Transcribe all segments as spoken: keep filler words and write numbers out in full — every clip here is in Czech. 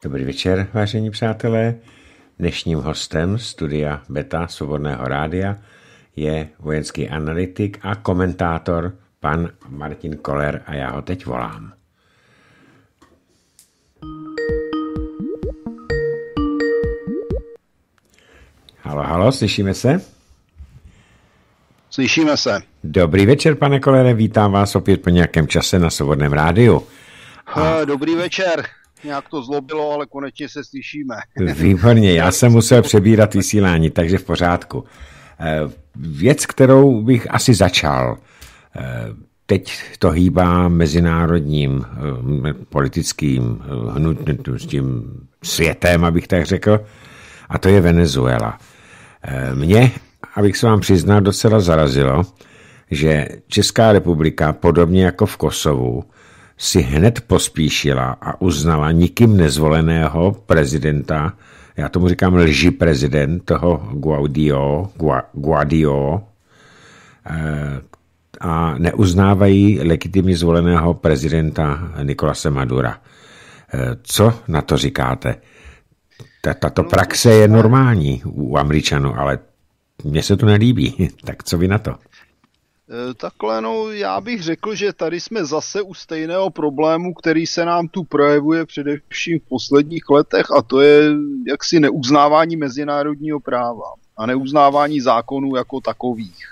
Dobrý večer, vážení přátelé. Dnešním hostem studia Beta Svobodného rádia je vojenský analytik a komentátor pan Martin Koller a já ho teď volám. Halo, halo, slyšíme se? Slyšíme se. Dobrý večer, pane Kollere, vítám vás opět po nějakém čase na Svobodném rádiu. A... Dobrý večer. Nějak to zlobilo, ale konečně se slyšíme. Výborně, já jsem musel přebírat vysílání, takže v pořádku. Věc, kterou bych asi začal, teď to hýbá mezinárodním politickým hnutím světem, abych tak řekl, a to je Venezuela. Mě, abych se vám přiznal, docela zarazilo, že Česká republika, podobně jako v Kosovu, si hned pospíšila a uznala nikým nezvoleného prezidenta, já tomu říkám lži prezident, toho Guaido, Guaido, a neuznávají legitimně zvoleného prezidenta Nicolase Madura. Co na to říkáte? Tato praxe je normální u Američanů, ale mně se to nelíbí. Tak co vy na to? Takhle, no, já bych řekl, že tady jsme zase u stejného problému, který se nám tu projevuje především v posledních letech, a to je jaksi neuznávání mezinárodního práva a neuznávání zákonů jako takových.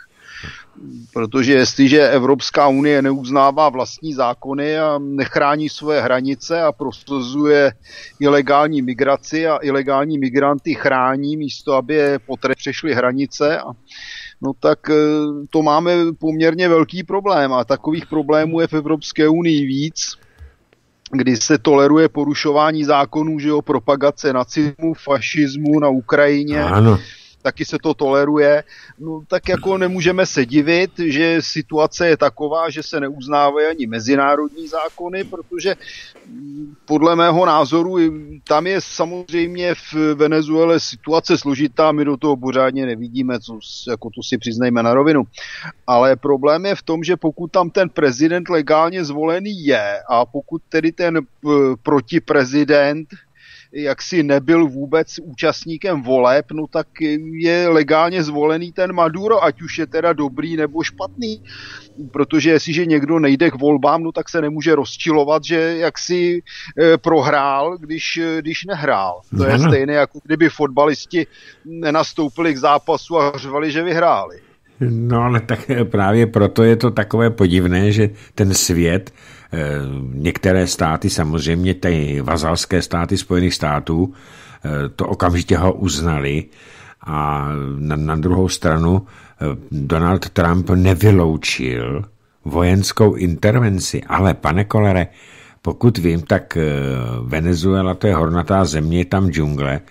Protože jestliže Evropská unie neuznává vlastní zákony a nechrání svoje hranice a prosazuje ilegální migraci a ilegální migranty chrání místo, aby je poté přešly hranice, a no tak to máme poměrně velký problém, a takových problémů je v Evropské unii víc, kdy se toleruje porušování zákonů, že jo, propagace nacismu, fašismu na Ukrajině. Ano. Taky se to toleruje, no tak jako nemůžeme se divit, že situace je taková, že se neuznávají ani mezinárodní zákony, protože podle mého názoru tam je samozřejmě v Venezuele situace složitá, my do toho pořádně nevidíme, co, jako to si přiznejme na rovinu. Ale problém je v tom, že pokud tam ten prezident legálně zvolený je a pokud tedy ten protiprezident jaksi nebyl vůbec účastníkem voleb, no tak je legálně zvolený ten Maduro, ať už je teda dobrý nebo špatný. Protože jestliže někdo nejde k volbám, no tak se nemůže rozčilovat, že jaksi e, prohrál, když, když nehrál. To je ano. Stejné, jako kdyby fotbalisti nenastoupili k zápasu a řvali, že vyhráli. No ale tak právě proto je to takové podivné, že ten svět, některé státy, samozřejmě ty vazalské státy Spojených států, to okamžitě ho uznali, a na, na druhou stranu Donald Trump nevyloučil vojenskou intervenci. Ale pane Kollere, pokud vím, tak Venezuela, to je hornatá země, je tam džungle,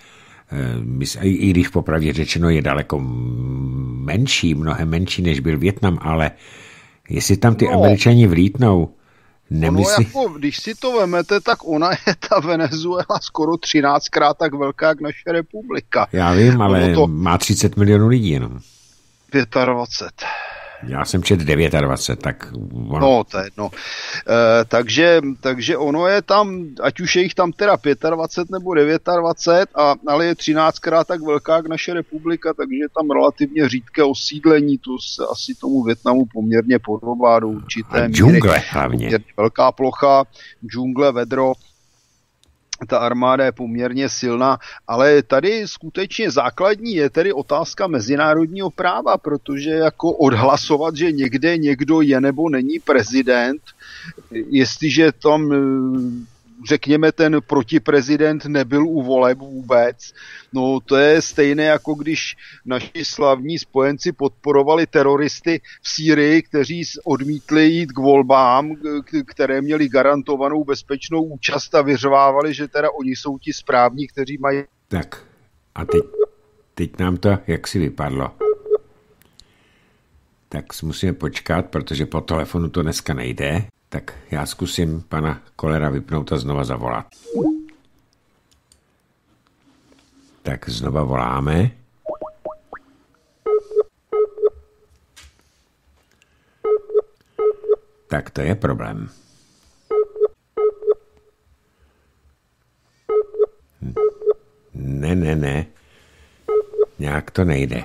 i když popravdě řečeno je daleko menší, mnohem menší, než byl Vietnam, ale jestli tam ty no. Američani vlítnou, nemyslí... No jako, když si to vemete, tak ona je ta Venezuela skoro třináctkrát tak velká, jak naše republika. Já vím, ale to... má třicet milionů lidí jenom. dvacet pět. Já jsem čet dvacet devět, tak... Ono... No, to je jedno. E, takže, takže ono je tam, ať už je jich tam teda dvacet pět nebo dvacet devět, a, ale je třináctkrát tak velká jak naše republika, takže je tam relativně řídké osídlení, to se asi tomu Vietnamu poměrně podobá do určité míry. Džungle hlavně. Velká plocha, džungle, vedro. Ta armáda je poměrně silná, ale tady skutečně základní je tedy otázka mezinárodního práva, protože jako odhlasovat, že někde někdo je nebo není prezident, jestliže tam, řekněme, ten protiprezident nebyl u voleb vůbec, no to je stejné, jako když naši slavní spojenci podporovali teroristy v Sýrii, kteří odmítli jít k volbám, které měli garantovanou bezpečnou účast, a vyřvávali, že teda oni jsou ti správní, kteří mají... Tak a teď, teď nám to jaksi vypadlo. Tak musíme počkat, protože po telefonu to dneska nejde. Tak já zkusím pana Kollera vypnout a znova zavolat. Tak znova voláme. Tak to je problém. ne, ne. Nějak to nejde.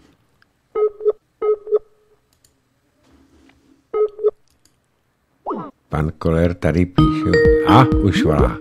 Pan Koller tady píše. A, už volá.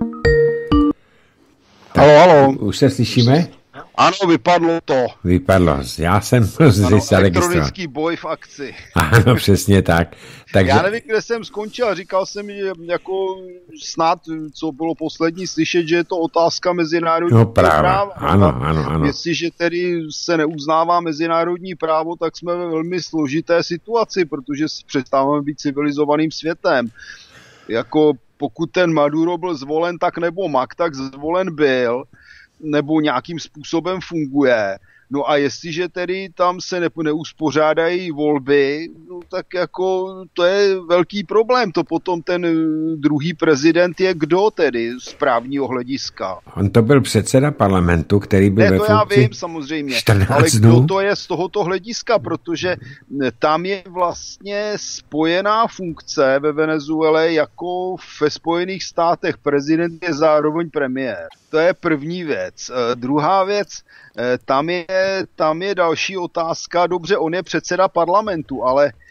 Halo, halo. Už se slyšíme? Ano, vypadlo to. Vypadlo. Já jsem ano, elektronický boj v akci. Ano, přesně tak. Takže... Já nevím, kde jsem skončil. Říkal jsem, že jako snad, co bylo poslední slyšet, že je to otázka mezinárodního no, práva. práva. Ano, ano, ano. Jestliže tedy se neuznává mezinárodní právo, tak jsme ve velmi složité situaci, protože přestáváme být civilizovaným světem. Jako pokud ten Maduro byl zvolen tak nebo mak, tak zvolen byl, nebo nějakým způsobem funguje. No a jestliže tedy tam se ne, neuspořádají volby, no tak jako to je velký problém. To potom ten druhý prezident je kdo tedy z právního hlediska? On to byl předseda parlamentu, který byl ne, ve to funkci já vím samozřejmě, ale kdo dnů? to je z tohoto hlediska, protože tam je vlastně spojená funkce ve Venezuele jako ve Spojených státech. Prezident je zároveň premiér. To je první věc. E, druhá věc, e, tam je, tam je další otázka. Dobře, on je předseda parlamentu, ale e,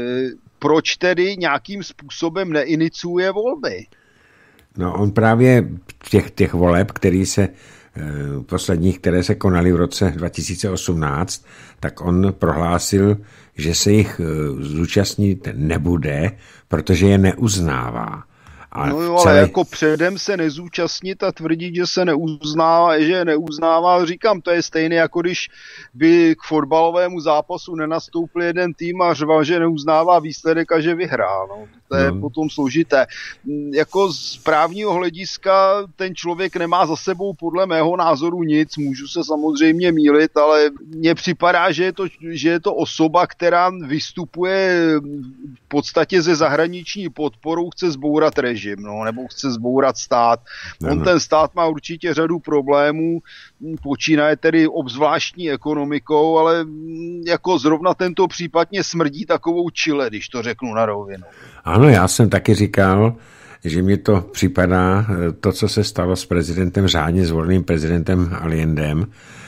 proč tedy nějakým způsobem neiniciuje volby? No on právě těch, těch voleb, který se posledních, které se konaly v roce dva tisíce osmnáct, tak on prohlásil, že se jich zúčastnit nebude, protože je neuznává. A no jo, celé... ale jako předem se nezúčastnit a tvrdit, že se neuznává, že je neuznává, říkám, to je stejné, jako když by k fotbalovému zápasu nenastoupil jeden tým a řval, že neuznává výsledek a že vyhrál. No. To je no. potom složité. Jako z právního hlediska ten člověk nemá za sebou podle mého názoru nic, můžu se samozřejmě mýlit, ale mně připadá, že je to, že je to osoba, která vystupuje v podstatě ze zahraniční podporou, chce zbourat režim. No, nebo chce zbourat stát. On ano. ten stát má určitě řadu problémů, počínaje tedy obzvláštní ekonomikou, ale jako zrovna tento případ mě smrdí takovou čile, když to řeknu na rovinu. Ano, já jsem taky říkal, že mi to připadá, to, co se stalo s prezidentem, řádně zvoleným prezidentem Allendem,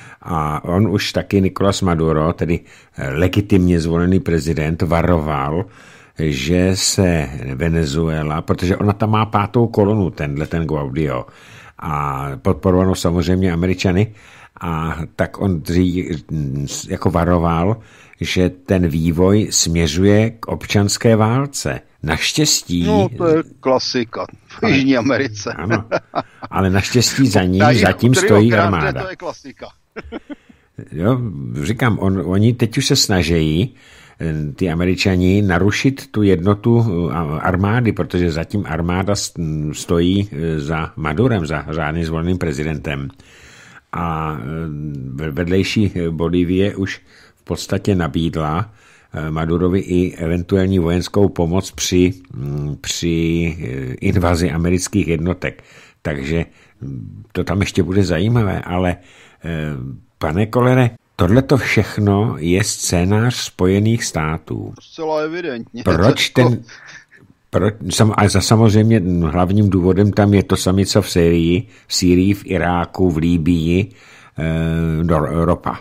a on už taky Nicolás Maduro, tedy legitimně zvolený prezident, varoval, že se Venezuela, protože ona tam má pátou kolonu, tenhle ten Guaido, a podporovanou samozřejmě Američany, a tak on dří, jako varoval, že ten vývoj směřuje k občanské válce. Naštěstí... No, to je klasika v Jižní Americe. Ano, ale naštěstí za ním zatím stojí armáda. To je klasika. Jo, říkám, on, oni teď už se snaží ty Američani narušit tu jednotu armády, protože zatím armáda stojí za Madurem, za řádně zvoleným prezidentem. A vedlejší Bolívie už v podstatě nabídla Madurovi i eventuální vojenskou pomoc při, při invazi amerických jednotek. Takže to tam ještě bude zajímavé, ale pane Kollere, tohleto všechno je scénář Spojených států. Zcela evidentně. Proč ten... Pro, a za samozřejmě hlavním důvodem tam je to samé, co v Sýrii, v Sýrii, v Iráku, v Libyi, e, do, ropa.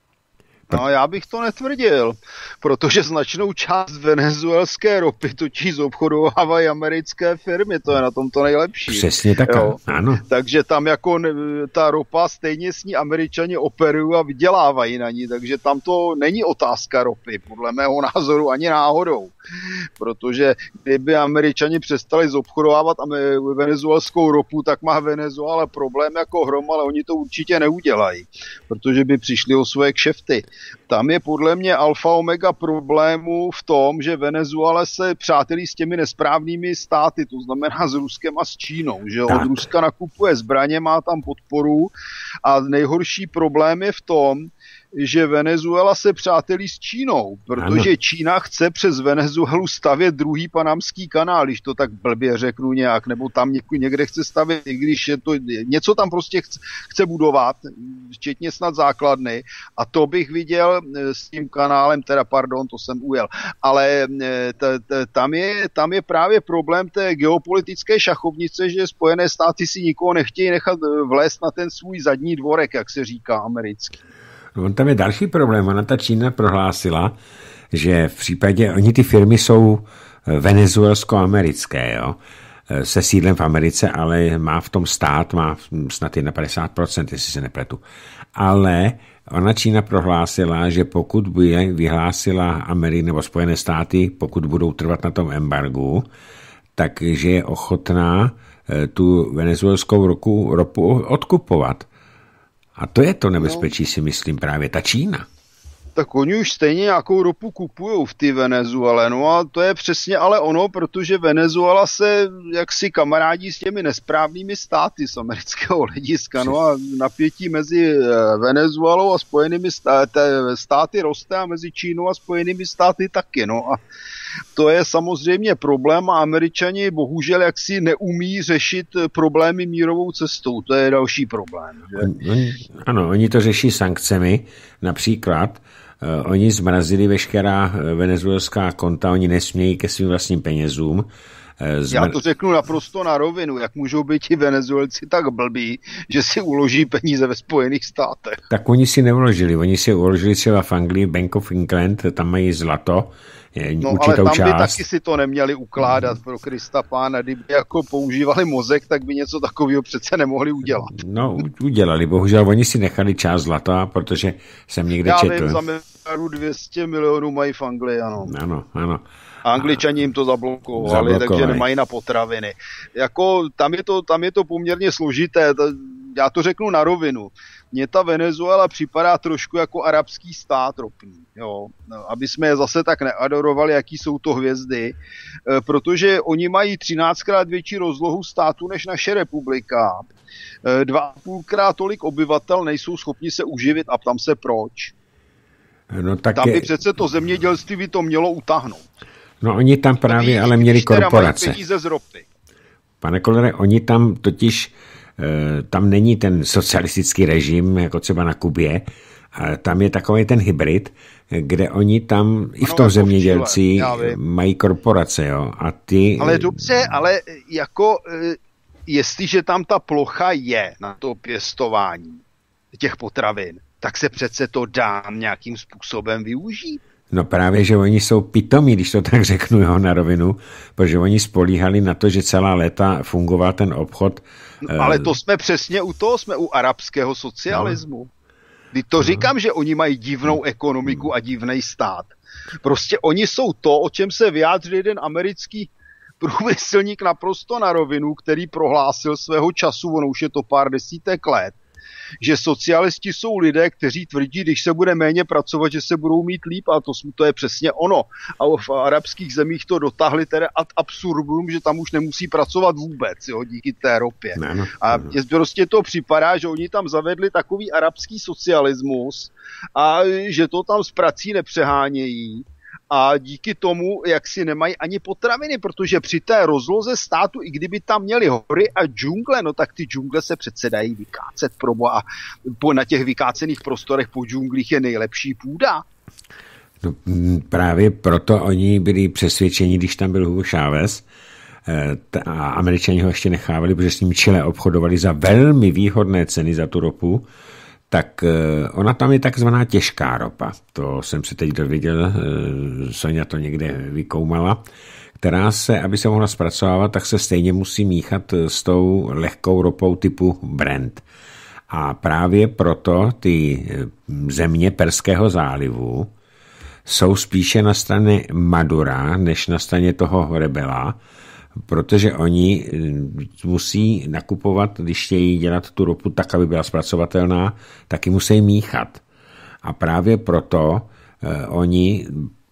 No, já bych to netvrdil, protože značnou část venezuelské ropy totiž zobchodovávají americké firmy, to je na tom to nejlepší. Přesně tak, jo. Ano. Takže tam jako ta ropa, stejně s ní Američani operují a vydělávají na ní, takže tam to není otázka ropy, podle mého názoru ani náhodou. Protože kdyby Američani přestali zobchodovávat venezuelskou ropu, tak má Venezuela problém jako hrom, ale oni to určitě neudělají, protože by přišli o svoje kšefty. Tam je podle mě alfa omega problému v tom, že Venezuela se přátelí s těmi nesprávnými státy, to znamená s Ruskem a s Čínou, že od Ruska nakupuje zbraně, má tam podporu a nejhorší problém je v tom, že Venezuela se přátelí s Čínou, protože ano. Čína chce přes Venezuelu stavět druhý panamský kanál, když to tak blbě řeknu nějak, nebo tam někde chce stavět, i když je to, něco tam prostě chce, chce budovat, včetně snad základny, a to bych viděl s tím kanálem, teda pardon, to jsem ujel, ale t, t, tam, je, tam je právě problém té geopolitické šachovnice, že Spojené státy si nikoho nechtějí nechat vlézt na ten svůj zadní dvorek, jak se říká americký. No, on tam je další problém. Ona ta Čína prohlásila, že v případě, oni ty firmy jsou venezuelsko-americké, jo, se sídlem v Americe, ale má v tom stát, má snad padesát jedna procent, jestli se nepletu. Ale ona Čína prohlásila, že pokud by vyhlásila Amerika nebo Spojené státy, pokud budou trvat na tom embargu, takže je ochotná tu venezuelskou ropu, ropu odkupovat. A to je to nebezpečí, no, si myslím, právě ta Čína. Tak oni už stejně nějakou ropu kupujou v ty Venezuele, no a to je přesně ale ono, protože Venezuela se jaksi kamarádí s těmi nesprávnými státy z amerického hlediska, no a napětí mezi Venezuelou a spojenými státy, státy roste a mezi Čínou a spojenými státy taky, no a to je samozřejmě problém a Američani bohužel jaksi neumí řešit problémy mírovou cestou, to je další problém. Že? On, ano, oni to řeší sankcemi, například uh, oni zmrazili veškerá venezuelská konta, oni nesmějí ke svým vlastním penězům. Zmr... Já to řeknu naprosto na rovinu, jak můžou být ti Venezuelci tak blbí, že si uloží peníze ve Spojených státech. Tak oni si neuložili, oni si uložili třeba v Anglii, Bank of England, tam mají zlato, no ale tam část. By taky si to neměli ukládat pro Krista pána, kdyby jako používali mozek, tak by něco takového přece nemohli udělat. No, udělali, bohužel oni si nechali část zlata, protože jsem někde Já četl. Já vím, za miliardu dvě stě milionů mají v Anglii, ano. Ano, ano. Angličani jim to zablokovali, takže nemají na potraviny. Jako, tam, je to, tam je to poměrně složité, já to řeknu na rovinu. Mně ta Venezuela připadá trošku jako arabský stát ropný, jo. Aby jsme je zase tak neadorovali, jaký jsou to hvězdy, protože oni mají třináctkrát větší rozlohu státu než naše republika. Dva a půlkrát tolik obyvatel nejsou schopni se uživit a ptám se proč. No, tak tam by je... přece to zemědělství by to mělo utáhnout. No oni tam právě ale měli korporace. Z ropy. Pane Kollere, oni tam totiž, tam není ten socialistický režim, jako třeba na Kubě, tam je takový ten hybrid, kde oni tam i v tom zemědělci mají korporace, jo, a ty... Ale dobře, ale jako, jestliže tam ta plocha je na to pěstování těch potravin, tak se přece to dá nějakým způsobem využít. No právě, že oni jsou pitomí, když to tak řeknu, jo, na rovinu, protože oni spolíhali na to, že celá léta fungoval ten obchod. No, ale to jsme přesně u toho, jsme u arabského socialismu. No. To říkám, no. Že oni mají divnou ekonomiku a divnej stát. Prostě oni jsou to, o čem se vyjádřil jeden americký průmyslník naprosto na rovinu, který prohlásil svého času, ono už je to pár desítek let, že socialisti jsou lidé, kteří tvrdí, když se bude méně pracovat, že se budou mít líp, a to, to je přesně ono. A v arabských zemích to dotáhli tedy ad absurdum, že tam už nemusí pracovat vůbec, jo, díky té ropě. Ne, no, a no. prostě to připadá, že oni tam zavedli takový arabský socialismus a že to tam s prací nepřehánějí. A díky tomu, jak si nemají ani potraviny, protože při té rozloze státu, i kdyby tam měli hory a džungle, no tak ty džungle se přece dají vykácet proboha. A na těch vykácených prostorech po džunglích je nejlepší půda. No, právě proto oni byli přesvědčeni, když tam byl Hugo Chávez, a Američani ho ještě nechávali, protože s ním Chile obchodovali za velmi výhodné ceny za tu ropu, tak ona tam je takzvaná těžká ropa. To jsem se teď dověděl, Sonja to někde vykoumala, která se, aby se mohla zpracovávat, tak se stejně musí míchat s tou lehkou ropou typu Brent. A právě proto ty země Perského zálivu jsou spíše na straně Madura, než na straně toho rebela, protože oni musí nakupovat, když chtějí dělat tu ropu tak, aby byla zpracovatelná, tak ji musí míchat. A právě proto eh, oni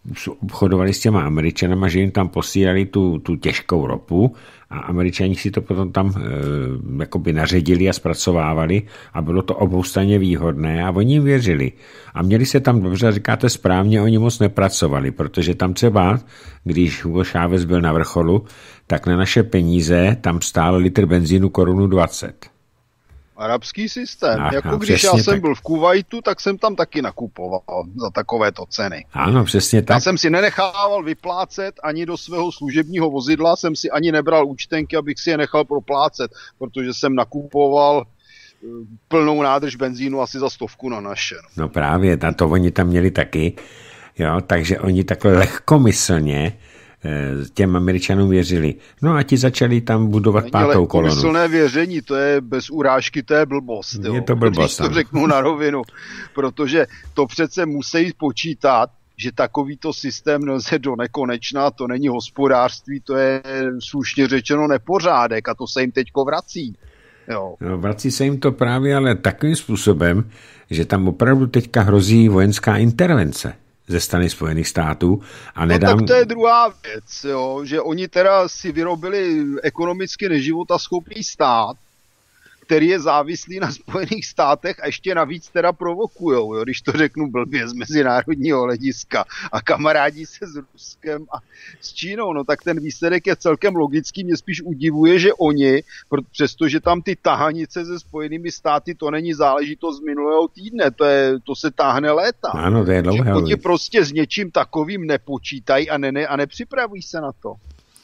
obchodovali s těma Američanama, že jim tam posílali tu, tu těžkou ropu a Američani si to potom tam e, jakoby naředili a zpracovávali a bylo to oboustranně výhodné a oni jim věřili. A měli se tam dobře, říkáte správně, oni moc nepracovali, protože tam třeba, když Hugo Chávez byl na vrcholu, tak na naše peníze tam stál litr benzínu korunu dvacet. Arabský systém. Aha, jako když já jsem tak. byl v Kuvajtu, tak jsem tam taky nakupoval za takovéto ceny. Ano, přesně tak. Já jsem si nenechával vyplácet ani do svého služebního vozidla, jsem si ani nebral účtenky, abych si je nechal proplácet, protože jsem nakupoval plnou nádrž benzínu asi za stovku na naše. No právě, na to oni tam měli taky, jo, takže oni takhle lehkomyslně těm Američanům věřili. No a ti začali tam budovat Není pátou kolonu. Silné věření, to je bez urážky, to je blbost. Jo. Je to blbost. Když to řeknu na rovinu, protože to přece musí počítat, že takovýto systém nelze do nekonečna, to není hospodářství, to je slušně řečeno nepořádek a to se jim teďko vrací. Jo. No, vrací se jim to právě, ale takovým způsobem, že tam opravdu teďka hrozí vojenská intervence ze strany Spojených států. A nedám... No tak to je druhá věc, jo, že oni teda si vyrobili ekonomicky neživotaschopný stát, který je závislý na Spojených státech a ještě navíc teda provokujou, jo, když to řeknu blbě z mezinárodního hlediska a kamarádí se s Ruskem a s Čínou, no tak ten výsledek je celkem logický, mě spíš udivuje, že oni, přestože tam ty tahanice se Spojenými státy, to není záležitost z minulého týdne, to, je, to se táhne léta. Ano, to je dlouhé. Oni prostě s něčím takovým nepočítají a, ne, ne, a nepřipravují se na to.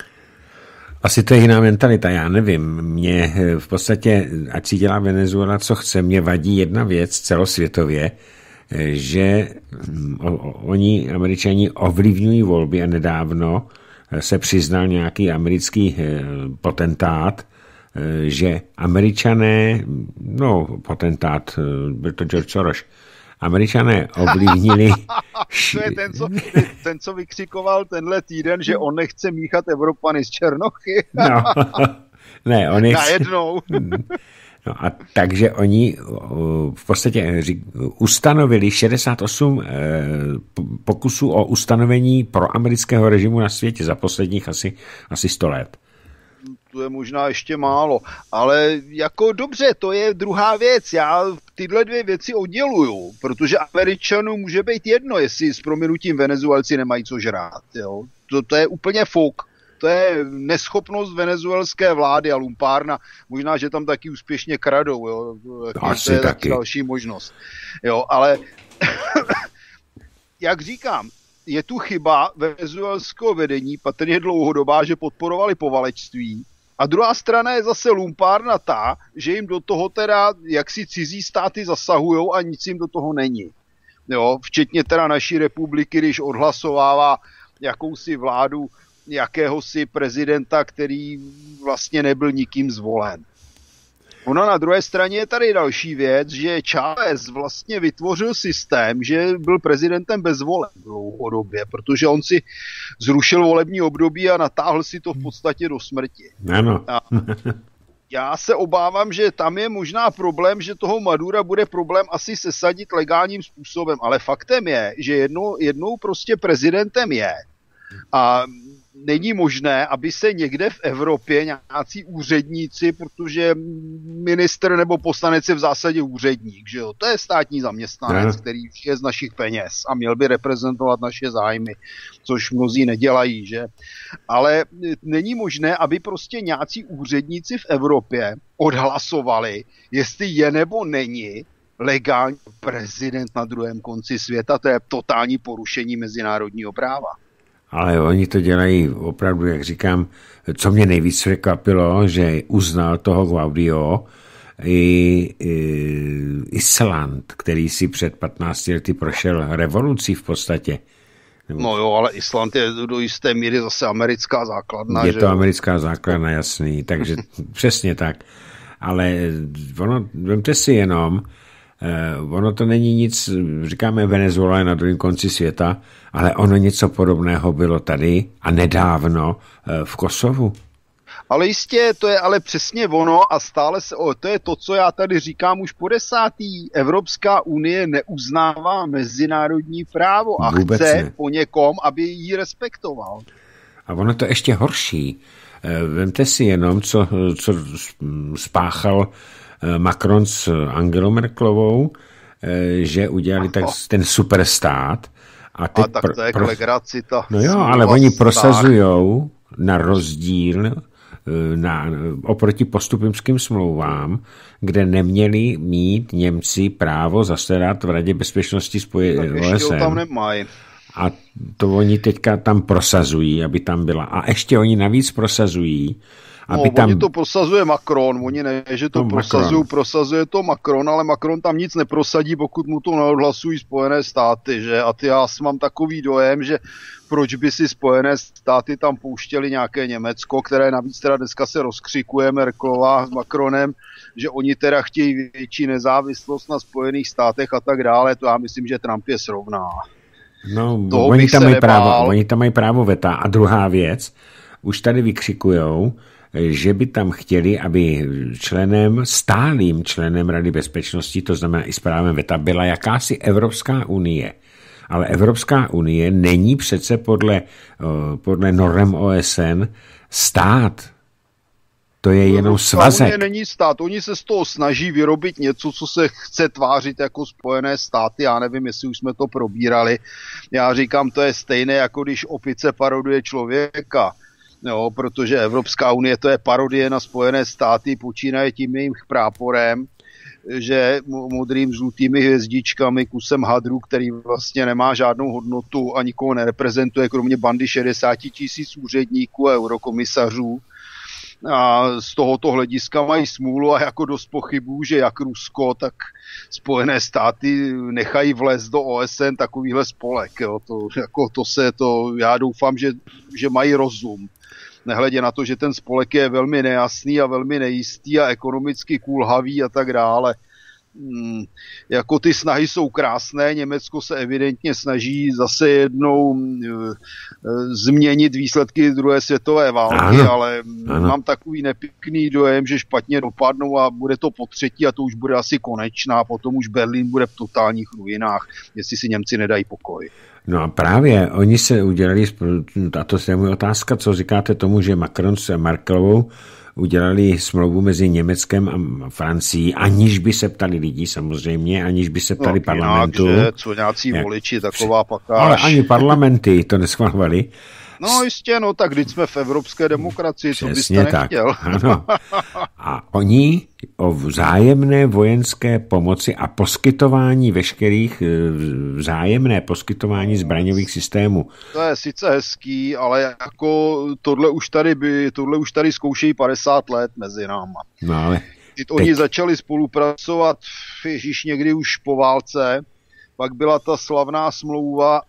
Asi to je jiná mentalita, já nevím. Mě v podstatě, ať si dělá Venezuela, co chce, mě vadí jedna věc celosvětově, že oni, Američani, ovlivňují volby a nedávno se přiznal nějaký americký potentát, že Američané, no potentát, byl to George Soros, Američané ovlivnili... To je ten co, ten, co vykřikoval tenhle týden, že on nechce míchat Evropany z Černochy. No, ne, on nechce... Najednou. No a takže oni v podstatě ustanovili šedesát osm pokusů o ustanovení proamerického režimu na světě za posledních asi, asi sto let. To je možná ještě málo, ale jako dobře, to je druhá věc. Já tyhle dvě věci odděluju, protože Američanům může být jedno, jestli s prominutím Venezuelci nemají co žrát. Jo. To, to je úplně fuk. To je neschopnost venezuelské vlády a lumpárna. Možná, že tam taky úspěšně kradou. Jo. Asi to je taky. taky další možnost. Jo, ale jak říkám, je tu chyba venezuelského vedení, patrně dlouhodobá, že podporovali povalečství. A druhá strana je zase lumpárna ta, že jim do toho teda jaksi cizí státy zasahujou a nic jim do toho není. Jo, včetně teda naší republiky, když odhlasovává jakousi vládu jakéhosi prezidenta, který vlastně nebyl nikým zvolen. Ono na druhé straně je tady další věc, že Chávez vlastně vytvořil systém, že byl prezidentem bez voleb dlouhodobě, protože on si zrušil volební období a natáhl si to v podstatě do smrti. Ano. A já se obávám, že tam je možná problém, že toho Madura bude problém asi sesadit legálním způsobem, ale faktem je, že jednou, jednou prostě prezidentem je a není možné, aby se někde v Evropě nějací úředníci, protože ministr nebo poslanec je v zásadě úředník, že jo? To je státní zaměstnanec, ne. který je z našich peněz a měl by reprezentovat naše zájmy, což mnozí nedělají, že? Ale není možné, aby prostě nějací úředníci v Evropě odhlasovali, jestli je nebo není legální prezident na druhém konci světa. To je totální porušení mezinárodního práva. Ale oni to dělají opravdu, jak říkám, co mě nejvíc překvapilo, že uznal toho Guaido i, i Island, který si před patnácti lety prošel revolucí v podstatě. No jo, ale Island je do jisté míry zase americká základna. Je že to jo? americká základna, jasný, takže přesně tak. Ale ono, vemte si jenom, Uh, ono to není nic, říkáme Venezuela je na druhém konci světa, ale ono něco podobného bylo tady a nedávno uh, v Kosovu. Ale jistě, to je ale přesně ono a stále se, o, to je to, co já tady říkám už po desátý. Evropská unie neuznává mezinárodní právo a Vůbec chce ne. po někom, aby ji respektoval. A ono to ještě horší. Vemte si jenom, co, co spáchal Macron s Angelou Merkelovou, že udělali tak ten superstát. A, teď a tak to je pro, legraci, ta no jo, ale oni prosazujou na rozdíl na, oproti postupimským smlouvám, kde neměli mít Němci právo zasedat v Radě bezpečnosti spojených O S N. Tam nemají. A to oni teďka tam prosazují, aby tam byla. A ještě oni navíc prosazují, aby no, tam... oni to prosazuje Macron, oni ne, že to no, prosazují, prosazuje to Macron, ale Macron tam nic neprosadí, pokud mu to neodhlasují Spojené státy, že? A ty já mám takový dojem, že proč by si Spojené státy tam pouštěli nějaké Německo, které navíc teda dneska se rozkřikuje Merkelová s Macronem, že oni teda chtějí větší nezávislost na Spojených státech a tak dále, to já myslím, že Trump je srovná. No, oni tam, mají právo, oni tam mají právo veta. A druhá věc, už tady vykřikujou, že by tam chtěli, aby členem, stálým členem Rady bezpečnosti, to znamená i s právem veta, byla jakási Evropská unie. Ale Evropská unie není přece podle, podle norem O S N stát. To je jenom svazek. Unie není stát. Oni se z toho snaží vyrobit něco, co se chce tvářit jako Spojené státy. Já nevím, jestli už jsme to probírali. Já říkám, to je stejné, jako když opice paroduje člověka. Jo, protože Evropská unie to je parodie na Spojené státy, počínaje tím jejich práporem, že modrým žlutými hvězdičkami, kusem hadru, který vlastně nemá žádnou hodnotu a nikoho nereprezentuje, kromě bandy šedesát tisíc úředníků a eurokomisařů. A z tohoto hlediska mají smůlu a jako dost pochybuju, že jak Rusko, tak Spojené státy nechají vlézt do O S N takovýhle spolek. Jo. To, jako to se to, já doufám, že, že mají rozum. Nehledě na to, že ten spolek je velmi nejasný a velmi nejistý a ekonomicky kulhavý a tak dále. Hmm, jako ty snahy jsou krásné, Německo se evidentně snaží zase jednou e, změnit výsledky druhé světové války, ano, ale ano. Mám takový nepěkný dojem, že špatně dopadnou a bude to po třetí a to už bude asi konečná, potom už Berlín bude v totálních ruinách, jestli si Němci nedají pokoj. No a právě oni se udělali, a to je moje otázka, co říkáte tomu, že Macron s Merkelovou udělali smlouvu mezi Německem a Francií, aniž by se ptali lidí samozřejmě, aniž by se ptali no, parlamentu. Jinak, že, co nějací voliči, taková pakáž. Ale ani parlamenty to neschvalovali. No jistě, no tak když jsme v evropské demokracii, co byste nechtěl. Tak, ano. A oni o vzájemné vojenské pomoci a poskytování veškerých vzájemné poskytování zbraňových systémů. To je sice hezký, ale jako tohle už tady by, tohle už tady zkoušejí padesát let mezi náma. No ale teď oni začali spolupracovat ježíš někdy už po válce, pak byla ta slavná smlouva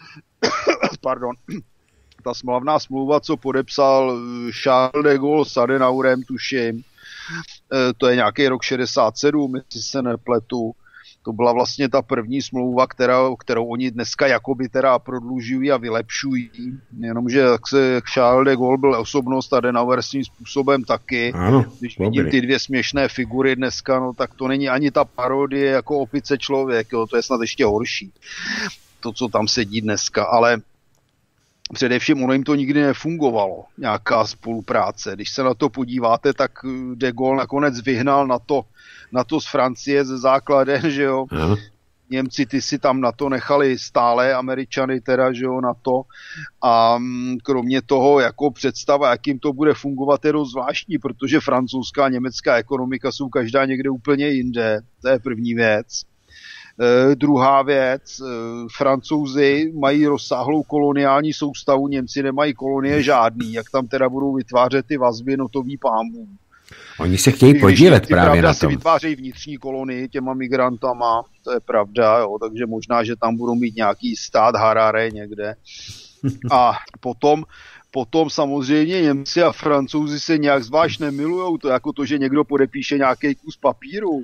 pardon ta slavná smlouva, co podepsal Charles de Gaulle s Adenaurem, tuším, to je nějaký rok šedesát sedm, jestli se nepletu, to byla vlastně ta první smlouva, která, kterou oni dneska jakoby teda prodlužují a vylepšují, jenomže jak se Charles de Gaulle byl osobnost, Adenauer svým způsobem taky. Ano, když vidím ty dvě směšné figury dneska, no tak to není ani ta parodie jako opice člověk, jo, to je snad ještě horší, to, co tam sedí dneska, ale především ono jim to nikdy nefungovalo, nějaká spolupráce. Když se na to podíváte, tak de Gaulle nakonec vyhnal na to, na to z Francie ze základem, že jo. Aha. Němci ty si tam na to nechali stále, Američany teda, že jo, na to. A kromě toho, jako představa, jak jim to bude fungovat, je dost zvláštní, protože francouzská a německá ekonomika jsou každá někde úplně jinde. To je první věc. Uh, druhá věc, uh, Francouzi mají rozsáhlou koloniální soustavu, Němci nemají kolonie žádný, jak tam teda budou vytvářet ty vazby, no to ví pán Bůh. Oni se chtějí podílet právě na tom. Si vytvářejí vnitřní kolonii těma migrantama, to je pravda, jo, takže možná, že tam budou mít nějaký stát Harare někde. A potom Potom samozřejmě Němci a Francouzi se nějak zvlášť nemilujou, to jako to, že někdo podepíše nějaký kus papíru.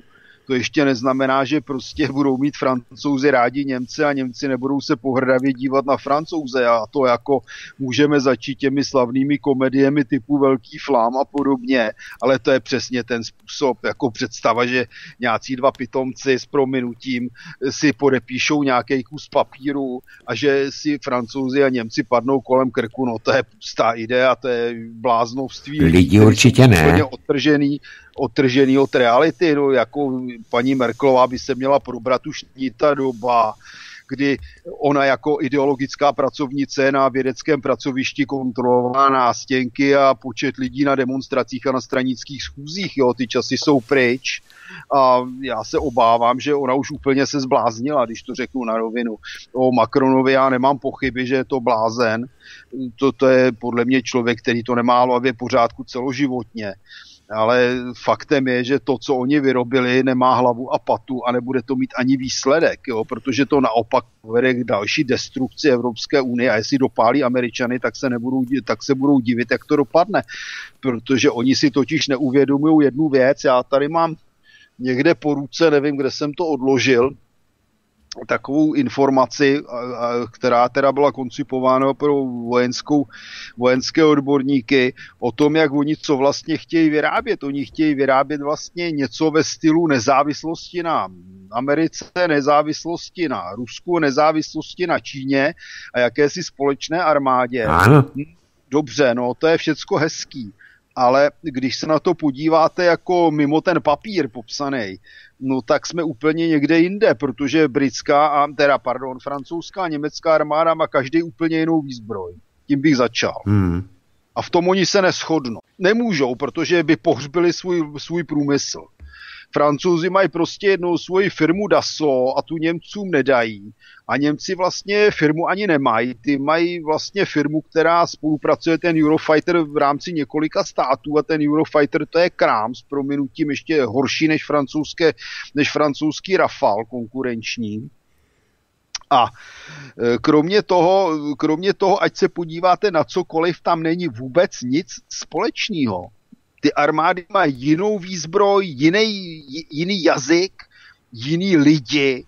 to ještě neznamená, že prostě budou mít Francouzi rádi Němce a Němci nebudou se pohrdavě dívat na Francouze a to jako můžeme začít těmi slavnými komediemi typu Velký flám a podobně, ale to je přesně ten způsob, jako představa, že nějací dva pitomci s prominutím si podepíšou nějaký kus papíru a že si Francouzi a Němci padnou kolem krku, no to je pustá idea, to je bláznovství. Lidi určitě ne. Odtržený, odtržený od reality, no, jako paní Merkelová by se měla probrat už ní ta doba, kdy ona jako ideologická pracovnice na vědeckém pracovišti kontrolovala nástěnky a počet lidí na demonstracích a na stranických schůzích. Jo, ty časy jsou pryč a já se obávám, že ona už úplně se zbláznila, když to řeknu na rovinu. O Macronovi já nemám pochyby, že je to blázen. To, to je podle mě člověk, který to nemá v hlavě pořádku celoživotně. Ale faktem je, že to, co oni vyrobili, nemá hlavu a patu a nebude to mít ani výsledek, jo? Protože to naopak povede k další destrukci Evropské unie a jestli dopálí Američany, tak se, nebudou, tak se budou divit, jak to dopadne. Protože oni si totiž neuvědomují jednu věc. Já tady mám někde po ruce, nevím, kde jsem to odložil, takovou informaci, která teda byla koncipována pro vojenskou, vojenské odborníky o tom, jak oni co vlastně chtějí vyrábět. Oni chtějí vyrábět vlastně něco ve stylu nezávislosti na Americe, nezávislosti na Rusku, nezávislosti na Číně a jakési společné armádě. Ano. Dobře, no to je všecko hezký. Ale když se na to podíváte jako mimo ten papír popsaný, no tak jsme úplně někde jinde, protože britská, a teda pardon, francouzská a německá armáda má každý úplně jinou výzbroj. Tím bych začal. Hmm. A v tom oni se neshodnou. Nemůžou, protože by pohřbili svůj, svůj průmysl. Francouzi mají prostě jednou svoji firmu Dassault a tu Němcům nedají. A Němci vlastně firmu ani nemají. Ty mají vlastně firmu, která spolupracuje ten Eurofighter v rámci několika států a ten Eurofighter to je krám s prominutím ještě horší než, francouzské, než francouzský Rafale konkurenční. A kromě toho, kromě toho, ať se podíváte na cokoliv, tam není vůbec nic společného. Ty armády mají jinou výzbroj, jiný, jiný jazyk, jiný lidi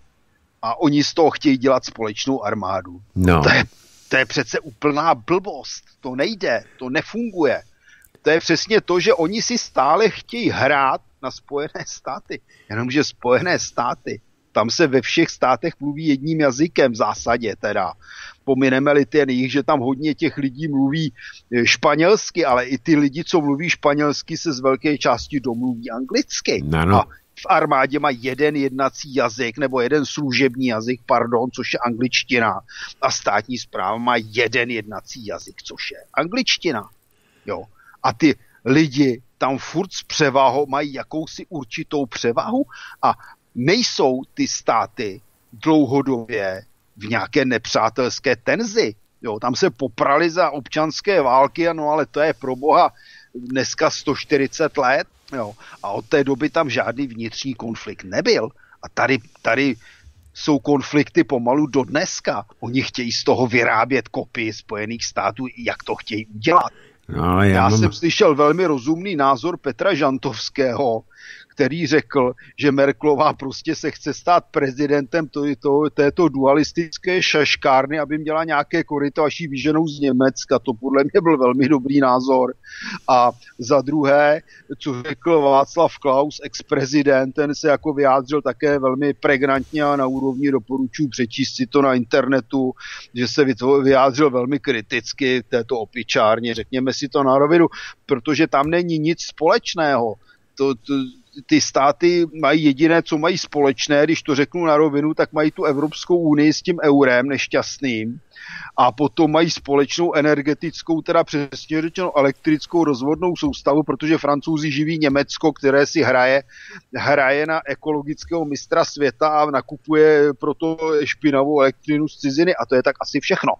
a oni z toho chtějí dělat společnou armádu. No. To je, to je přece úplná blbost. To nejde, to nefunguje. To je přesně to, že oni si stále chtějí hrát na Spojené státy. Jenomže Spojené státy, tam se ve všech státech mluví jedním jazykem v zásadě teda. Pomineme-li ten jich, že tam hodně těch lidí mluví španělsky, ale i ty lidi, co mluví španělsky, se z velké části domluví anglicky. No, no. A v armádě má jeden jednací jazyk, nebo jeden služební jazyk, pardon, což je angličtina. A státní správa má jeden jednací jazyk, což je angličtina. Jo. A ty lidi tam furt s převahou mají jakousi určitou převahu a nejsou ty státy dlouhodobě v nějaké nepřátelské tenzi. Jo, tam se poprali za občanské války, no ale to je pro boha dneska sto čtyřicet let. Jo, a od té doby tam žádný vnitřní konflikt nebyl. A tady, tady jsou konflikty pomalu do dneska. Oni chtějí z toho vyrábět kopii Spojených států, jak to chtějí udělat. No, ale já já mám... jsem slyšel velmi rozumný názor Petra Žantovského, který řekl, že Merkelová prostě se chce stát prezidentem to, to, této dualistické šaškárny, aby měla nějaké koryto, až ji vyženou z Německa. To podle mě byl velmi dobrý názor. A za druhé, co řekl Václav Klaus, ex-prezident, ten se jako vyjádřil také velmi pregnantně a na úrovni doporučuji přečíst si to na internetu, že se vyjádřil velmi kriticky této opičárně, řekněme si to na rovinu, protože tam není nic společného. To, to, ty státy mají jediné, co mají společné, když to řeknu na rovinu, tak mají tu Evropskou unii s tím eurem nešťastným a potom mají společnou energetickou, teda přesně řečeno elektrickou rozvodnou soustavu, protože Francouzi živí Německo, které si hraje, hraje na ekologického mistra světa a nakupuje proto špinavou elektřinu z ciziny a to je tak asi všechno.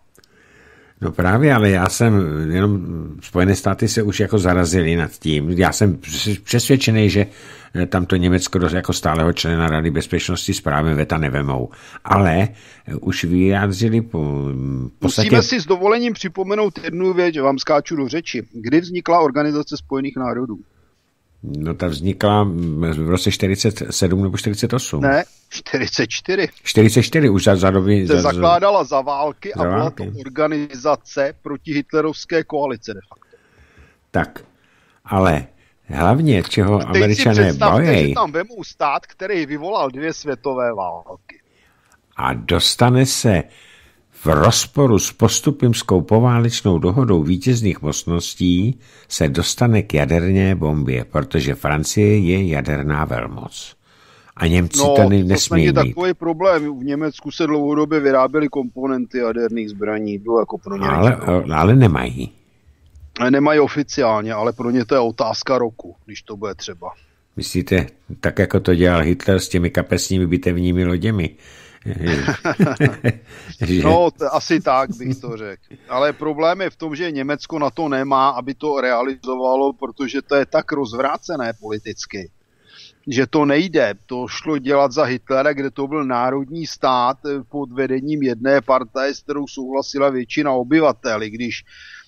No právě, ale já jsem, jenom Spojené státy se už jako zarazili nad tím. Já jsem přesvědčený, že tam to Německo jako stáleho člena Rady bezpečnosti s právem veta nevemou. Ale už vyjádřili po podstatě... Musíme si s dovolením připomenout jednu věc, že vám skáču do řeči. Kdy vznikla Organizace spojených národů? No ta vznikla v roce čtyřicet sedm nebo čtyřicet osm. Ne, čtyřicet čtyři. čtyřicet čtyři už za, za doby... Se za, zakládala za války za a byla války. to organizace proti hitlerovské koalice de facto. Tak, ale hlavně, čeho a teď Američané si představte, bojí... že tam vemou stát, který vyvolal dvě světové války. A dostane se v rozporu s postupimskou poválečnou dohodou vítězných mocností se dostane k jaderné bombě, protože Francie je jaderná velmoc. A Němci no, to nesmí mít. No, to je takový problém. V Německu se dlouhodobě vyráběly komponenty jaderných zbraní. Bylo jako pro ně ale, ale nemají. Nemají oficiálně, ale pro ně to je otázka roku, když to bude třeba. Myslíte, tak jako to dělal Hitler s těmi kapesními bitevními loděmi? No, to, asi tak bych to řekl. Ale problém je v tom, že Německo na to nemá, aby to realizovalo, protože to je tak rozvrácené politicky, že to nejde. To šlo dělat za Hitlera, kde to byl národní stát pod vedením jedné partaje, s kterou souhlasila většina obyvatel, i když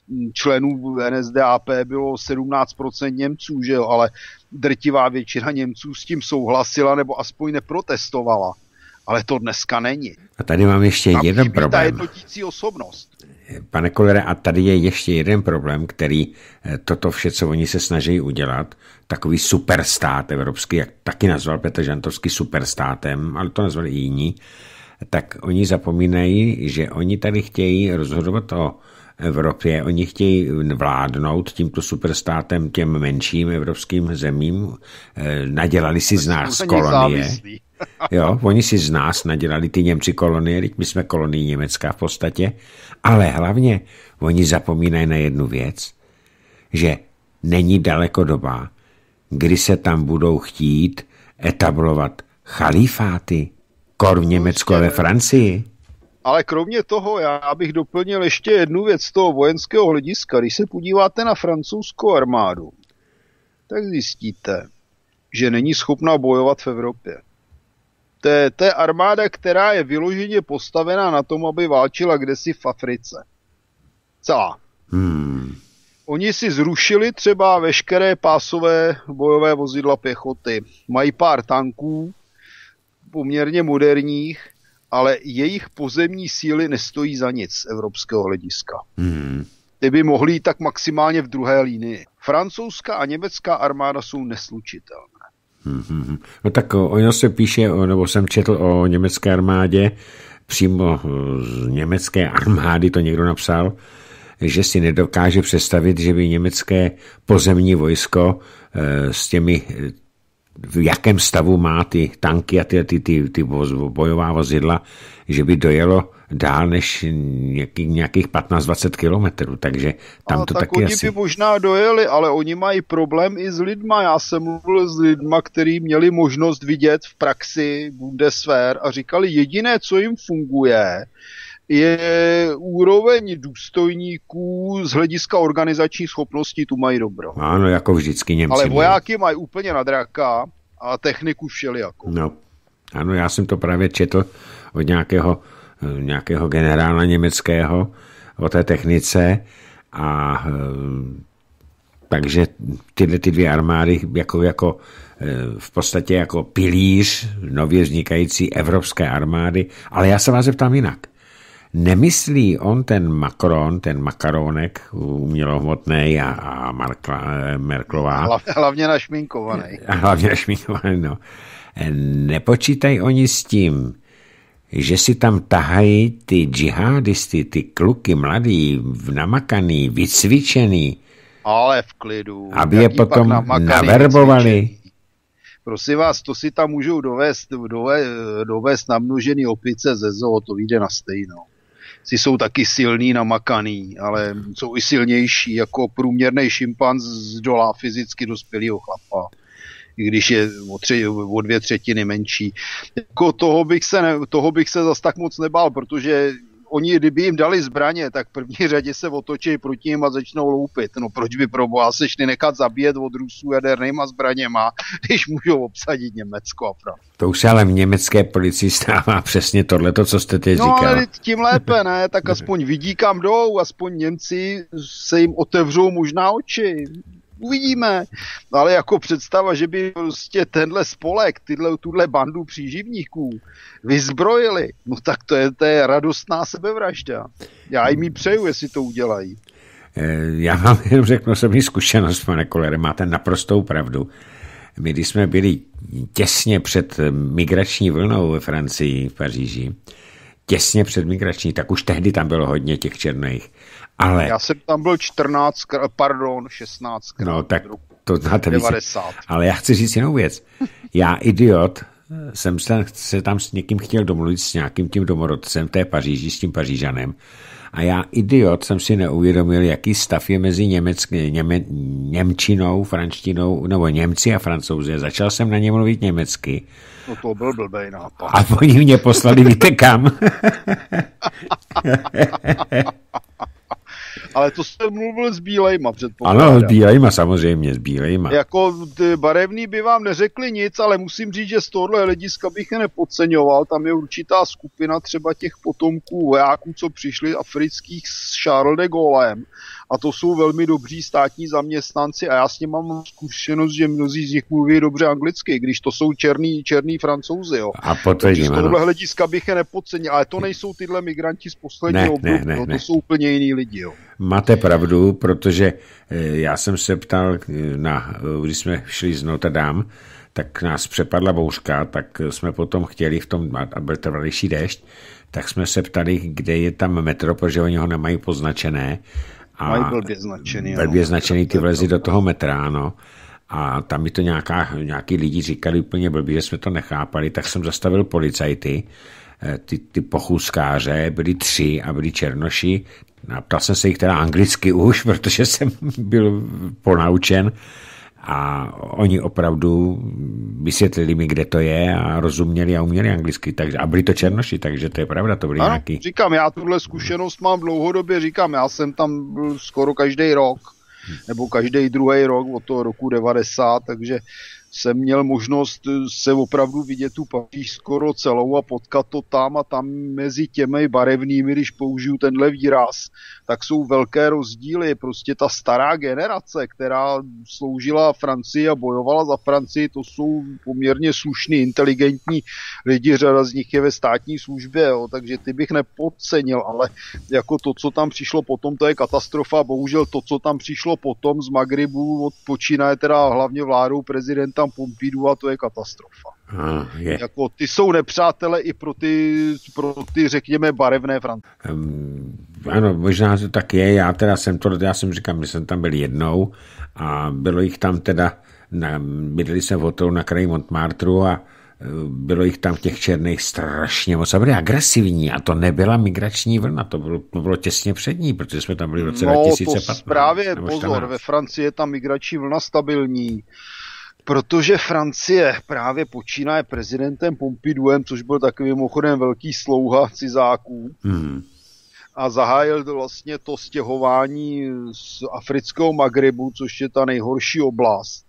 členů N S D A P bylo sedmnáct procent Němců, že jo, ale drtivá většina Němců s tím souhlasila nebo aspoň neprotestovala. Ale to dneska není. A tady mám ještě Tam jeden chybí ta problém. jednotící osobnost. Pane Kollere, a tady je ještě jeden problém, který toto vše, co oni se snaží udělat, takový superstát evropský, jak taky nazval Petr Žantovský superstátem, ale to nazvali i jiní, tak oni zapomínají, že oni tady chtějí rozhodovat o Evropě, oni chtějí vládnout tímto superstátem těm menším evropským zemím, nadělali si z nás kolonie. Jo, oni si z nás nadělali ty Němci kolonie, my jsme kolonii Německa v podstatě, ale hlavně oni zapomínají na jednu věc, že není daleko doba, kdy se tam budou chtít etablovat chalífáty, kor v Německu a ve Francii. Ale kromě toho, já bych doplnil ještě jednu věc z toho vojenského hlediska. Když se podíváte na francouzskou armádu, tak zjistíte, že není schopna bojovat v Evropě. To je, to je armáda, která je vyloženě postavená na tom, aby válčila kdesi v Africe. Celá. Hmm. Oni si zrušili třeba veškeré pásové bojové vozidla pěchoty. Mají pár tanků, poměrně moderních, ale jejich pozemní síly nestojí za nic z evropského hlediska. Hmm. Ty by mohly jít tak maximálně v druhé línii. Francouzská a německá armáda jsou neslučitelné. Hmm. No tak ono se píše, nebo jsem četl o německé armádě, přímo z německé armády to někdo napsal, že si nedokáže představit, že by německé pozemní vojsko s těmi, v jakém stavu má ty tanky a ty, ty, ty, ty bojová vozidla, že by dojelo dál než nějaký, nějakých patnáct dvacet kilometrů, takže tam a to tak taky oni asi... by možná dojeli, ale oni mají problém i s lidma. Já jsem mluvil s lidma, kteří měli možnost vidět v praxi Bundeswehr a říkali, jediné, co jim funguje, je úroveň důstojníků z hlediska organizační schopnosti, tu mají dobro. Ano, jako vždycky Němci. Ale vojáky mají úplně na draka a techniku všelijakou. No, ano, já jsem to právě četl od nějakého, nějakého generála německého o té technice a takže tyhle ty dvě armády jako, jako v podstatě jako pilíř nově vznikající evropské armády, ale já se vás zeptám jinak. Nemyslí on ten Macron, ten makaronek umělohmotnej a, a Markla, Merklová. Hlavně, hlavně našminkovaný. Hlavně našminkovaný, no. Nepočítají oni s tím, že si tam tahají ty džihadisty, ty kluky mladý, namakaný, vycvičený. Ale v klidu. Aby je potom naverbovali. Vycvičený. Prosím vás, to si tam můžou dovést, dovést, dovést namnožený opice ze zoo, to vyjde na stejno. Si jsou taky silný, namakaný, ale jsou i silnější, jako průměrný šimpanz z dola fyzicky dospělého chlapa. I když je o, tři, o dvě třetiny menší. Jako toho bych se, ne, toho bych se zas tak moc nebál, protože oni, kdyby jim dali zbraně, tak v první řadě se otočí proti nim a začnou loupit. No proč by pro boha se šli nechat zabíjet od Rusů jadernýma zbraněma, když můžou obsadit Německo a Francii. To už se ale v německé policii stává přesně tohleto, co jste teď no, říkal. No ale tím lépe, ne? Tak aspoň vidí, kam jdou, aspoň Němci se jim otevřou možná oči. Uvidíme. No ale jako představa, že by prostě tenhle spolek, tyhle, tuhle bandu příživníků vyzbrojili, no tak to je, to je radostná sebevražda. Já jim ji přeju, jestli to udělají. Já vám jenom řeknu osobní zkušenost, pane Kollere, máte naprostou pravdu. My, když jsme byli těsně před migrační vlnou ve Francii, v Paříži, těsně před migrační, tak už tehdy tam bylo hodně těch černých. Ale... Já jsem tam byl čtrnáct, pardon, šestnáct. No tak to znáte víc. Ale já chci říct jinou věc. Já, idiot, jsem se tam s někým chtěl domluvit, s nějakým tím domorodcem v té Paříži, s tím Pařížanem. A já, idiot, jsem si neuvědomil, jaký stav je mezi německy, něme, němčinou, franštinou, nebo Němci a Francouzi. Začal jsem na ně mluvit německy. No to byl blbej nápad. A oni mě poslali, víte kam? Ale to jsem mluvil s bílejma, předpokládám. Ano, s bílejma, samozřejmě, s bílejma. Jako ty barevný by vám neřekli nic, ale musím říct, že z tohohle hlediska bych je nepodceňoval. Tam je určitá skupina třeba těch potomků vojáků, co přišli afrických s Charles de Gaulem. A to jsou velmi dobří státní zaměstnanci a já s ním mám zkušenost, že mnozí z nich mluví dobře anglicky, když to jsou černý, černý Francouzi. Jo. A potvrdím, z tohohle hlediska bych je nepodcenil, ale to nejsou tyhle migranti z posledního ne, období, ne, ne, no, to ne. jsou úplně jiný lidi. Jo. Máte pravdu, protože já jsem se ptal, na, když jsme šli z Notre Dame, tak nás přepadla bouřka, tak jsme potom chtěli v tom, a byl trvalejší déšť, tak jsme se ptali, kde je tam metro, protože oni ho nemají poznačené. A mají blbě značený. Blbě značený, ty vlezí do toho metra, no. A tam mi to nějaká, nějaký lidi říkali úplně blbě, že jsme to nechápali, tak jsem zastavil policajty, ty, ty pochůzkáře, byli tři a byli černoši. A ptal jsem se jich teda anglicky už, protože jsem byl ponaučen a oni opravdu vysvětlili mi, kde to je a rozuměli a uměli anglicky, takže, a byli to černoši, takže to je pravda, to byli ano, nějaký. Říkám, já tuhle zkušenost mám dlouhodobě, říkám, já jsem tam byl skoro každý rok, nebo každý druhý rok od toho roku devadesát, takže jsem měl možnost se opravdu vidět tu Paříž skoro celou a potkat to tam a tam mezi těmi barevnými, když použiju tenhle výraz, tak jsou velké rozdíly. Prostě ta stará generace, která sloužila Francii a bojovala za Francii, to jsou poměrně slušní, inteligentní lidi, řada z nich je ve státní službě, jo, takže ty bych nepodcenil, ale jako to, co tam přišlo potom, to je katastrofa. Bohužel to, co tam přišlo potom z Magribu, počínaje teda hlavně vládou prezidenta Pompidou, a to je katastrofa. Ah, je. Jako, ty jsou nepřátelé i pro ty, pro ty, řekněme, barevné Francie. Um, ano, možná to tak je. Já teda jsem to, já jsem říkal, my jsem tam byl jednou a bylo jich tam teda, na, bydleli jsme v hotelu na kraji Montmartru a bylo jich tam v těch černých strašně moc a byli agresivní a to nebyla migrační vlna, to bylo, to bylo těsně před ní, protože jsme tam byli v roce no, dva tisíce patnáct. To právě, pozor, ve Francii je ta migrační vlna stabilní, protože Francie právě počínaje prezidentem Pompidouem, což byl takový mimochodem velký slouha cizáků, hmm. a zahájil to vlastně to stěhování z afrického Magrebu, což je ta nejhorší oblast.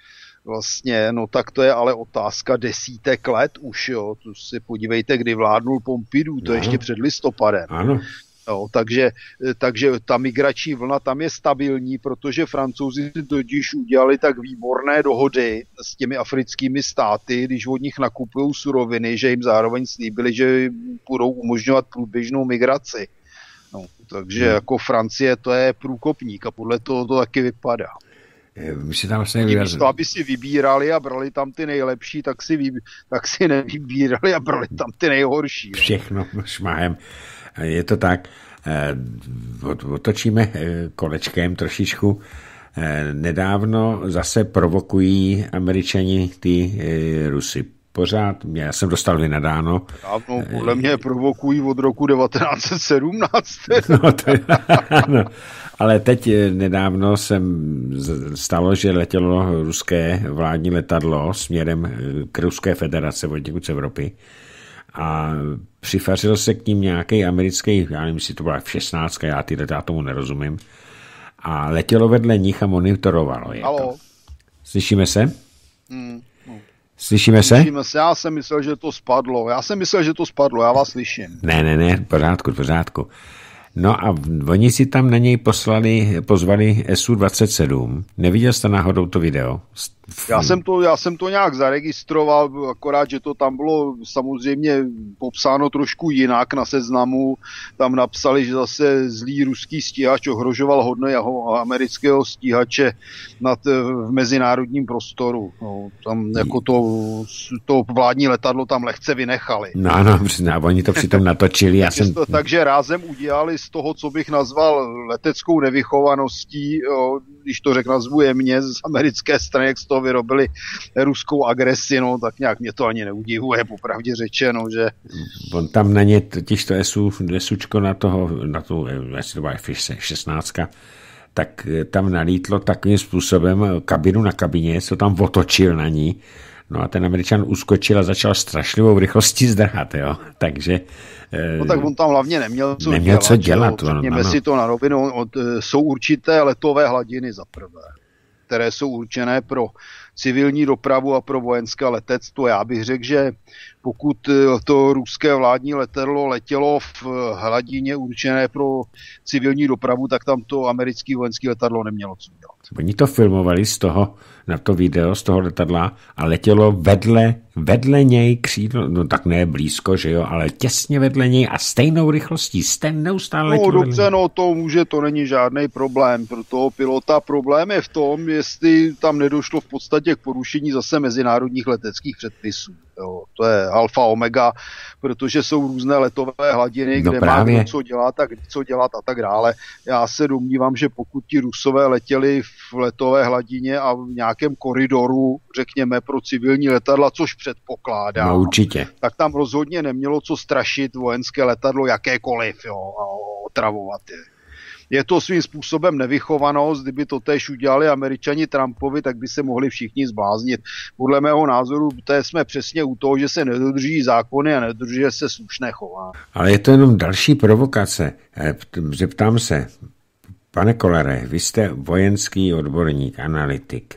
Vlastně, no tak to je ale otázka desítek let už, jo. To si podívejte, kdy vládnul Pompidou, to je ještě před listopadem. Ano. Jo, takže, takže ta migrační vlna tam je stabilní, protože Francouzi totiž udělali tak výborné dohody s těmi africkými státy, když od nich nakupují suroviny, že jim zároveň slíbili, že budou umožňovat průběžnou migraci. No, takže hmm. jako Francie to je průkopník a podle toho to taky vypadá. My si tam vlastně místo, aby si vybírali a brali tam ty nejlepší, tak si, vy, tak si nevybírali a brali tam ty nejhorší. No. Všechno šmahem. Je to tak. Otočíme kolečkem trošičku. Nedávno zase provokují Američani ty Rusy. Pořád, já jsem dostal vynadáno. Dávno, podle mě provokují od roku devatenáct set sedmnáct. No, to je, no. Ale teď nedávno jsem stalo, že letělo ruské vládní letadlo směrem k Ruské federace od někud z Evropy a přifařil se k ním nějaký americký, já nevím, jestli to byla F šestnáct, já, tyhle, já tomu nerozumím, a letělo vedle nich a monitorovalo je to. Slyšíme se? Hmm. Slyšíme se? Slyšíme se, já jsem myslel, že to spadlo. Já jsem myslel, že to spadlo, já vás slyším. Ne, ne, ne, v pořádku, v pořádku. No a oni si tam na něj poslali, pozvali S U dvacet sedm. Neviděl jste náhodou to video? Já jsem to, já jsem to nějak zaregistroval, akorát, že to tam bylo samozřejmě popsáno trošku jinak na seznamu. Tam napsali, že zase zlý ruský stíhač ohrožoval hodného amerického stíhače nad, v mezinárodním prostoru. No, tam jako to, to vládní letadlo tam lehce vynechali. No ano, no, oni to přitom natočili. Já jsem... to, takže rázem udělali z toho, co bych nazval leteckou nevychovaností, jo, když to řekl nazvu jemně, z americké strany, jak z toho vyrobili ruskou agresi, no, tak nějak mě to ani neudivuje, popravdě řečeno, že... On tam na ně, totiž to S U, SUčko na toho, na tu, jestli to byla F šestnáct, tak tam nalítlo takovým způsobem kabinu na kabině, co tam otočil na ní, no a ten Američan uskočil a začal strašlivou rychlostí zdrhat, jo, takže... No tak on tam hlavně neměl co neměl dělat, co dělat. Řekněme no, no. si to na rovinu, od, jsou určité letové hladiny za prvé, které jsou určené pro civilní dopravu a pro vojenské letectvo. Já bych řekl, že pokud to ruské vládní letadlo letělo v hladině určené pro civilní dopravu, tak tam to americké vojenské letadlo nemělo co dělat. Oni to filmovali z toho, na to video z toho letadla a letělo vedle, vedle něj křídlo, no tak ne blízko, že jo, ale těsně vedle něj a stejnou rychlostí, stejně neustále No dobře, no to může, to není žádný problém pro toho pilota. Problém je v tom, jestli tam nedošlo v podstatě k porušení zase mezinárodních leteckých předpisů. Jo, to je alfa omega, protože jsou různé letové hladiny, no kde právě. má co dělat a co dělat a tak dále. Já se domnívám, že pokud ti Rusové letěli v letové hladině a v nějakém koridoru, řekněme, pro civilní letadla, což předpokládám, no, určitě. Tak tam rozhodně nemělo co strašit vojenské letadlo jakékoliv, jo, a otravovat je. Je to svým způsobem nevychovanost, kdyby to též udělali Američani Trumpovi, tak by se mohli všichni zbláznit. Podle mého názoru to jsme přesně u toho, že se nedodrží zákony a nedodržuje se slušné chování. Ale je to jenom další provokace. Zeptám se, pane Kollere, vy jste vojenský odborník, analytik.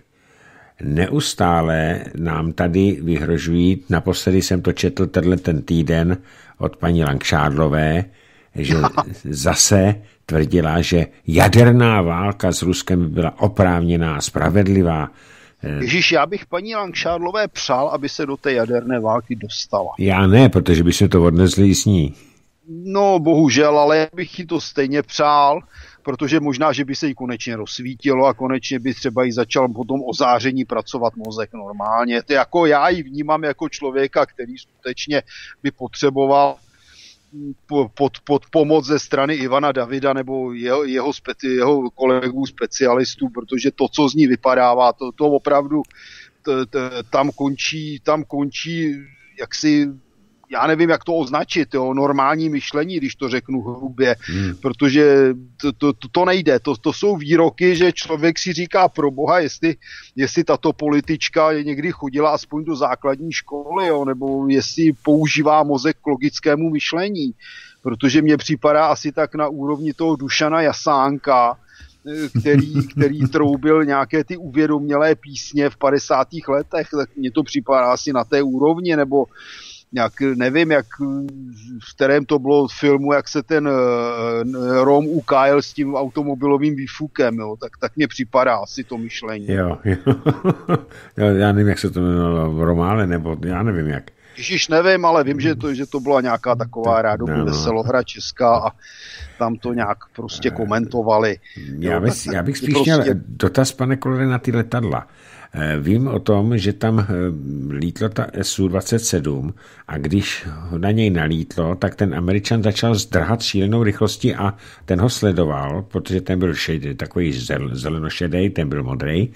Neustále nám tady vyhrožují, naposledy jsem to četl tenhle ten týden od paní Langšádlové, že zase tvrdila, že jaderná válka s Ruskem by byla oprávněná a spravedlivá. Ježíš, já bych paní Langšádlové přál, aby se do té jaderné války dostala. Já ne, protože by se to odnesli s ní. No, bohužel, ale já bych jí to stejně přál, protože možná, že by se jí konečně rozsvítilo a konečně by třeba jí začal potom o záření pracovat mozek normálně. To jako já ji vnímám jako člověka, který skutečně by potřeboval pod, pod pomoc ze strany Ivana Davida nebo jeho, jeho, speci, jeho kolegů specialistů, protože to, co z ní vypadává, to, to opravdu t, t, tam končí, tam končí jaksi, já nevím, jak to označit, jo, normální myšlení, když to řeknu hrubě, hmm. protože to, to, to nejde. To, to jsou výroky, že člověk si říká pro boha, jestli, jestli tato politička někdy chodila aspoň do základní školy, jo, nebo jestli používá mozek k logickému myšlení, protože mně připadá asi tak na úrovni toho Dušana Jasánka, který, který troubil nějaké ty uvědomělé písně v padesátých letech, tak mně to připadá asi na té úrovni, nebo nějak, nevím, jak, v kterém to bylo filmu, jak se ten uh, Rom ukájel s tím automobilovým výfukem, jo, tak, tak mě připadá asi to myšlení. Jo, jo. Já nevím, jak se to jmenovalo, Romále, nebo já nevím jak. Ježiš, nevím, ale vím, že to, že to byla nějaká taková rádoby no, no. veselohra česká a tam to nějak prostě komentovali. Já bych, já bych spíš prostě... měl dotaz, pane Kollere, na ty letadla. Vím o tom, že tam lítlo ta S U dvacet sedm a když na něj nalítlo, tak ten Američan začal zdrhat šílenou rychlostí a ten ho sledoval, protože ten byl šedý, takový zel, zelenošedej, ten byl modrej.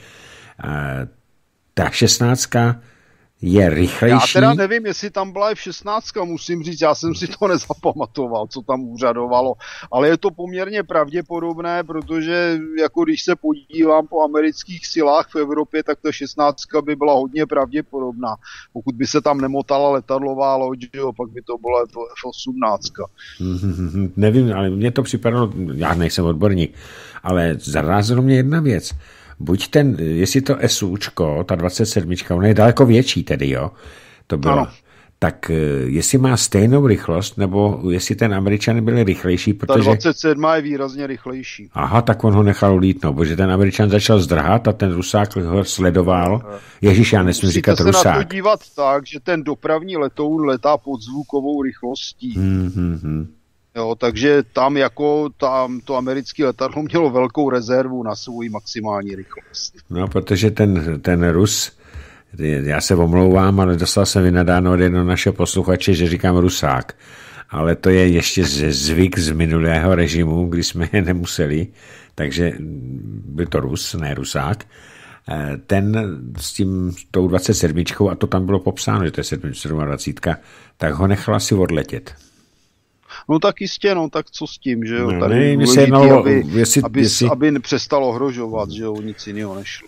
Ta šestnáctka je rychlejší. Já teda nevím, jestli tam byla F šestnáct, musím říct, já jsem si to nezapamatoval, co tam úřadovalo, ale je to poměrně pravděpodobné, protože jako když se podívám po amerických silách v Evropě, tak ta šestnáctka by byla hodně pravděpodobná. Pokud by se tam nemotala letadlová loď, jo, pak by to byla F osmnáct. Nevím, ale mně to připadalo, já nejsem odborník, ale zarazilo mě jedna věc. Buď ten, jestli to SUčko, ta dvacet sedm, ona je daleko větší tedy, jo, to bylo, ano. tak jestli má stejnou rychlost, nebo jestli ten Američan byl rychlejší, protože... Ta dvacet sedm je výrazně rychlejší. Aha, tak on ho nechal ulítnout, protože ten Američan začal zdrhat a ten Rusák ho sledoval. Ježíš, já nesmím říkat se Rusák. Musíte se na to dívat tak, že ten dopravní letoun letá pod zvukovou rychlostí. Hmm, hmm, hmm. Jo, takže tam jako tam to americké letadlo mělo velkou rezervu na svou maximální rychlost. No, protože ten, ten Rus, já se omlouvám, ale dostal jsem vynadáno od jednoho našeho posluchače, že říkám Rusák. Ale to je ještě zvyk z minulého režimu, kdy jsme je nemuseli, takže byl to Rus, ne Rusák. Ten s tím tou dvacet sedm, a to tam bylo popsáno, že to je dvacet sedm, tak ho nechal asi odletět. No tak jistě, no tak co s tím, že jo? No, tady ne, důležitý, jednalo, aby, jestli, aby, jestli... aby přestalo ohrožovat, že jo, nic jiného nešlo.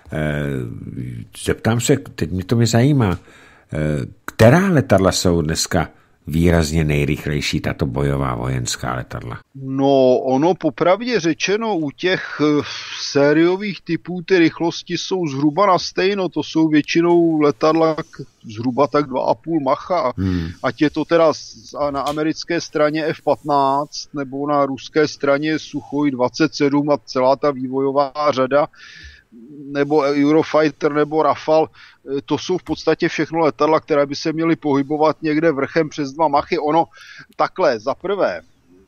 Zeptám se, teď mě to mě zajímá, která letadla jsou dneska výrazně nejrychlejší, tato bojová vojenská letadla? No, ono popravdě řečeno, u těch sériových typů ty rychlosti jsou zhruba na stejno, to jsou většinou letadla zhruba tak dva a půl Macha, hmm. ať je to teda na americké straně F patnáct nebo na ruské straně Suchoj dvacet sedm a celá ta vývojová řada, nebo Eurofighter, nebo Rafale, to jsou v podstatě všechno letadla, které by se měly pohybovat někde vrchem přes dva Machy. Ono takhle, za prvé,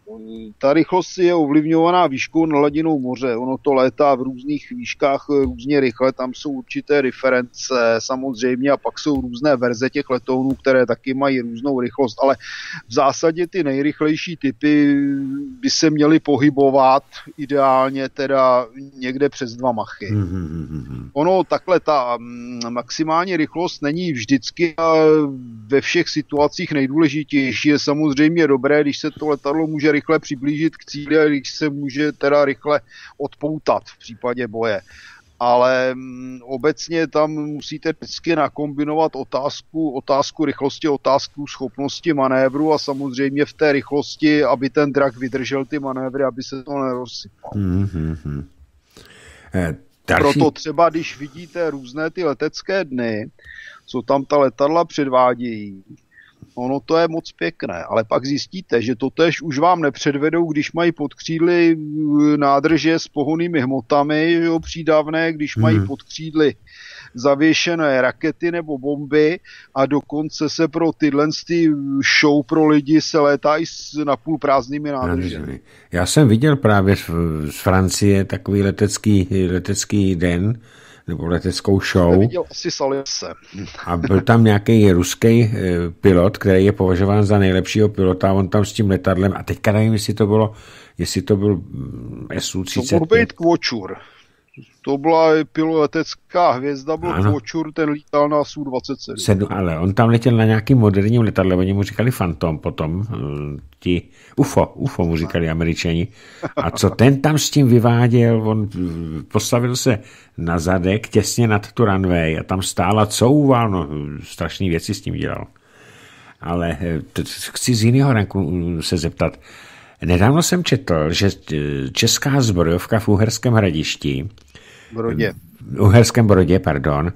ta rychlost je ovlivňovaná výškou nad hladinou moře. Ono to létá v různých výškách různě rychle, tam jsou určité reference samozřejmě a pak jsou různé verze těch letounů, které taky mají různou rychlost, ale v zásadě ty nejrychlejší typy by se měly pohybovat ideálně teda někde přes dva Machy. Mm-hmm. Ono takhle ta maximální rychlost není vždycky ve všech situacích nejdůležitější. Je samozřejmě dobré, když se to letadlo může rychle přiblížit k cíli a když se může teda rychle odpoutat v případě boje. Ale m, obecně tam musíte vždycky nakombinovat otázku, otázku rychlosti, otázku schopnosti manévru a samozřejmě v té rychlosti, aby ten drak vydržel ty manévry, aby se to nerozsypalo. Mm-hmm. Eh, Proto třeba, když vidíte různé ty letecké dny, co tam ta letadla předvádějí, ono to je moc pěkné, ale pak zjistíte, že to též už vám nepředvedou, když mají pod křídly nádrže s pohonnými hmotami, jo, přídavné, když mají hmm. pod křídly zavěšené rakety nebo bomby a dokonce se pro tyhle show pro lidi se létají s napůl prázdnými nádržemi. Já jsem viděl právě z Francie takový letecký, letecký den, nebo leteckou show. Viděl asi Salise. A byl tam nějaký ruský pilot, který je považován za nejlepšího pilota, on tam s tím letadlem, a teďka nevím, jestli to bylo, jestli to byl S U třicet pět. To mohl být Kvočur. To byla letecká hvězda, byl Kvočur, ten lítal na S U dvacet sedm. Sedm, ale on tam letěl na nějakým moderním letadle, oni mu říkali Phantom potom, ti U F O, U F O mu říkali Američani. A co ten tam s tím vyváděl, on postavil se na zadek těsně nad tu runway a tam stál a couval, no strašný věci s tím dělal. Ale chci z jiného ranku se zeptat. Nedávno jsem četl, že česká zbrojovka v Uherském Hradišti, Brodě. v Uherském Brodě, pardon,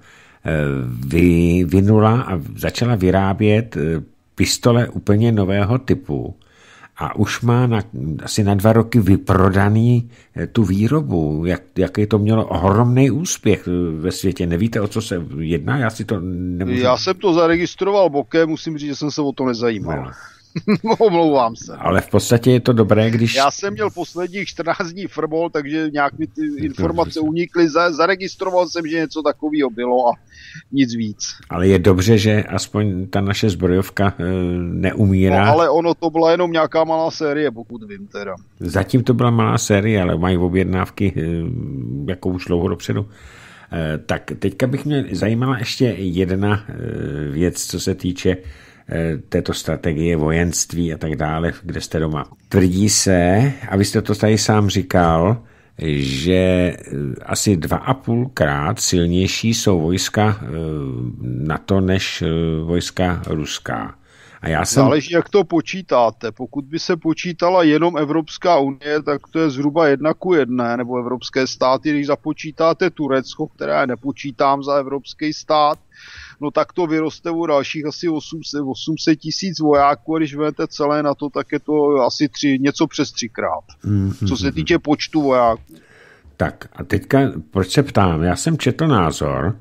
vyvinula a začala vyrábět pistole úplně nového typu a už má na, asi na dva roky vyprodaný tu výrobu. Jak, jaký to mělo ohromný úspěch ve světě. Nevíte, o co se jedná? Já si to nemůžu... Já jsem to zaregistroval bokem, musím říct, že jsem se o to nezajímal. No. Omlouvám se. Ale v podstatě je to dobré, když... Já jsem měl posledních čtrnáct dní frbol, takže nějak mi ty informace unikly. Zaregistroval jsem, že něco takového bylo a nic víc. Ale je dobře, že aspoň ta naše zbrojovka e, neumírá. No, ale ono to byla jenom nějaká malá série, pokud vím teda. Zatím to byla malá série, ale mají objednávky e, jako už dlouho dopředu. E, tak teďka bych mě zajímala ještě jedna e, věc, co se týče této strategie vojenství a tak dále, kde jste doma. Tvrdí se, a vy jste to tady sám říkal, že asi dva a půlkrát silnější jsou vojska NATO než vojska ruská. A já jsem... Záleží, jak to počítáte. Pokud by se počítala jenom Evropská unie, tak to je zhruba jedna ku jedné, nebo evropské státy. Když započítáte Turecko, které nepočítám za evropský stát, no tak to vyroste o dalších asi osm set tisíc vojáků, a když vezmete celé na to, tak je to asi tři, něco přes třikrát, mm-hmm. co se týče počtu vojáků. Tak a teďka, proč se ptám, já jsem četl názor,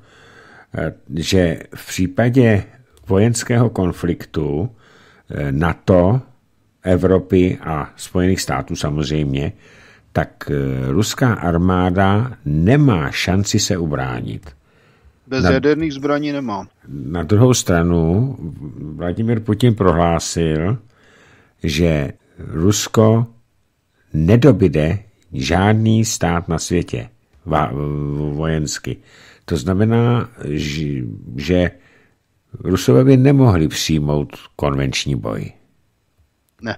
že v případě vojenského konfliktu NATO, Evropy a Spojených států samozřejmě, tak ruská armáda nemá šanci se ubránit. Bez na, jaderných zbraní nemá. Na druhou stranu Vladimír Putin prohlásil, že Rusko nedobyde žádný stát na světě vojensky. To znamená, že, že Rusové by nemohli přijmout konvenční boj. Ne.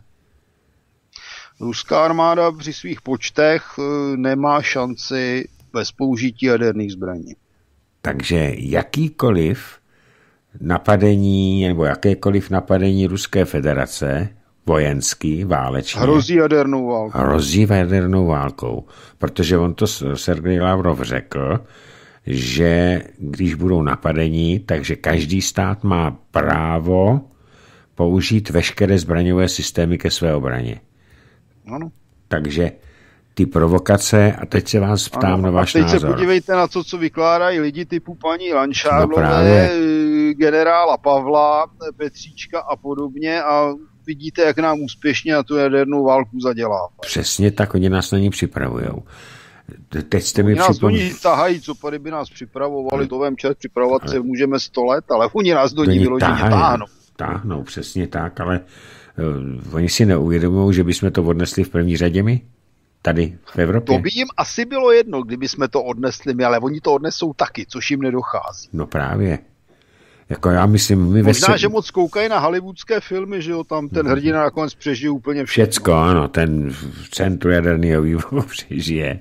Ruská armáda při svých počtech nemá šanci bez použití jaderných zbraní. Takže jakýkoliv napadení nebo jakékoliv napadení Ruské federace vojenský, válečný. Hrozí jadernou válkou. Hrozí jadernou válkou, protože on to Sergej Lavrov řekl, že když budou napadení, takže každý stát má právo použít veškeré zbraňové systémy ke své obraně. Ano. Takže ty provokace, a teď se vás ptám ano, na váš názor. A teď názor. Se podívejte na to, co vykládají lidi typu paní Lanšádlové, no generála Pavla, Petříčka a podobně, a vidíte, jak nám úspěšně na tu jadernou válku zadělá. Přesně tak, oni nás na ní připravujou. Teď jste mi nás připom... oni tahají, co tady by nás připravovali, to vem čas, připravovat ale... se můžeme sto let, ale oni nás do ní vyloženě táhnou. Táhnou, přesně tak, ale uh, oni si neuvědomují, že bychom to odnesli v první řadě my? Tady v Evropě? To by jim asi bylo jedno, kdyby jsme to odnesli my, ale oni to odnesou taky, což jim nedochází. No právě. Jako já myslím, my Možná, ve... že moc koukají na hollywoodské filmy, že jo, tam ten hrdina nakonec přežije úplně všechno. Všecko, ano, ten v centru jaderného vývoju přežije.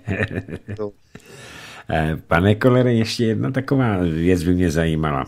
Pane Kollere, ještě jedna taková věc by mě zajímala.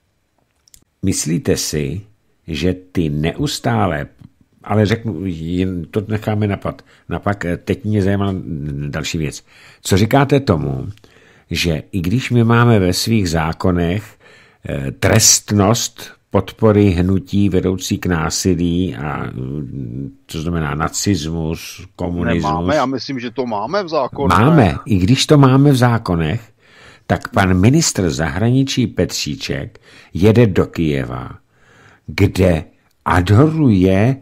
Myslíte si, že ty neustále, ale řeknu, to necháme napad, napak, teď mě zajímala další věc. Co říkáte tomu, že i když my máme ve svých zákonech trestnost podpory hnutí vedoucí k násilí a co znamená nacismus, komunismus. Nemáme, já myslím, že to máme v zákonech. Máme, i když to máme v zákonech, tak pan ministr zahraničí Petříček jede do Kyjeva, kde adoruje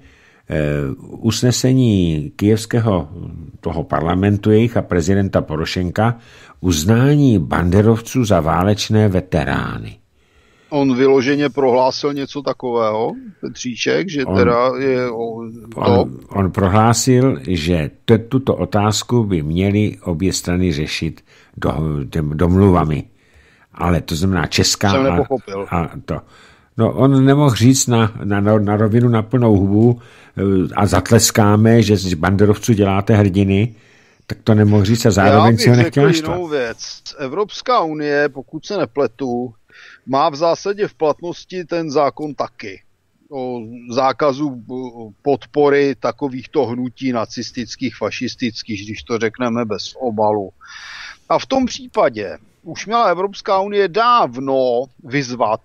usnesení kyjevského toho parlamentu jejich a prezidenta Porošenka uznání banderovců za válečné veterány. On vyloženě prohlásil něco takového, Petříček, že on, teda je o, to... On, on prohlásil, že t- tuto otázku by měly obě strany řešit do, domluvami. Ale to znamená česká a, a to. No on nemohl říct na, na, na rovinu na plnou hubu a zatleskáme, že z banderovců děláte hrdiny, tak to nemohl říct a zároveň si ho nechtěl naštvat. Já bych řekl jinou věc. Evropská unie, pokud se nepletu, má v zásadě v platnosti ten zákon taky o zákazu podpory takovýchto hnutí nacistických, fašistických, když to řekneme bez obalu. A v tom případě už měla Evropská unie dávno vyzvat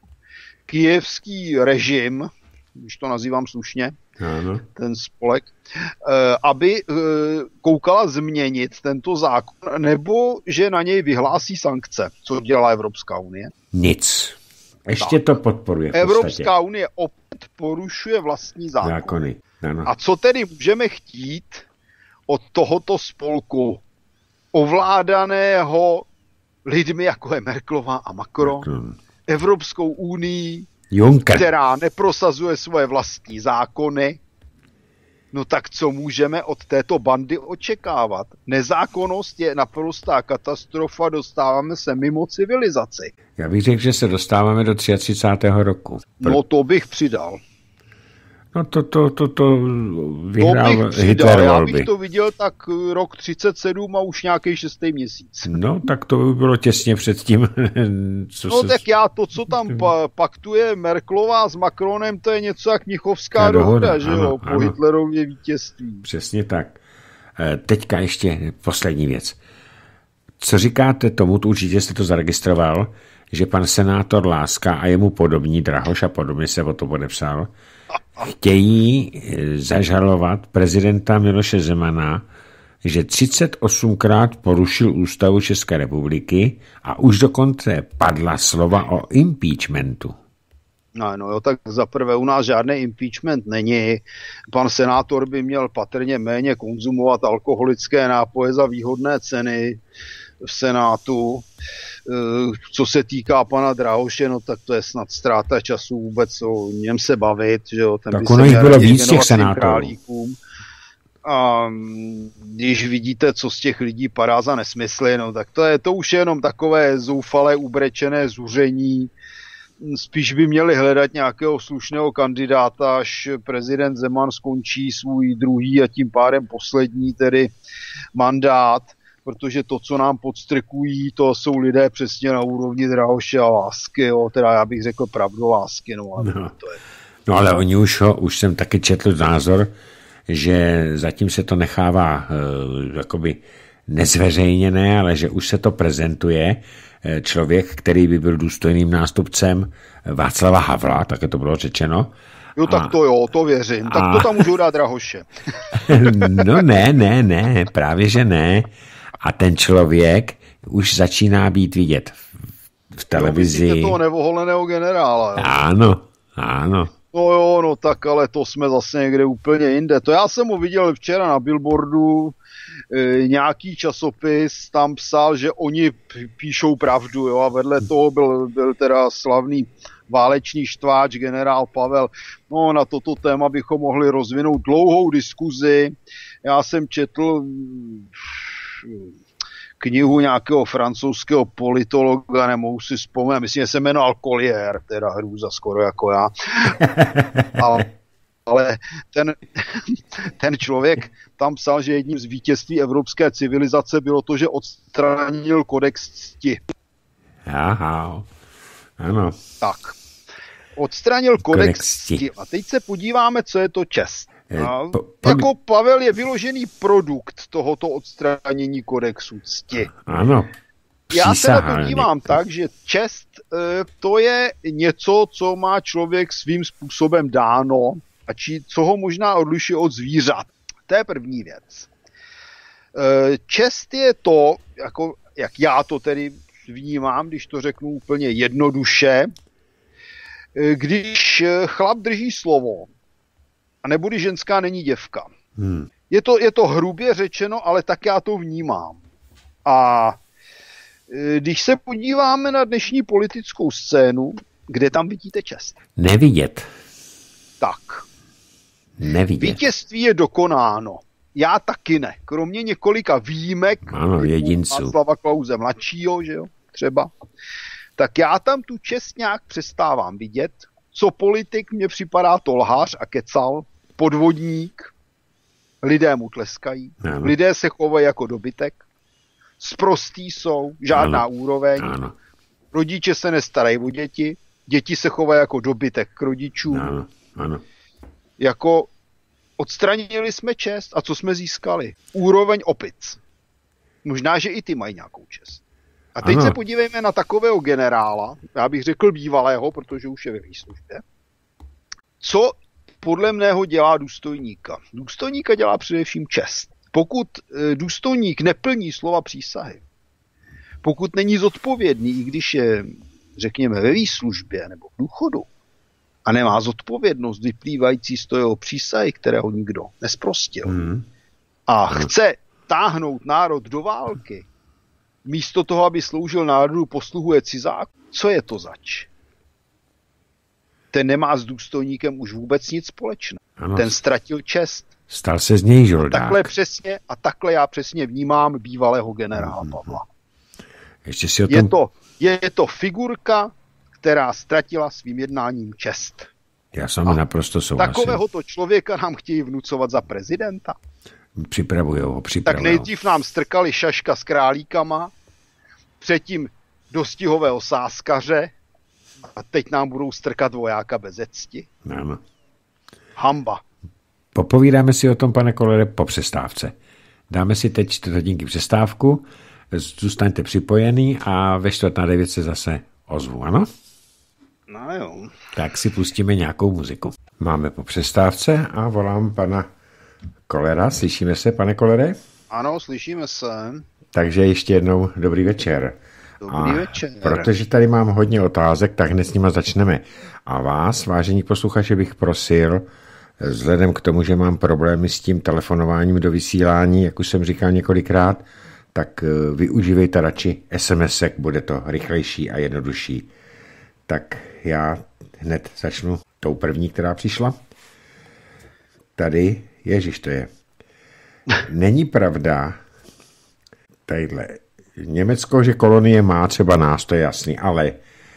kyjevský režim, když to nazývám slušně, ano. Ten spolek, aby koukala změnit tento zákon, nebo že na něj vyhlásí sankce, co dělá Evropská unie. Nic. Ještě tak. To podporuje. Evropská unie opět porušuje vlastní zákon. zákony. Ano. A co tedy můžeme chtít od tohoto spolku ovládaného lidmi, jako je Merkelová a Macron, Macron. Evropskou unii, Juncker. Která neprosazuje svoje vlastní zákony, no tak co můžeme od této bandy očekávat? Nezákonnost je naprostá katastrofa, dostáváme se mimo civilizaci. Já bych řekl, že se dostáváme do třicátého třetího roku. No to bych přidal. No to, to, to, to vyhrál Hitler volby. Já bych to viděl tak rok třicet sedm a už nějaký šestý měsíc. No tak to by bylo těsně před tím. Co no se... tak já to, co tam pa- paktuje Merkelová s Macronem, to je něco jak Mnichovská dohoda, že ano, jo, po ano. Hitlerově vítězství. Přesně tak. Teďka ještě poslední věc. Co říkáte tomu, to určitě jste to zaregistroval, že pan senátor Láska a jemu podobní, Drahoš a podobně se o to podepsal, chtějí zažalovat prezidenta Miloše Zemana, že třicet osmkrát porušil ústavu České republiky a už dokonce padla slova o impeachmentu. No, no jo, tak zaprvé u nás žádný impeachment není. Pan senátor by měl patrně méně konzumovat alkoholické nápoje za výhodné ceny v Senátu. Co se týká pana Drahoše, no tak to je snad ztráta času vůbec o něm se bavit. Že jo? Ten tak ono jich bylo víc těch senátorů. A když vidíte, co z těch lidí padá za nesmysly, no tak to je to už je jenom takové zoufalé, ubrečené zuření. Spíš by měli hledat nějakého slušného kandidáta, až prezident Zeman skončí svůj druhý a tím pádem poslední tedy mandát, protože to, co nám podstrkují, to jsou lidé přesně na úrovni Drahoše a Lásky, jo, teda já bych řekl pravdu Lásky, no, ale no. to je. No ale oni už ho, už jsem taky četl názor, že zatím se to nechává uh, jakoby nezveřejněné, ale že už se to prezentuje člověk, který by byl důstojným nástupcem Václava Havla, také to bylo řečeno. Jo, tak a, to jo, to věřím. Tak a, to tam můžu dát Drahoše. No ne, ne, ne, právě že ne. A ten člověk už začíná být vidět v televizi. Jo, toho nevoholeného generála. Jo. Ano, ano. No jo, no tak ale to jsme zase někde úplně jinde. To já jsem ho viděl včera na billboardu, e, nějaký časopis tam psal, že oni píšou pravdu, jo, a vedle toho byl, byl teda slavný válečný štváč generál Pavel. No na toto téma bychom mohli rozvinout dlouhou diskuzi. Já jsem četl knihu nějakého francouzského politologa, nemohu si vzpomenout, myslím, že se jmenoval Collier, teda hrůza skoro jako já. Ale, ale ten, ten člověk tam psal, že jedním z vítězství evropské civilizace bylo to, že odstranil kodex cti. Aha, ano. Tak. Odstranil kodex cti. A teď se podíváme, co je to čest. A po, po... Jako Pavel je vyložený produkt tohoto odstranění kodexu cti. Ano. Já se na to dívám tak, že čest to je něco, co má člověk svým způsobem dáno a či, co ho možná odlišuje od zvířat. To je první věc. Čest je to, jako, jak já to tedy vnímám, když to řeknu úplně jednoduše, když chlap drží slovo, a nebo když ženská není děvka. Hmm. Je to, je to hrubě řečeno, ale tak já to vnímám. A když se podíváme na dnešní politickou scénu, kde tam vidíte čest? Nevidět. Tak. Nevidět. Vítězství je dokonáno. Já taky ne. Kromě několika výjimek, ano, jedinců. Václava Klause mladšího, že jo, třeba. Tak já tam tu čest nějak přestávám vidět. Co politik mně připadá to lhář a kecal, podvodník, lidé mu tleskají, ano. Lidé se chovají jako dobytek, sprostí jsou, žádná ano. úroveň, ano. Rodiče se nestarají o děti, děti se chovají jako dobytek k rodičům. Ano. Ano. Jako odstranili jsme čest a co jsme získali? Úroveň opic. Možná, že i ty mají nějakou čest. A teď ano. se podívejme na takového generála, já bych řekl bývalého, protože už je ve výslužbě. Co podle mého dělá důstojníka? Důstojníka dělá především čest. Pokud důstojník neplní slova přísahy, pokud není zodpovědný, i když je, řekněme, ve výslužbě nebo v důchodu, a nemá zodpovědnost vyplývající z toho přísahy, kterého nikdo nesprostil, hmm. a chce táhnout národ do války, místo toho, aby sloužil národu, posluhuje cizáku. Co je to zač? Ten nemá s důstojníkem už vůbec nic společného. Ano. Ten ztratil čest. Stal se z něj žoldák. Takhle přesně, a takhle já přesně vnímám bývalého generála Pavla. Ještě si o tom... je, to, je to figurka, která ztratila svým jednáním čest. Já s vámi naprosto souhlasím. Takovéhoto člověka nám chtějí vnucovat za prezidenta. Připravujou ho, připravujou. Tak nejdřív nám strkali šaška s králíkama, předtím dostihového sáskaře a teď nám budou strkat vojáka bez cti. Ano. Hamba. Popovídáme si o tom, pane Kollere, po přestávce. Dáme si teď čtvrt hodinky přestávku, zůstaňte připojený a ve čtvrt na devět se zase ozvu, ano? No jo. Tak si pustíme nějakou muziku. Máme po přestávce a volám pana Kollera. Slyšíme se, pane Kollere? Ano, slyšíme se. Takže ještě jednou dobrý večer. Dobrý a večer. Protože tady mám hodně otázek, tak hned s nima začneme. A vás, vážení posluchači, bych prosil, vzhledem k tomu, že mám problémy s tím telefonováním do vysílání, jak už jsem říkal několikrát, tak využívejte radši es em esek, bude to rychlejší a jednodušší. Tak já hned začnu tou první, která přišla. Tady, ježiš to je. Není pravda, tadyhle, Německo, že kolonie má třeba nás, to je jasný, ale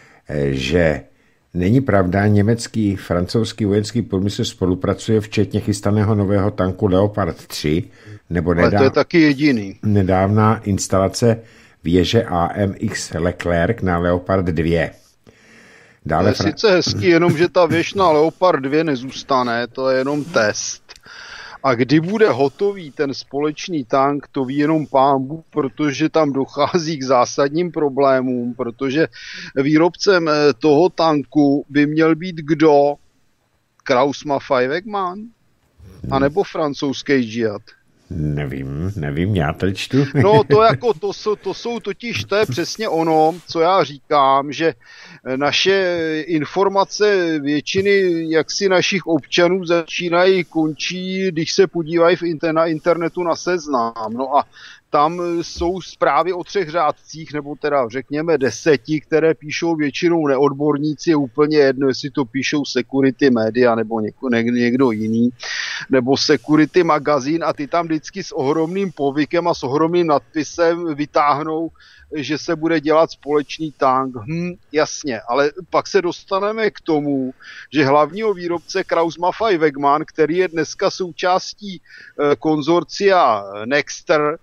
že není pravda, německý, francouzský vojenský průmysl spolupracuje včetně chystaného nového tanku Leopard tři, nebo nedá, ale to je taky jediný. Nedávná instalace věže A M X Leclerc na Leopard dva. Dále to je fra... sice hezký, jenom že ta věž na Leopard dva nezůstane, to je jenom test. A kdy bude hotový ten společný tank, to ví jenom pán Bůh, protože tam dochází k zásadním problémům, protože výrobcem toho tanku by měl být kdo? Krauss-Maffei Wegmann? A nebo francouzský Džiat? Nevím, nevím, já teď čtu. No to jako, to jsou, to jsou totiž, to je přesně ono, co já říkám, že naše informace většiny jaksi našich občanů začínají, končí, když se podívají v inter, na internetu na Seznam. No a tam jsou zprávy o třech řádcích, nebo teda řekněme deseti, které píšou většinou neodborníci, je úplně jedno, jestli to píšou Security Media nebo někdo, někdo jiný, nebo Security Magazine a ty tam vždycky s ohromným povykem a s ohromným nadpisem vytáhnou, že se bude dělat společný tank. Hm, jasně, ale pak se dostaneme k tomu, že hlavního výrobce Krauss-Maffei Wegmann, který je dneska součástí eh, konzorcia Nexter,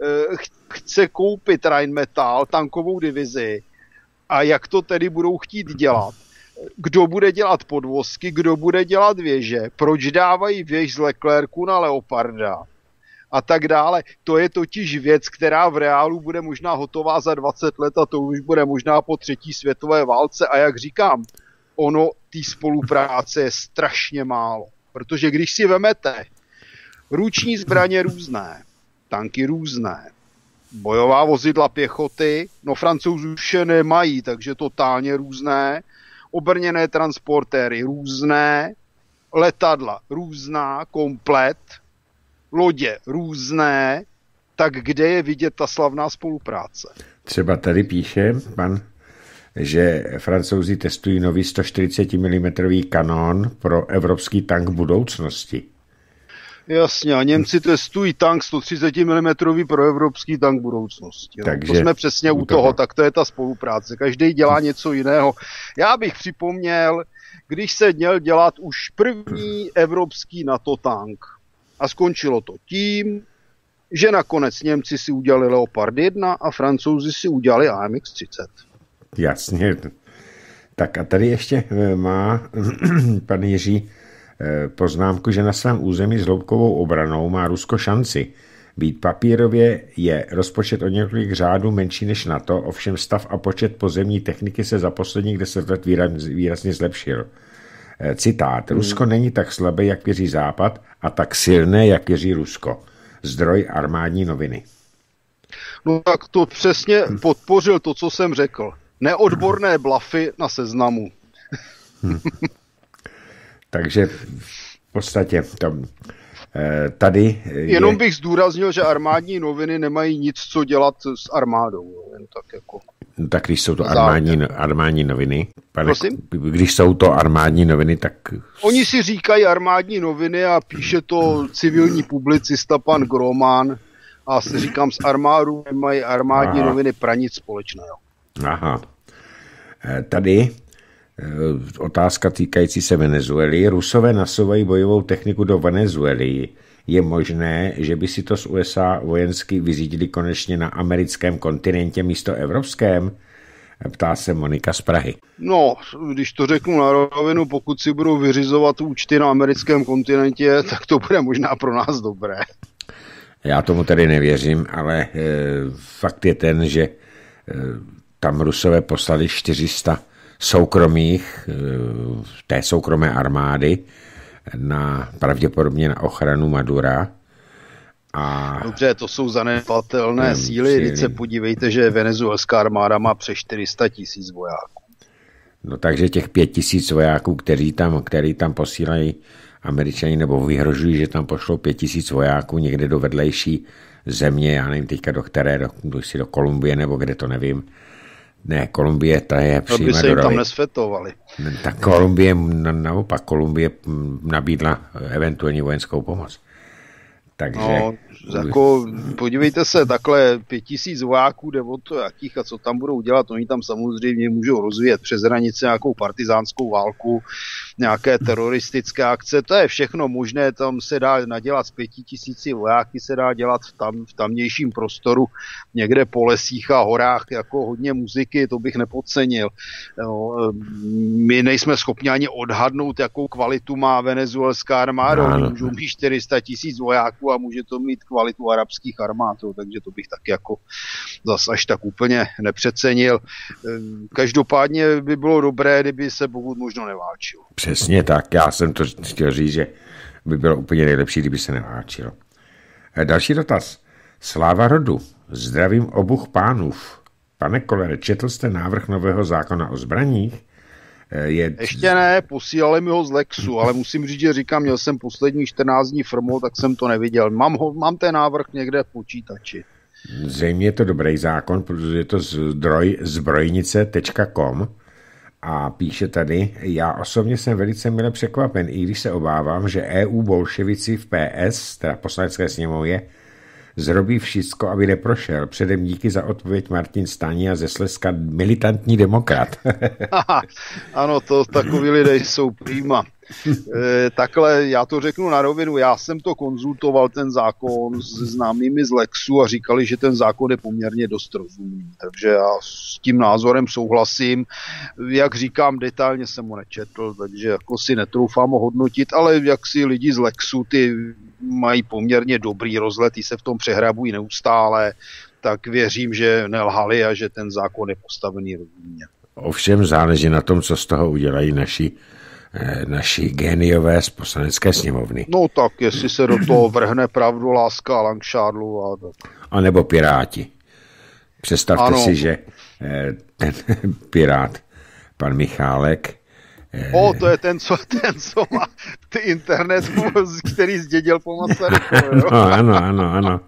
chce koupit Rheinmetall, tankovou divizi a jak to tedy budou chtít dělat. Kdo bude dělat podvozky, kdo bude dělat věže, proč dávají věž z Leclercu na Leoparda a tak dále. To je totiž věc, která v reálu bude možná hotová za dvacet let a to už bude možná po třetí světové válce a jak říkám, ono té spolupráce je strašně málo, protože když si vemete ruční zbraně různé, tanky různé, bojová vozidla pěchoty, no Francouzi už je nemají, takže totálně různé, obrněné transportéry různé, letadla různá, komplet, lodě různé, tak kde je vidět ta slavná spolupráce? Třeba tady píše pan, že Francouzi testují nový sto čtyřicet milimetrů kanon pro evropský tank budoucnosti. Jasně, a Němci testují tank sto třicet milimetrů pro evropský tank budoucnosti. Takže to jsme přesně u toho, toho, tak to je ta spolupráce. Každý dělá něco jiného. Já bych připomněl, když se měl dělat už první evropský NATO tank. A skončilo to tím, že nakonec Němci si udělali Leopard jedna a Francouzi si udělali A M X třicet. Jasně. Tak a tady ještě má pan Jiří poznámku, že na svém území s hloubkovou obranou má Rusko šanci. Být papírově je rozpočet o několik řádů menší než NATO, ovšem stav a počet pozemní techniky se za posledních deset let výrazně zlepšil. Citát. Rusko není tak slabé, jak věří Západ, a tak silné, jak věří Rusko. Zdroj Armádní noviny. No tak to přesně podpořil to, co jsem řekl. Neodborné blafy na Seznamu. Hmm. Takže v podstatě to, tady... Jenom je... bych zdůraznil, že armádní noviny nemají nic, co dělat s armádou. Jen tak, jako... no, tak když jsou to armádní, armádní noviny... Pane, když jsou to armádní noviny, tak... Oni si říkají armádní noviny a píše to civilní publicista pan Groman a si říkám, s armádou nemají armádní Aha. noviny pra nic společného. Aha. Tady... otázka týkající se Venezuely. Rusové nasouvají bojovou techniku do Venezuely. Je možné, že by si to z U S A vojensky vyřídili konečně na americkém kontinentě místo evropském? Ptá se Monika z Prahy. No, když to řeknu na rovinu, pokud si budou vyřizovat účty na americkém kontinentě, tak to bude možná pro nás dobré. Já tomu tedy nevěřím, ale e, fakt je ten, že e, tam Rusové poslali čtyři sta soukromých, té soukromé armády, na, pravděpodobně na ochranu Madura. A dobře, to jsou zanedbatelné síly. Teď se podívejte, že venezuelská armáda má přes čtyři sta tisíc vojáků. No takže těch pět tisíc vojáků, kteří tam, který tam posílají Američani, nebo vyhrožují, že tam pošlou pět tisíc vojáků někde do vedlejší země, já nevím teďka do které, do, do, do Kolumbie, nebo kde, to nevím. Ne, Kolumbie, ta je přímo do Aby se jim tam nesvětovali. Tak Kolumbie, naopak Kolumbie nabídla eventuální vojenskou pomoc. Takže... No, jako, podívejte se, takhle pět tisíc vojáků jde o to, jakých a co tam budou dělat. Oni tam samozřejmě můžou rozvíjet přes hranice nějakou partizánskou válku, nějaké teroristické akce, to je všechno možné, tam se dá nadělat z pěti tisíci vojáky, se dá dělat v, tam, v tamnějším prostoru, někde po lesích a horách, jako hodně muziky, to bych nepodcenil. No, my nejsme schopni ani odhadnout, jakou kvalitu má venezuelská armáda, oni můžou mít čtyři sta tisíc vojáků a může to mít kvalitu arabských armád, takže to bych tak jako zas až tak úplně nepřecenil. Každopádně by bylo dobré, kdyby se pokud možno neválčilo. Přesně tak, já jsem to chtěl říct, že by bylo úplně nejlepší, kdyby se neválčilo. Další dotaz. Sláva rodu. Zdravím obuch pánův. Pane Kollere, četl jste návrh nového zákona o zbraních? Je... Ještě ne, posílali mi ho z Lexu, ale musím říct, že říkám, měl jsem poslední čtrnáct dní firmou, tak jsem to neviděl. Mám, ho, mám ten návrh někde v počítači. Zřejmě je to dobrý zákon, protože je to zdroj zbrojnice tečka com a píše tady, já osobně jsem velice mile překvapen, i když se obávám, že E U bolševici v P S, teda poslanecké sněmovně, zrobí všecko, aby neprošel. Předem díky za odpověď Martin Stání a ze Slezska militantní demokrat. Ano, to takový lidé jsou prýma. E, takhle, já to řeknu na rovinu, já jsem to konzultoval, ten zákon s známými z Lexu a říkali, že ten zákon je poměrně dost rozumný, takže já s tím názorem souhlasím. Jak říkám, detailně jsem ho nečetl, takže jako si netroufám ho hodnotit, ale jak si lidi z Lexu, ty mají poměrně dobrý rozhled, ty se v tom přehrabují neustále, tak věřím, že nelhali a že ten zákon je postavený rozumně. Ovšem záleží na tom, co z toho udělají naši naši géniové z poslanecké sněmovny. No tak, jestli se do toho vrhne pravdu, láska a Langšádlu a tak. A nebo Piráti. Představte ano. si, že ten Pirát, pan Michálek... O, to je ten, co, ten, co má ty internet, který zdědil po Masarykovi. No, ano, ano, ano.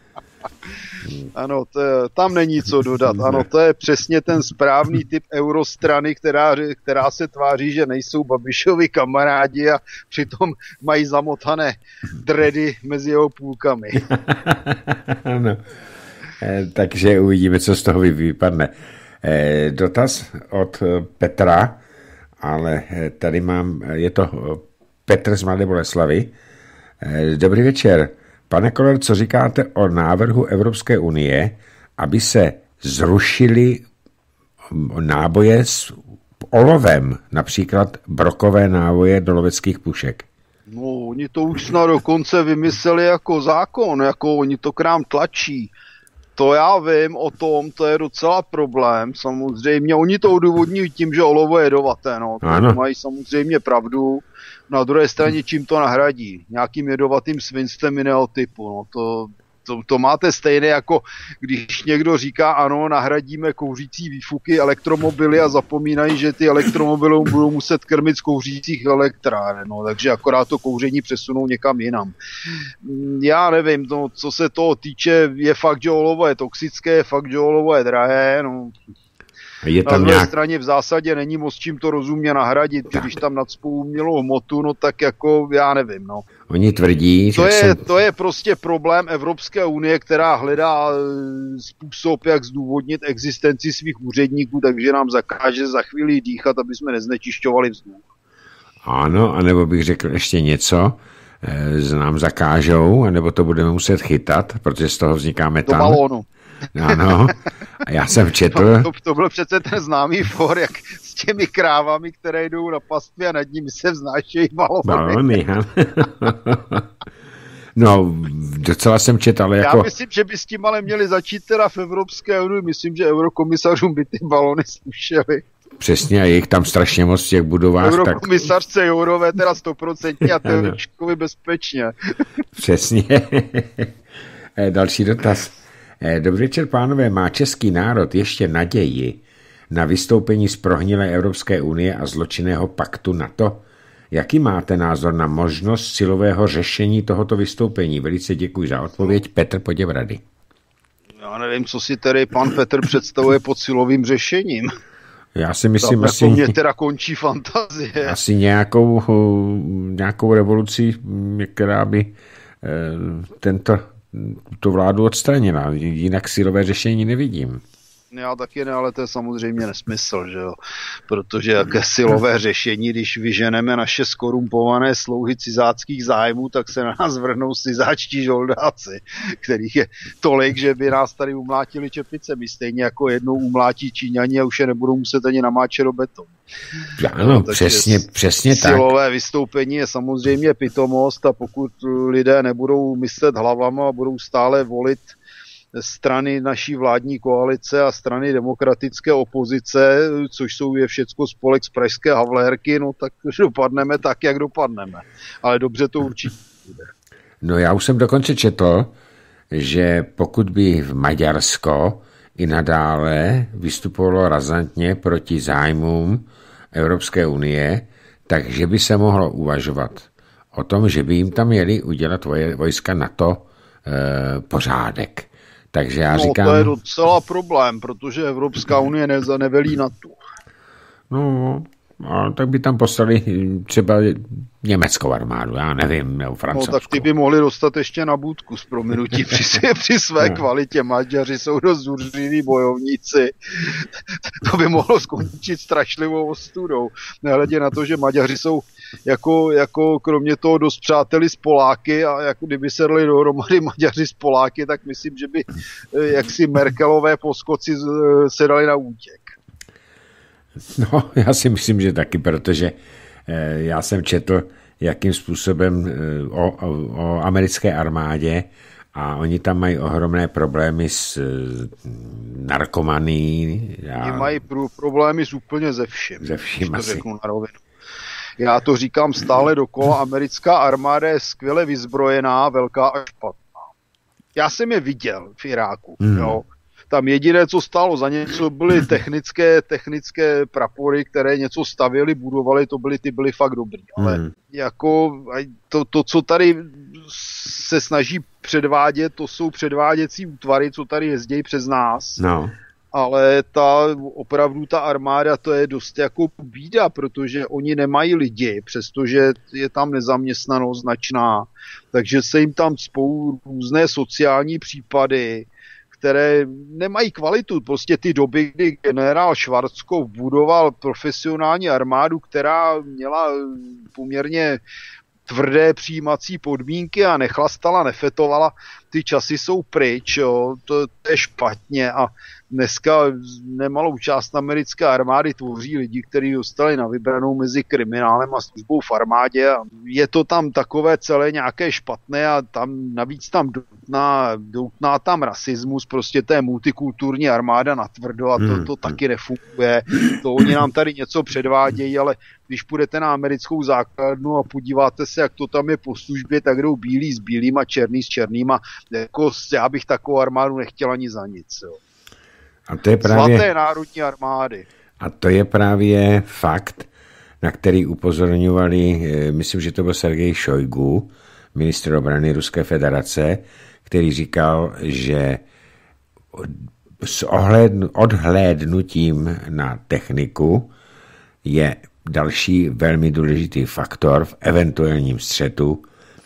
Ano, to je, tam není co dodat. Ano, to je přesně ten správný typ eurostrany, která, která se tváří, že nejsou Babišovi kamarádi a přitom mají zamotané dredy mezi jeho půlkami. Ano. E, takže uvidíme, co z toho vypadne. E, dotaz od Petra, ale tady mám, je to Petr z Mladé Boleslavi. E, dobrý večer. Pane Koller, co říkáte o návrhu Evropské unie, aby se zrušily náboje s olovem, například brokové náboje do loveckých pušek? No, oni to už snad dokonce vymysleli jako zákon, jako oni to k nám tlačí. To já vím o tom, to je docela problém, samozřejmě. Oni to odůvodní tím, že olovo je jedovaté, no. To mají samozřejmě pravdu. Na druhé straně čím to nahradí? Nějakým jedovatým svinstvem jiného typu. No to, to, to máte stejné, jako když někdo říká, ano, nahradíme kouřící výfuky elektromobily a zapomínají, že ty elektromobily budou muset krmit z kouřících elektráren. No, takže akorát to kouření přesunou někam jinam. Já nevím, no, co se toho týče, je fakt, že olovo je toxické, je fakt, že olovo je drahé, no. Je tam na druhé nějak... straně v zásadě není moc čím to rozumně nahradit, tak. Když tam nacpou umělou hmotu, no tak jako já nevím, no. Oni tvrdí, to že je, jsem... to je prostě problém Evropské unie, která hledá způsob, jak zdůvodnit existenci svých úředníků, takže nám zakáže za chvíli dýchat, aby jsme neznečišťovali vzduch. Ano, anebo bych řekl ještě něco, e, nám zakážou, anebo to budeme muset chytat, protože z toho vzniká metan. Do balónu. Ano, a já jsem četl... To, to byl přece ten známý for, jak s těmi krávami, které jdou na pastvě a nad nimi se vznášejí balóny. Balóny, No, docela jsem četl, ale jako... Já myslím, že by s tím ale měli začít teda v Evropské unii. Myslím, že eurokomisařům by ty balony slušely. Přesně, a je jich tam strašně moc v těch budovách. Eurokomisařce tak... Jourové teda stoprocentně a Teodorčikovi bezpečně. Přesně. Další dotaz. Dobrý večer, pánové. Má český národ ještě naději na vystoupení z prohnilé Evropské unie a zločinného paktu NATO? Jaký máte názor na možnost silového řešení tohoto vystoupení? Velice děkuji za odpověď. Petr Poděbrady. Já nevím, co si tady pan Petr představuje pod silovým řešením. Já si myslím, tam asi... mě teda končí fantazie. Asi nějakou, nějakou revoluci, která by tento, tu vládu odstranila. Jinak silové řešení nevidím. Já taky ne, ale to je samozřejmě nesmysl, že jo? Protože jaké silové řešení, když vyženeme naše skorumpované slouhy cizáckých zájmů, tak se na nás vrhnou cizáčtí žoldáci, kterých je tolik, že by nás tady umlátili čepicemi, stejně jako jednou umlátí Číňani a už je nebudou muset ani namáčet do betonu. Ano, no, přesně, přesně tak. Silové vystoupení je samozřejmě pitomost a pokud lidé nebudou myslet hlavama a budou stále volit strany naší vládní koalice a strany demokratické opozice, což jsou je všecko spolek z pražské Havlérky, no tak dopadneme tak, jak dopadneme. Ale dobře to určitě bude. No já už jsem dokonce četl, že pokud by v Maďarsko i nadále vystupovalo razantně proti zájmům Evropské unie, takže by se mohlo uvažovat o tom, že by jim tam měli udělat vojska NATO e, pořádek. Takže já no, říkám... to je docela problém, protože Evropská unie ne, nevelí na to. No, ale tak by tam poslali třeba německou armádu, já nevím, nebo francouzskou. No, tak ty by mohli dostat ještě na budku z prominutí při, při své no. kvalitě. Maďaři jsou dost zuřiví bojovníci. To by mohlo skončit strašlivou ostudou. Nehledě na to, že Maďaři jsou jako, jako kromě toho dost přáteli s Poláky a jako kdyby se dali dohromady Maďaři s Poláky, tak myslím, že by jaksi Merkelové poskoci se dali na útěk. No, já si myslím, že taky, protože eh, já jsem četl, jakým způsobem eh, o, o, o americké armádě a oni tam mají ohromné problémy s eh, narkomaní. A... Oni mají pro, problémy s úplně ze vším. Ze vším asi. Řeknu na rovinu. Já to říkám stále dokola, americká armáda je skvěle vyzbrojená, velká a špatná. Já jsem je viděl v Iráku, hmm. jo. Tam jediné, co stálo za něco, byly technické, technické prapory, které něco stavěly, budovaly, to byly, ty byly fakt dobrý. Ale hmm. jako to, to, co tady se snaží předvádět, to jsou předváděcí útvary, co tady jezdí přes nás. No. Ale ta opravdu ta armáda, to je dost jako bída, protože oni nemají lidi, přestože je tam nezaměstnanost značná, takže se jim tam cpou různé sociální případy, které nemají kvalitu. Prostě ty doby, kdy generál Schwarzkopf budoval profesionální armádu, která měla poměrně tvrdé přijímací podmínky a nechlastala, nefetovala, ty časy jsou pryč, jo. To, to je špatně a dneska nemalou část americké armády tvoří lidi, kteří dostali na vybranou mezi kriminálem a službou v armádě a je to tam takové celé nějaké špatné a tam navíc tam doutná, doutná tam rasismus, prostě to je multikulturní armáda natvrdo a to, to taky nefunguje. To oni nám tady něco předvádějí, ale když půjdete na americkou základnu a podíváte se, jak to tam je po službě, tak jdou bílí s bílým a černý s černým a jako já bych takovou armádu nechtěl ani za nic. Jo. A to je právě, svaté národní armády. A to je právě fakt, na který upozorňovali, myslím, že to byl Sergej Šojgu, ministr obrany Ruské federace, který říkal, že s ohlednu, odhlédnutím na techniku je další velmi důležitý faktor v eventuálním střetu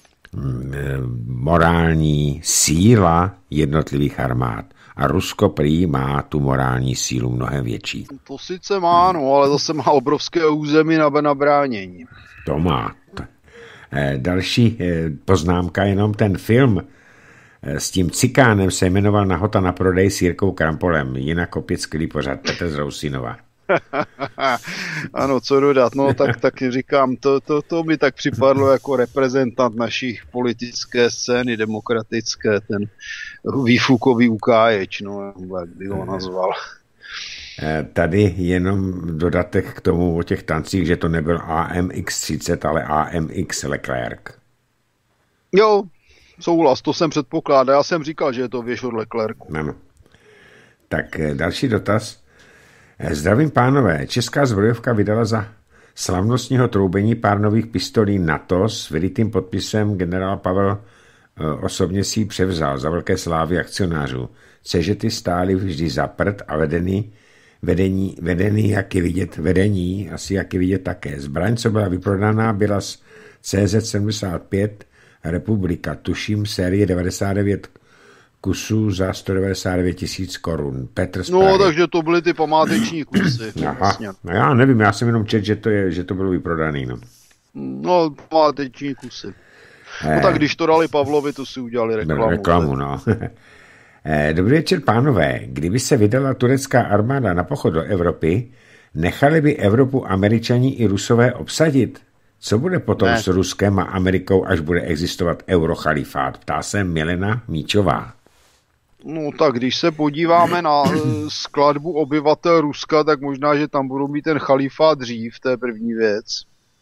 morální síla jednotlivých armád. A Rusko prý má tu morální sílu mnohem větší. To sice má, no, ale zase má obrovské území na, na bránění. To má. Další poznámka, jenom ten film s tím cikánem se jmenoval Nahota na prodej s Jirkou Krampolem. Jinak opět skvělý pořad, Petr z Rousinova. Ano, co dodat, no tak, tak říkám, to, to, to mi tak připadlo jako reprezentant našich politické scény demokratické, ten výfukový ukáječ, no, jak by ho nazval. Tady jenom dodatek k tomu o těch tancích, že to nebyl A M X třicet, ale A M X Leclerc. Jo, souhlas, to jsem předpokládal, já jsem říkal, že je to věž od Leclercu. Ano. Tak další dotaz. Zdravím pánové, česká zbrojovka vydala za slavnostního troubení pár nových pistolí NATO s vylitým podpisem. Generál Pavel osobně si ji převzal za velké slávy akcionářů. Cežety stály vždy za prd a vedený, vedení, vedený, jak je vidět, vedení, asi jak je vidět také. Zbraň, co byla vyprodaná, byla z C Z sedmdesát pět Republika, tuším série devadesát devět kusů za sto devadesát devět tisíc korun. Petr z Prahy. No, takže to byly ty památeční kusy. Aha, no já nevím, já jsem jenom čet, že to, je, že to bylo vyprodaný. No, no památeční kusy. No tak když to dali Pavlovi, to si udělali reklamu. Reklamu, no. Dobrý večer, pánové. Kdyby se vydala turecká armáda na pochod do Evropy, nechali by Evropu Američani i Rusové obsadit? Co bude potom ne. s Ruskem a Amerikou, až bude existovat eurochalifát? Ptá se Milena Míčová. No tak když se podíváme na skladbu obyvatel Ruska, tak možná, že tam budou mít ten chalifát dřív, to je první věc.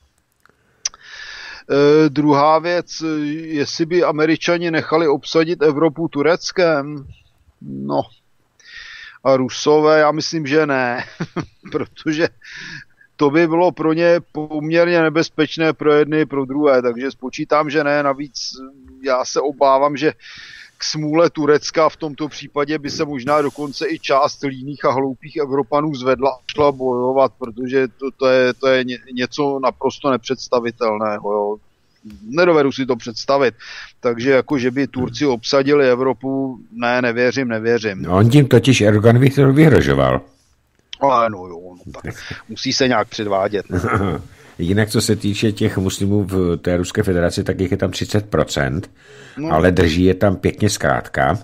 E, druhá věc, jestli by Američani nechali obsadit Evropu Tureckem, no a Rusové, já myslím, že ne, protože to by bylo pro ně poměrně nebezpečné pro jedny, pro druhé, takže spočítám, že ne, navíc já se obávám, že k smůle Turecka v tomto případě by se možná dokonce i část líných a hloupých Evropanů zvedla a šla bojovat, protože to, to, je, to je něco naprosto nepředstavitelného. Jo. Nedovedu si to představit. Takže jako, že by Turci obsadili Evropu, ne, nevěřím, nevěřím. No, on tím totiž Erdogan vyhrožoval. Ale no jo, no, tak musí se nějak předvádět. Jinak, co se týče těch muslimů v té Ruské federaci, tak jich je tam třicet procent, no. Ale drží je tam pěkně zkrátka.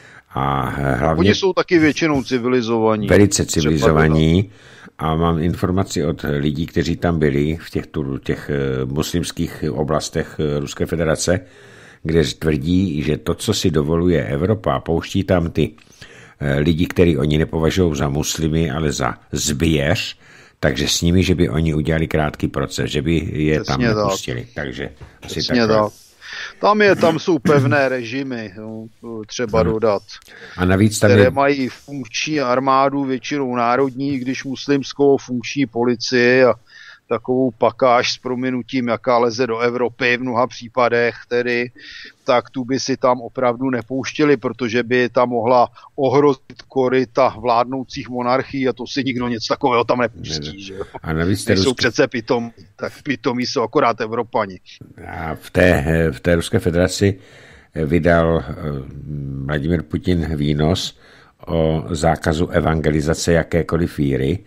A hlavně... Oni jsou taky většinou civilizovaní. Velice civilizovaní. A mám informaci od lidí, kteří tam byli v těch, těch muslimských oblastech Ruské federace, kde tvrdí, že to, co si dovoluje Evropa, pouští tam ty lidi, který oni nepovažují za muslimy, ale za zběř, takže s nimi, že by oni udělali krátký proces, že by je Přesně tam nepustili. Tak. Takže asi takhle. Tam, je, tam jsou pevné režimy, no, třeba ano. dodat, a navíc tam které je... mají funkční armádu, většinou národní, když muslimskou funkční policii a takovou pakáž s prominutím, jaká leze do Evropy v mnoha případech, tedy, tak tu by si tam opravdu nepouštěli, protože by tam mohla ohrozit koryta vládnoucích monarchií a to si nikdo nic takového tam nepustí. Že? A navíc jsou ruské... přece pitomí, tak pitomí jsou akorát Evropani. A v té, v té Ruské federaci vydal Vladimír Putin výnos o zákazu evangelizace jakékoliv víry,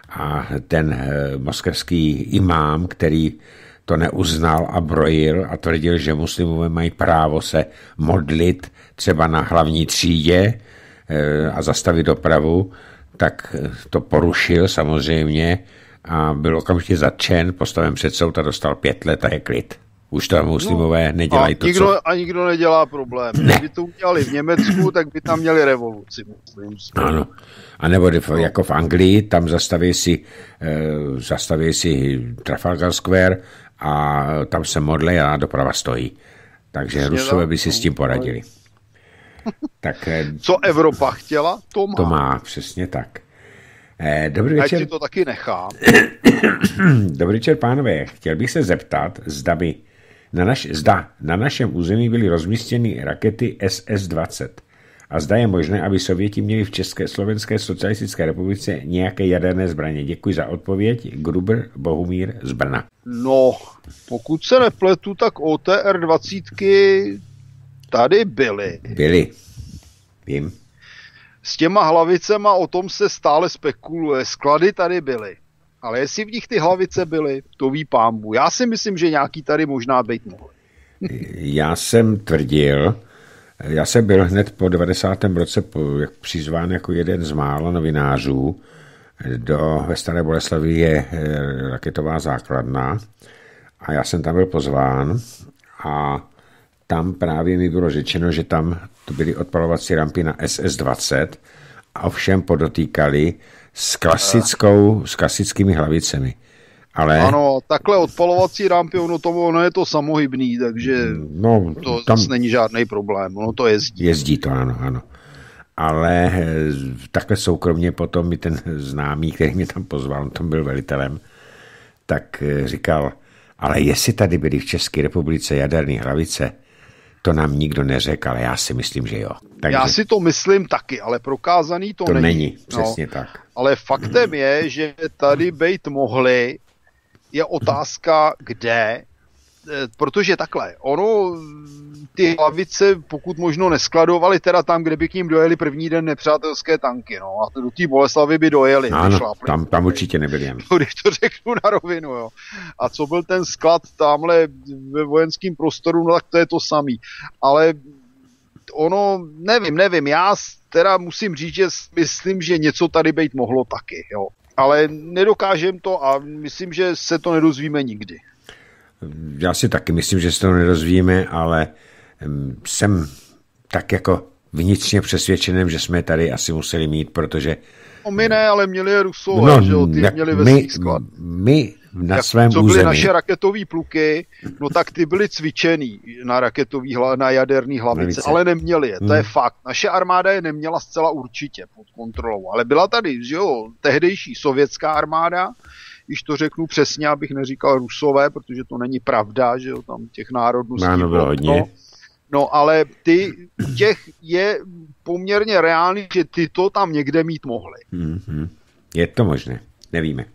a ten moskevský imám, který to neuznal a brojil a tvrdil, že muslimové mají právo se modlit třeba na hlavní třídě a zastavit dopravu, tak to porušil samozřejmě a byl okamžitě zatčen, postaven před soud a dostal pět let a je klid. Už to muslimové no, nedělají to, nikdo, co... A nikdo nedělá problém. Kdyby to udělali v Německu, tak by tam měli revoluci muslimskou. Ano. A nebo no. jako v Anglii, tam zastaví si, eh, zastaví si Trafalgar Square a tam se modlí a doprava stojí. Takže Přesně Rusové by si s tím poradili. Tak, eh, co Evropa chtěla, to má. To má, přesně tak. Eh, dobrý večer. Ať si to taky nechá. Dobrý večer, pánové. Chtěl bych se zeptat, zda by na, naš, zda na našem území byly rozmístěny rakety S S dvacet. A zda je možné, aby Sověti měli v České Slovenské socialistické republice nějaké jaderné zbraně. Děkuji za odpověď. Gruber Bohumír z Brna. No, pokud se nepletu, tak O T R dvacet tady byly. Byly. Vím. S těma hlavicema o tom se stále spekuluje. Sklady tady byly. Ale jestli v nich ty hlavice byly, to ví pánbů. Já si myslím, že nějaký tady možná být mohly. Já jsem tvrdil, já jsem byl hned po devadesátém roce přizván jako jeden z mála novinářů do, ve Staré Boleslavi je raketová základna a já jsem tam byl pozván a tam právě mi bylo řečeno, že tam to byly odpalovací rampy na S S dvacet a ovšem podotýkali s klasickou, s klasickými hlavicemi. Ale... Ano, takhle odpalovací rampy, ono, to, ono je to samohybný, takže no, to tam není žádný problém, ono to jezdí. Jezdí to, ano, ano. Ale takhle soukromně potom mi ten známý, který mě tam pozval, on tam byl velitelem, tak říkal, ale jestli tady byly v České republice jaderné hlavice, to nám nikdo neřekl, ale já si myslím, že jo. Takže... Já si to myslím taky, ale prokázaný to, to není. není. Přesně no. tak. Ale faktem je, že tady bejt mohli, je otázka, kde, protože takhle, ono, ty hlavice pokud možno neskladovali teda tam, kde by k ním dojeli první den nepřátelské tanky, no, a do té Boleslavy by dojeli. Ano, tam, tam určitě nebyli jen. Když to řeknu na rovinu, jo. A co byl ten sklad tamhle ve vojenském prostoru, no tak to je to samý. Ale ono, nevím, nevím, já teda musím říct, že myslím, že něco tady být mohlo taky, jo. Ale nedokážem to a myslím, že se to nedozvíme nikdy. Já si taky myslím, že se to nedozvíme, ale jsem tak jako vnitřně přesvědčeným, že jsme tady asi museli mít, protože... No my ne, ale měli je Rusové, no, že jo, ty měli ve svých sklad. My na jak, svém co území... byly naše raketové pluky, no tak ty byly cvičený na raketový, na jaderný hlavice, ale neměli je, to hmm. je fakt. Naše armáda je neměla zcela určitě pod kontrolou, ale byla tady, že jo, tehdejší sovětská armáda, když to řeknu přesně, abych neříkal Rusové, protože to není pravda, že jo, tam těch národností no, bylo hodně. No, ale ty, těch je poměrně reálný, že ty to tam někde mít mohli. Mm-hmm. Je to možné, nevíme.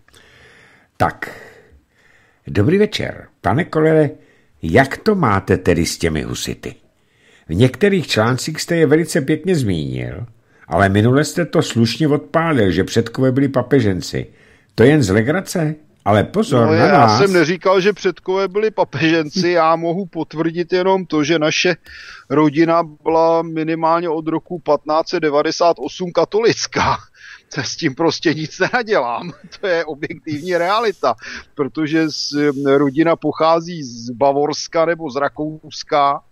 Tak, dobrý večer. Pane Kollere, jak to máte tedy s těmi husity? V některých článcích jste je velice pěkně zmínil, ale minule jste to slušně odpálil, že předkové byli papeženci. To jen z legrace? Ale pozor no, na já nás. jsem neříkal, že předkové byli papeženci, já mohu potvrdit jenom to, že naše rodina byla minimálně od roku patnáct set devadesát osm katolická. S tím prostě nic nenadělám. To je objektivní realita, protože rodina pochází z Bavorska nebo z Rakouska,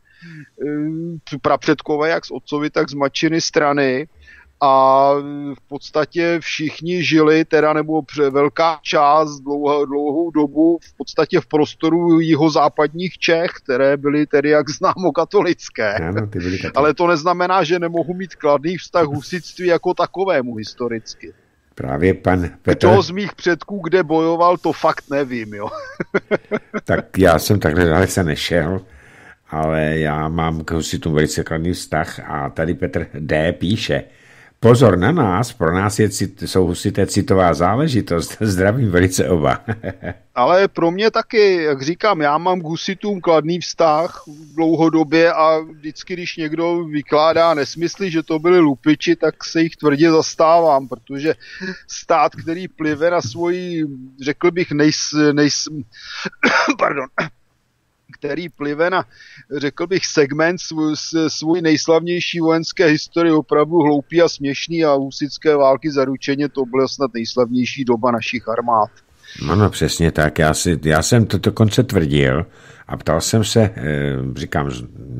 prapředkové jak z otcovy, tak z matčiny strany. A v podstatě všichni žili, teda nebo velká část dlouhou, dlouhou dobu v podstatě v prostoru jihozápadních Čech, které byly tedy jak známo katolické. Ano, ty byly katolické. Ale to neznamená, že nemohu mít kladný vztah husitství jako takovému historicky. Právě pan Petr... Kdo z mých předků kde bojoval, to fakt nevím, jo. Tak já jsem takhle dalece nešel, ale já mám k husitům velice kladný vztah a tady Petr D. píše: pozor na nás, pro nás je, jsou husité citová záležitost. Zdravím velice oba. Ale pro mě taky, jak říkám, já mám k husitům kladný vztah dlouhodobě a vždycky, když někdo vykládá nesmysly, že to byly lupiči, tak se jich tvrdě zastávám, protože stát, který plive na svoji, řekl bych, nejs, nejs, pardon, který plive na, řekl bych, segment svůj, svůj nejslavnější vojenské historie, opravdu hloupý a směšný, a husitské války zaručeně to byla snad nejslavnější doba našich armád. No, no přesně tak, já, si, já jsem to dokonce tvrdil a ptal jsem se, říkám,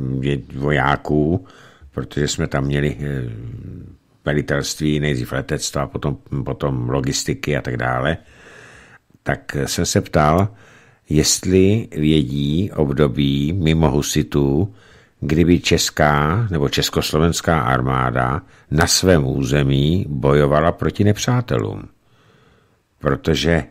vojáků, protože jsme tam měli velitelství, nejdřív letectva, potom, potom logistiky a tak dále, tak jsem se ptal, jestli vědí období mimo husitů, kdyby česká nebo československá armáda na svém území bojovala proti nepřátelům. Protože e,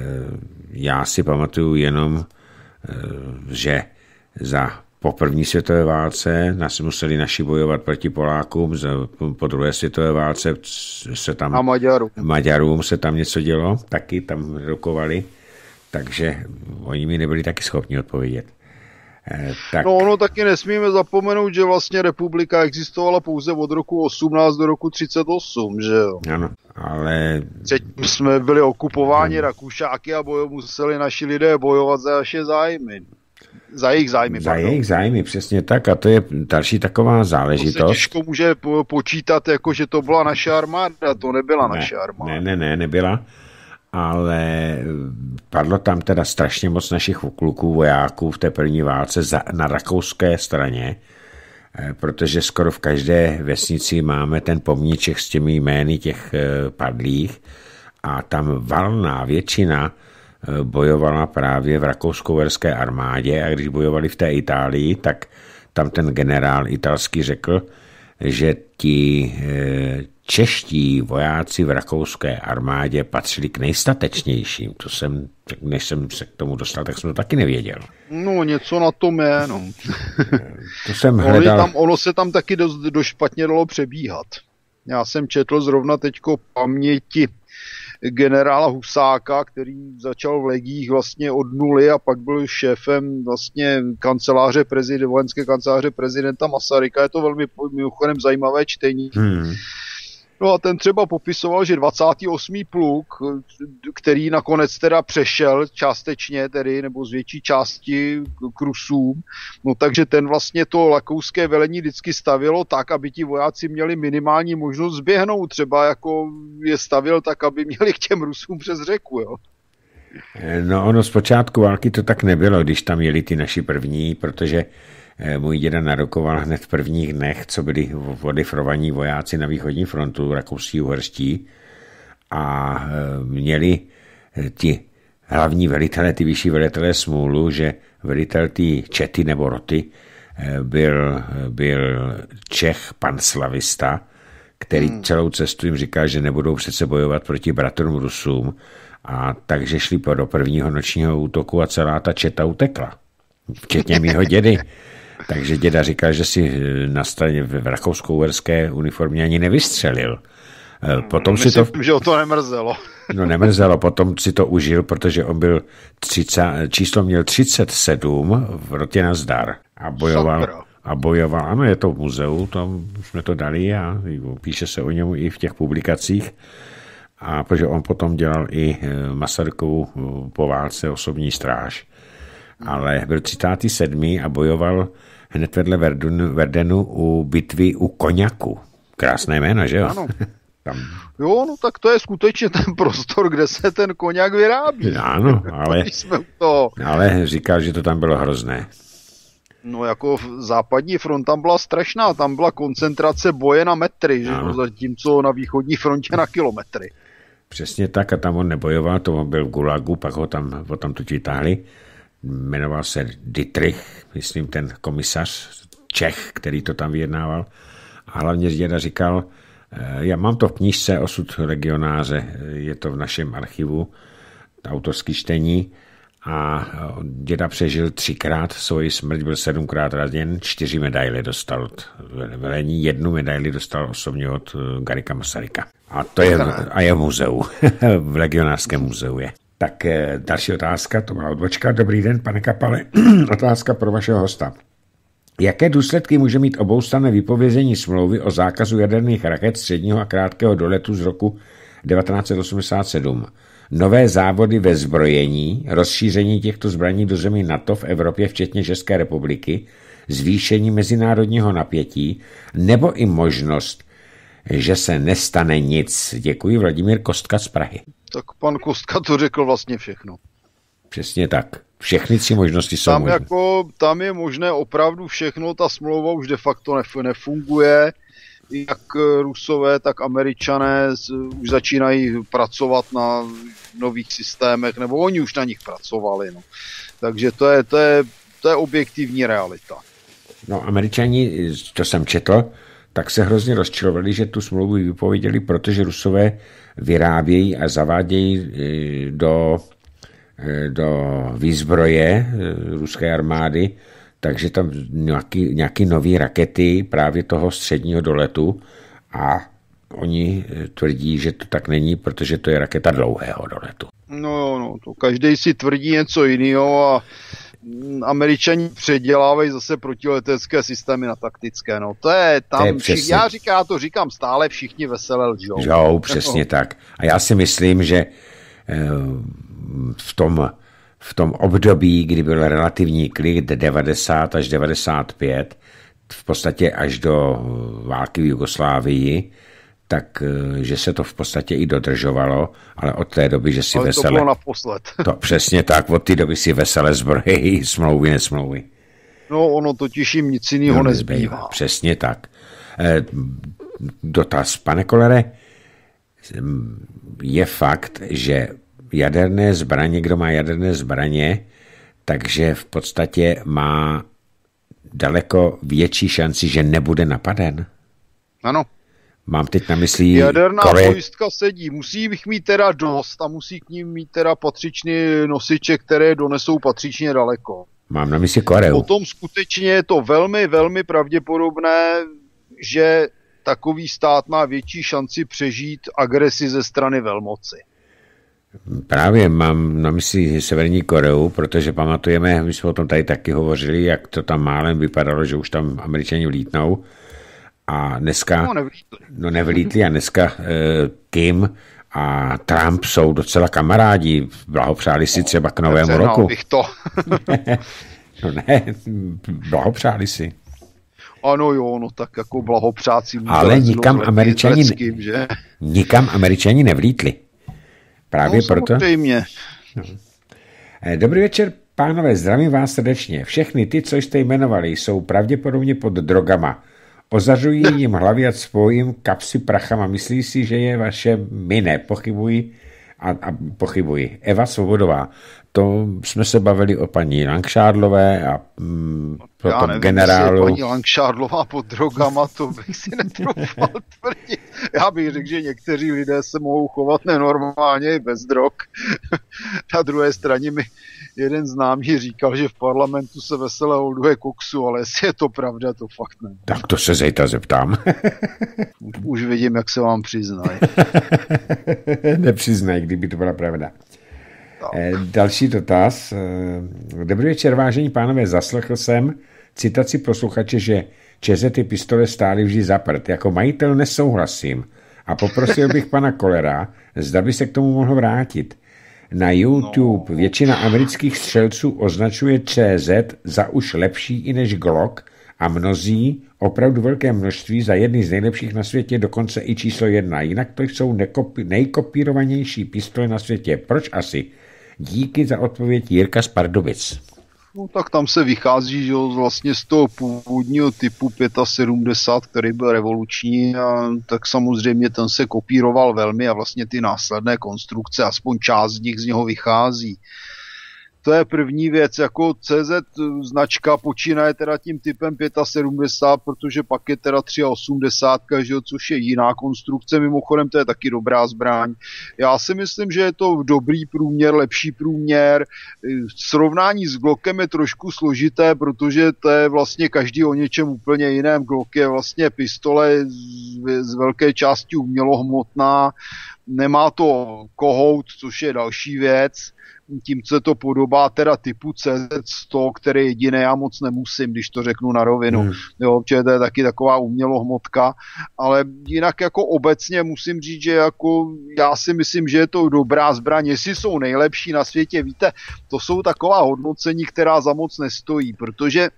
já si pamatuju jenom, e, že za po první světové válce nás museli naši bojovat proti Polákům, po druhé světové válce se tam... A Maďarům. Maďarům se tam něco dělo, taky tam rokovali. Takže oni mi nebyli taky schopni odpovědět. Eh, tak... No ono taky nesmíme zapomenout, že vlastně republika existovala pouze od roku osmnáct do roku třicet osm, že jo? Ano, ale... Předtím jsme byli okupováni hmm. Rakušáky a bojo, museli naši lidé bojovat za naše zájmy. Za jejich zájmy. Za jejich zájmy, přesně tak. A to je další taková záležitost. To se těžko může počítat, jako že to byla naše armáda. To nebyla ne, naše armáda. Ne, ne, ne, nebyla. Ale padlo tam teda strašně moc našich kluků, vojáků v té první válce za, na rakouské straně, protože skoro v každé vesnici máme ten pomníček s těmi jmény těch padlých a tam valná většina bojovala právě v rakousko-uherské armádě a když bojovali v té Itálii, tak tam ten generál italský řekl, že ti čeští vojáci v rakouské armádě patřili k nejstatečnějším. To jsem, než jsem se k tomu dostal, tak jsem to taky nevěděl. No, něco na tom je, no. To jsem hledal. Tam, ono se tam taky dost, dost špatně dalo přebíhat. Já jsem četl zrovna teďko paměti generála Husáka, který začal v legích vlastně od nuly a pak byl šéfem vlastně kanceláře prezidenta, vojenské kanceláře prezidenta Masaryka. Je to velmi mimochodem zajímavé čtení. Hmm. No a ten třeba popisoval, že dvacátý osmý pluk, který nakonec teda přešel částečně tedy, nebo z větší části k Rusům, no takže ten vlastně to rakouské velení vždycky stavilo tak, aby ti vojáci měli minimální možnost zběhnout, třeba jako je stavil tak, aby měli k těm Rusům přes řeku, jo. No ono z počátku války to tak nebylo, když tam jeli ty naši první, protože můj děda narokoval hned v prvních dnech, co byli odifrovaní vojáci na východní frontu, rakouští, uherští, a měli ti hlavní velitelé, ty vyšší velitelé smůlu, že velitel té čety nebo roty byl, byl Čech, pan Slavista, který hmm. celou cestu jim říkal, že nebudou přece bojovat proti bratrům Rusům, a takže šli do prvního nočního útoku a celá ta četa utekla. Včetně mýho dědy. Takže děda říkal, že si na straně v rakousko-uherské uniformě ani nevystřelil. Potom Myslím, si to... že o to nemrzelo. No nemrzelo, potom si to užil, protože on byl třicet, číslo měl třicet sedm v rotě na zdar a bojoval. Sakra. A bojoval, ano, je to v muzeu, tam jsme to dali a píše se o němu i v těch publikacích. A protože on potom dělal i Masarykovu po válce osobní stráž. Ale byl třicátý sedmý a bojoval hned vedle Verdunu, Verdenu u bitvy u Koňaku. Krásné jméno, že jo? Ano. Tam. Jo, no tak to je skutečně ten prostor, kde se ten koňak vyrábí. Ano, ale, to... ale říkal, že to tam bylo hrozné. No jako západní front tam byla strašná, tam byla koncentrace boje na metry, že? Zatímco na východní frontě na kilometry. Přesně tak a tam on nebojoval, to on byl v Gulagu, pak ho tam, ho tam tu vytáhli. Jmenoval se Dietrich, myslím ten komisař Čech, který to tam vyjednával. A hlavně děda říkal, já mám to v knížce Osud legionáře, je to v našem archivu, autorský čtení, a děda přežil třikrát svoji smrť, byl sedmkrát raněn, čtyři medaily dostal od velení, jednu medaili dostal osobně od Garrigua Masaryka. A to je, a je v muzeu, v legionářském muzeu je. Tak další otázka, to byla odbočka. Dobrý den, pane Kapale. Otázka pro vašeho hosta. Jaké důsledky může mít oboustranné vypovězení smlouvy o zákazu jaderných raket středního a krátkého doletu z roku devatenáct set osmdesát sedm? Nové závody ve zbrojení, rozšíření těchto zbraní do zemí NATO v Evropě, včetně České republiky, zvýšení mezinárodního napětí, nebo i možnost, že se nestane nic. Děkuji, Vladimír Kostka z Prahy. Tak pan Kostka to řekl vlastně všechno. Přesně tak. Všechny tři možnosti jsou tam možné. Jako, tam je možné opravdu všechno, ta smlouva už de facto nef- nefunguje. Jak Rusové, tak Američané už začínají pracovat na nových systémech, nebo oni už na nich pracovali. No. Takže to je, to, je, to je objektivní realita. No, Američani, to jsem četl, tak se hrozně rozčilovali, že tu smlouvu vypověděli, protože Rusové vyrábějí a zavádějí do, do výzbroje ruské armády, takže tam nějaký, nějaký nový rakety právě toho středního doletu a oni tvrdí, že to tak není, protože to je raketa dlouhého doletu. No, no, to každý si tvrdí něco jiného a Američani předělávají zase protiletecké systémy na taktické. No, to je tam, to je přesně... já říkám, já to říkám stále, všichni veselé lžou. Lžou, přesně no. Tak. A já si myslím, že v tom v tom období, kdy byl relativní klid devadesát až devadesát pět, v podstatě až do války v Jugoslávii, tak že se to v podstatě i dodržovalo, ale od té doby, že si ale vesele... to bylo naposled. To přesně tak, od té doby si vesele zbrojí smlouvy, nesmlouvy. No, ono totiž jim nic jiného no, nezbývá. Přesně tak. E, dotaz, pane Kollere, je fakt, že jaderné zbraně, kdo má jaderné zbraně, takže v podstatě má daleko větší šanci, že nebude napaden? Ano. Mám teď na mysli... Jaderná Kore... pojistka sedí. Musí jich mít teda dost a musí k ním mít teda patřičné nosiče, které donesou patřičně daleko. Mám na mysli Koreu. Potom skutečně je to velmi, velmi pravděpodobné, že takový stát má větší šanci přežít agresi ze strany velmoci. Právě mám na mysli Severní Koreu, protože pamatujeme, my jsme o tom tady taky hovořili, jak to tam málem vypadalo, že už tam Američani vlítnou. A dneska... No, nevlítli. No, nevlítli a dneska eh, Kim a Trump jsou docela kamarádi. Blahopřáli si třeba k novému roku. bych to. No ne, blahopřáli si. Ano jo, no tak jako blahopřáci. Ale nikam Američani, kým, že? nikam Američani nevlítli. Právě no, proto. Samozřejmě. No. Dobrý večer, pánové, zdravím vás srdečně. Všechny ty, co jste jmenovali, jsou pravděpodobně pod drogama. Ozařují jim hlavy a spojím kapsy prachama. Myslí si, že je vaše mine. Pochybuji a, a pochybuji. Eva Svobodová. To jsme se bavili o paní Langšádlové a mm, Já nevím, generálu. paní Langšádlová pod drogama, to bych si netroufal tvrdit. Já bych řekl, že někteří lidé se mohou chovat nenormálně i bez drog. Na druhé straně mi jeden známý říkal, že v parlamentu se vesele holduje koksu, ale jestli je to pravda, to fakt ne. Tak to se zejta zeptám. Už vidím, jak se vám přiznají. Nepřiznají, kdyby to byla pravda. Tak. Další dotaz. Dobrý večer, vážení pánové, zaslechl jsem citaci posluchače, že čezety pistole stály vždy za prd. Jako majitel nesouhlasím a poprosil bych pana Kollera, zda by se k tomu mohl vrátit. Na YouTube většina amerických střelců označuje Č Z za už lepší i než Glock a mnozí, opravdu velké množství, za jedny z nejlepších na světě, dokonce i číslo jedna. Jinak to jsou nekopi- nejkopírovanější pistole na světě. Proč asi? Díky za odpověď, Jirka z Pardubic. No tak tam se vychází, že vlastně z toho původního typu sedmdesát pět, který byl revoluční, a tak samozřejmě ten se kopíroval velmi a vlastně ty následné konstrukce, aspoň část z nich z něho vychází. To je první věc, jako C Z značka počínaje teda tím typem sedmdesát pět, protože pak je teda osmdesát tři, že jo, což je jiná konstrukce, mimochodem to je taky dobrá zbraň. Já si myslím, že je to dobrý průměr, lepší průměr. Srovnání s Glockem je trošku složité, protože to je vlastně každý o něčem úplně jiném. Glock je vlastně pistole z, z velké části umělohmotná, nemá to kohout, což je další věc. Tím se to podobá teda typu C Z sto, který jediné já moc nemusím, když to řeknu na rovinu. Hmm. Jo, protože to je taky taková umělohmotka, ale jinak jako obecně musím říct, že jako já si myslím, že je to dobrá zbraň. Jestli jsou nejlepší na světě, víte, to jsou taková hodnocení, která za moc nestojí, protože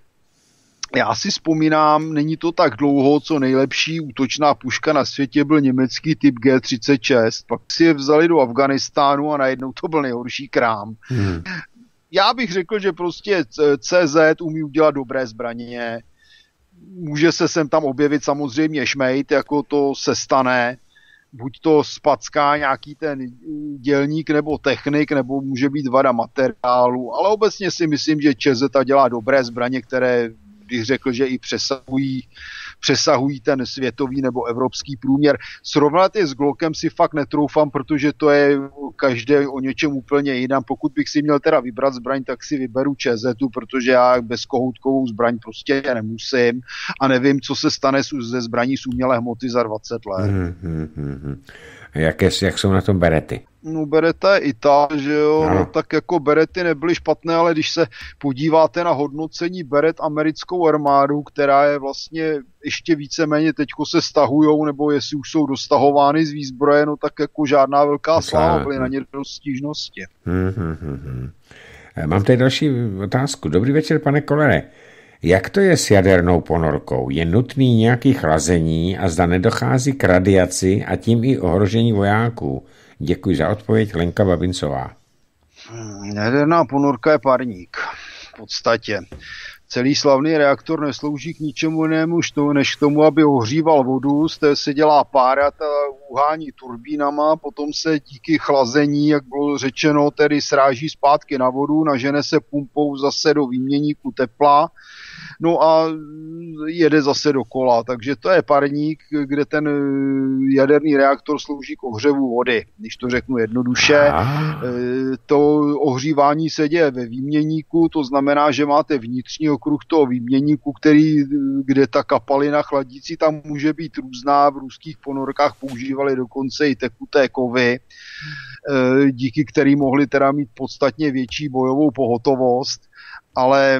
já si vzpomínám, není to tak dlouho, co nejlepší útočná puška na světě byl německý typ G třicet šest. Pak si je vzali do Afganistánu a najednou to byl nejhorší krám. Hmm. Já bych řekl, že prostě C Z umí udělat dobré zbraně. Může se sem tam objevit samozřejmě šmejt, jako to se stane. Buď to spacká nějaký ten dělník nebo technik, nebo může být vada materiálu. Ale obecně si myslím, že Č Z dělá dobré zbraně, které bych řekl, že i přesahují, přesahují ten světový nebo evropský průměr. Srovnat je s Glockem si fakt netroufám, protože to je každé o něčem úplně jinam. Pokud bych si měl teda vybrat zbraň, tak si vyberu Č Z, protože já bezkohoutkovou zbraň prostě nemusím a nevím, co se stane ze zbraní z umělé hmoty za dvacet let. Hmm, hmm, hmm. Jak, je, jak jsou na tom berety? No bereta je i ta, že jo, no. No, tak jako berety nebyly špatné, ale když se podíváte na hodnocení beret americkou armádu, která je vlastně ještě víceméně teďko se stahujou, nebo jestli už jsou dostahovány z výzbroje, no tak jako žádná velká sláva, byly na ně dost stížnosti. Hmm, hmm, hmm. Mám tady další otázku. Dobrý večer, pane Kollere. Jak to je s jadernou ponorkou? Je nutný nějaký chlazení a zda nedochází k radiaci a tím i ohrožení vojáků? Děkuji za odpověď, Lenka Babincová. Jaderná ponorka je parník. V podstatě. Celý slavný reaktor neslouží k ničemu jinému, než k tomu, aby ohříval vodu, z té se dělá pára, ta uhání turbínama, potom se díky chlazení, jak bylo řečeno, tedy sráží zpátky na vodu, nažene se pumpou zase do výměníku tepla, no a jede zase dokola. Takže to je parník, kde ten jaderný reaktor slouží k ohřevu vody, když to řeknu jednoduše. To ohřívání se děje ve výměníku, to znamená, že máte vnitřní okruh toho výměníku, který, kde ta kapalina chladící tam může být různá. V ruských ponorkách používali dokonce i tekuté kovy, díky kterým mohli teda mít podstatně větší bojovou pohotovost. Ale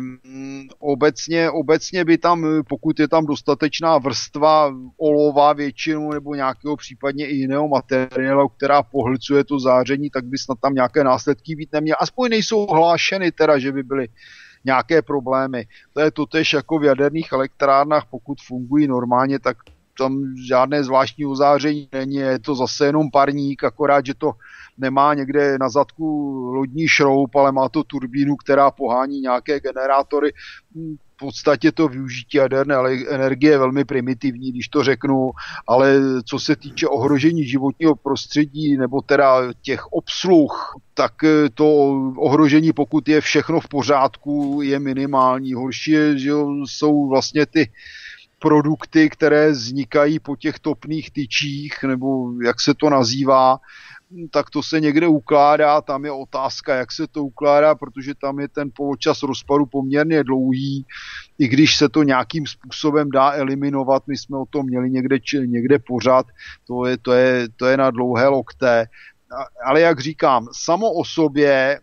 obecně, obecně by tam, pokud je tam dostatečná vrstva olova většinou nebo nějakého případně i jiného materiálu, která pohlcuje to záření, tak by snad tam nějaké následky být neměly. Aspoň nejsou hlášeny teda, že by byly nějaké problémy. To je totéž jako v jaderných elektrárnách, pokud fungují normálně, tak tam žádné zvláštní ozáření není, je to zase jenom parník, akorát, že to nemá někde na zadku lodní šroub, ale má to turbínu, která pohání nějaké generátory. V podstatě to využití jaderné energie je velmi primitivní, když to řeknu, ale co se týče ohrožení životního prostředí nebo teda těch obsluh, tak to ohrožení, pokud je všechno v pořádku, je minimální. Horší je, že jsou vlastně ty produkty, které vznikají po těch topných tyčích, nebo jak se to nazývá, tak to se někde ukládá, tam je otázka, jak se to ukládá, protože tam je ten poločas rozpadu poměrně dlouhý, i když se to nějakým způsobem dá eliminovat, my jsme o tom měli někde, někde pořád, to je, to, je, to je na dlouhé lokte. Ale jak říkám, samo o sobě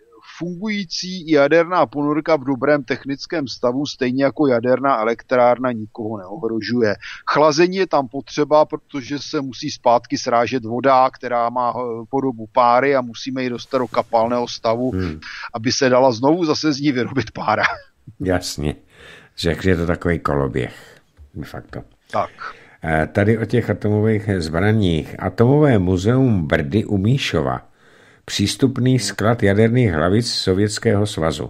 fungující jaderná ponorka v dobrém technickém stavu, stejně jako jaderná elektrárna, nikoho neohrožuje. Chlazení je tam potřeba, protože se musí zpátky srážet voda, která má podobu páry a musíme ji dostat do kapalného stavu, hmm. aby se dala znovu zase z ní vyrobit pára. Jasně. Řekl, je to takový koloběh. De facto. Tak. Tady o těch atomových zbraních. Atomové muzeum Brdy u Míšova. Přístupný sklad jaderných hlavic Sovětského svazu.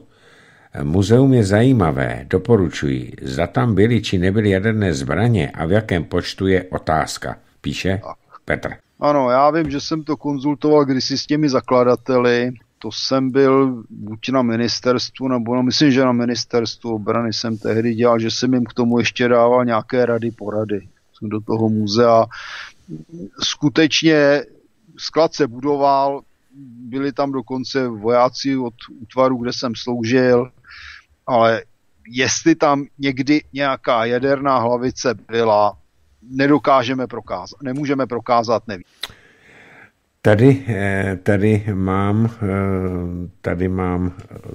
Muzeum je zajímavé, doporučuji. Zda tam byly či nebyly jaderné zbraně a v jakém počtu je otázka, píše Petr. Ano, já vím, že jsem to konzultoval kdysi s těmi zakladateli. To jsem byl buď na ministerstvu, nebo no, myslím, že na ministerstvu obrany jsem tehdy dělal, že jsem jim k tomu ještě dával nějaké rady, porady. Jsem do toho muzea. Skutečně sklad se budoval, byli tam dokonce vojáci od útvaru, kde jsem sloužil, ale jestli tam někdy nějaká jaderná hlavice byla, nedokážeme prokázat, nemůžeme prokázat, nevím. Tady, tady mám, tady mám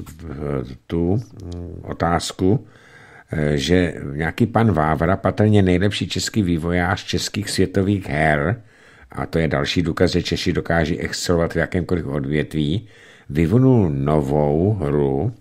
tu otázku, že nějaký pan Vávra, patrně nejlepší český vývojář českých světových her, a to je další důkaz, že Češi dokáží excelovat v jakémkoliv odvětví, vyvinul novou hru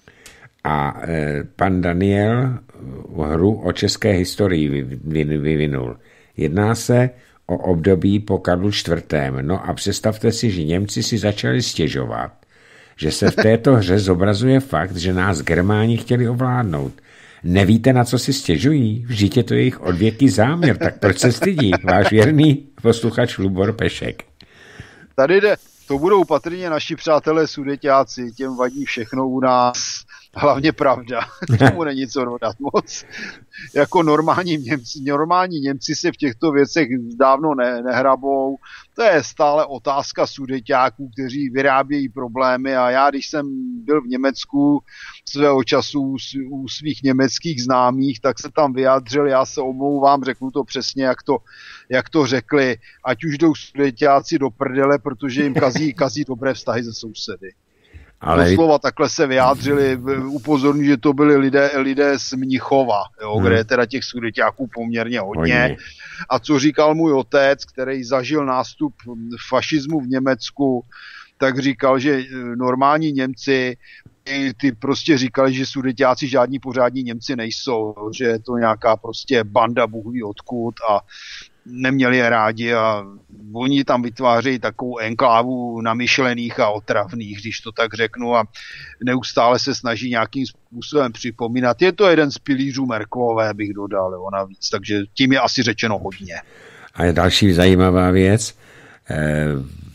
a pan Daniel hru o české historii vyvinul. Jedná se o období po Karlu čtvrtém. No a představte si, že Němci si začali stěžovat, že se v této hře zobrazuje fakt, že nás Germáni chtěli ovládnout. Nevíte, na co si stěžují? Vždyť je to jejich odvěký záměr, tak proč se stydí? Váš věrný posluchač Lubor Pešek. Tady jde, to budou patrně naši přátelé sudeťáci, těm vadí všechno u nás, hlavně pravda, k tomu není co dodat moc. Jako normální Němci, normální Němci se v těchto věcech dávno ne, nehrabou, to je stále otázka sudeťáků, kteří vyrábějí problémy a já, když jsem byl v Německu svého času u svých německých známých, tak se tam vyjádřil, já se omlouvám, řeknu to přesně, jak to, jak to řekli, ať už jdou sudeťáci do prdele, protože jim kazí, kazí dobré vztahy ze sousedy. Ale... Doslova takhle se vyjádřili, upozorňuji, že to byli lidé, lidé z Mnichova, jo, hmm. kde je teda těch sudeťáků poměrně hodně. hodně. A co říkal můj otec, který zažil nástup fašismu v Německu, tak říkal, že normální Němci ty prostě říkali, že Sudeťáci žádní pořádní Němci nejsou, že je to nějaká prostě banda bůh ví odkud a neměli je rádi a oni tam vytvářejí takovou enklávu namyšlených a otravných, když to tak řeknu, a neustále se snaží nějakým způsobem připomínat. Je to jeden z pilířů Merkelové, bych dodal, jo, navíc, takže tím je asi řečeno hodně. A je další zajímavá věc, eh,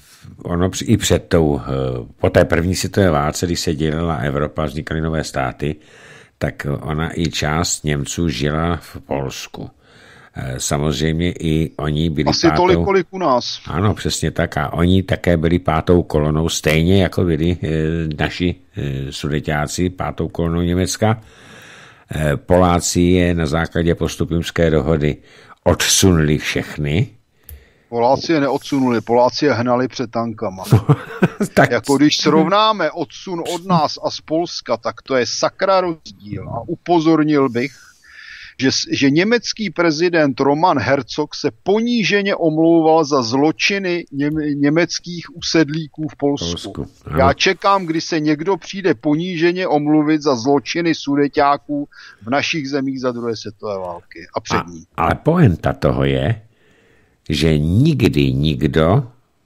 ono i před tou, po té první světové válce, když se dělila Evropa, vznikaly nové státy, tak ona i část Němců žila v Polsku. Samozřejmě i oni byli asi pátou... tolik, kolik u nás. Ano, přesně tak. A oni také byli pátou kolonou, stejně jako byli e, naši e, Sudeťáci pátou kolonou Německa. E, Poláci je na základě postupimské dohody odsunuli všechny. Poláci je neodsunuli, Poláci je hnali před tankama. Tak... Jako když srovnáme odsun od nás a z Polska, tak to je sakra rozdíl. A upozornil bych, Že, že německý prezident Roman Herzog se poníženě omlouval za zločiny ně, německých usedlíků v Polsku. Polsku. Já čekám, kdy se někdo přijde poníženě omluvit za zločiny Sudeťáků v našich zemích za druhé světové války a před ní. A, ale poenta toho je, že nikdy nikdo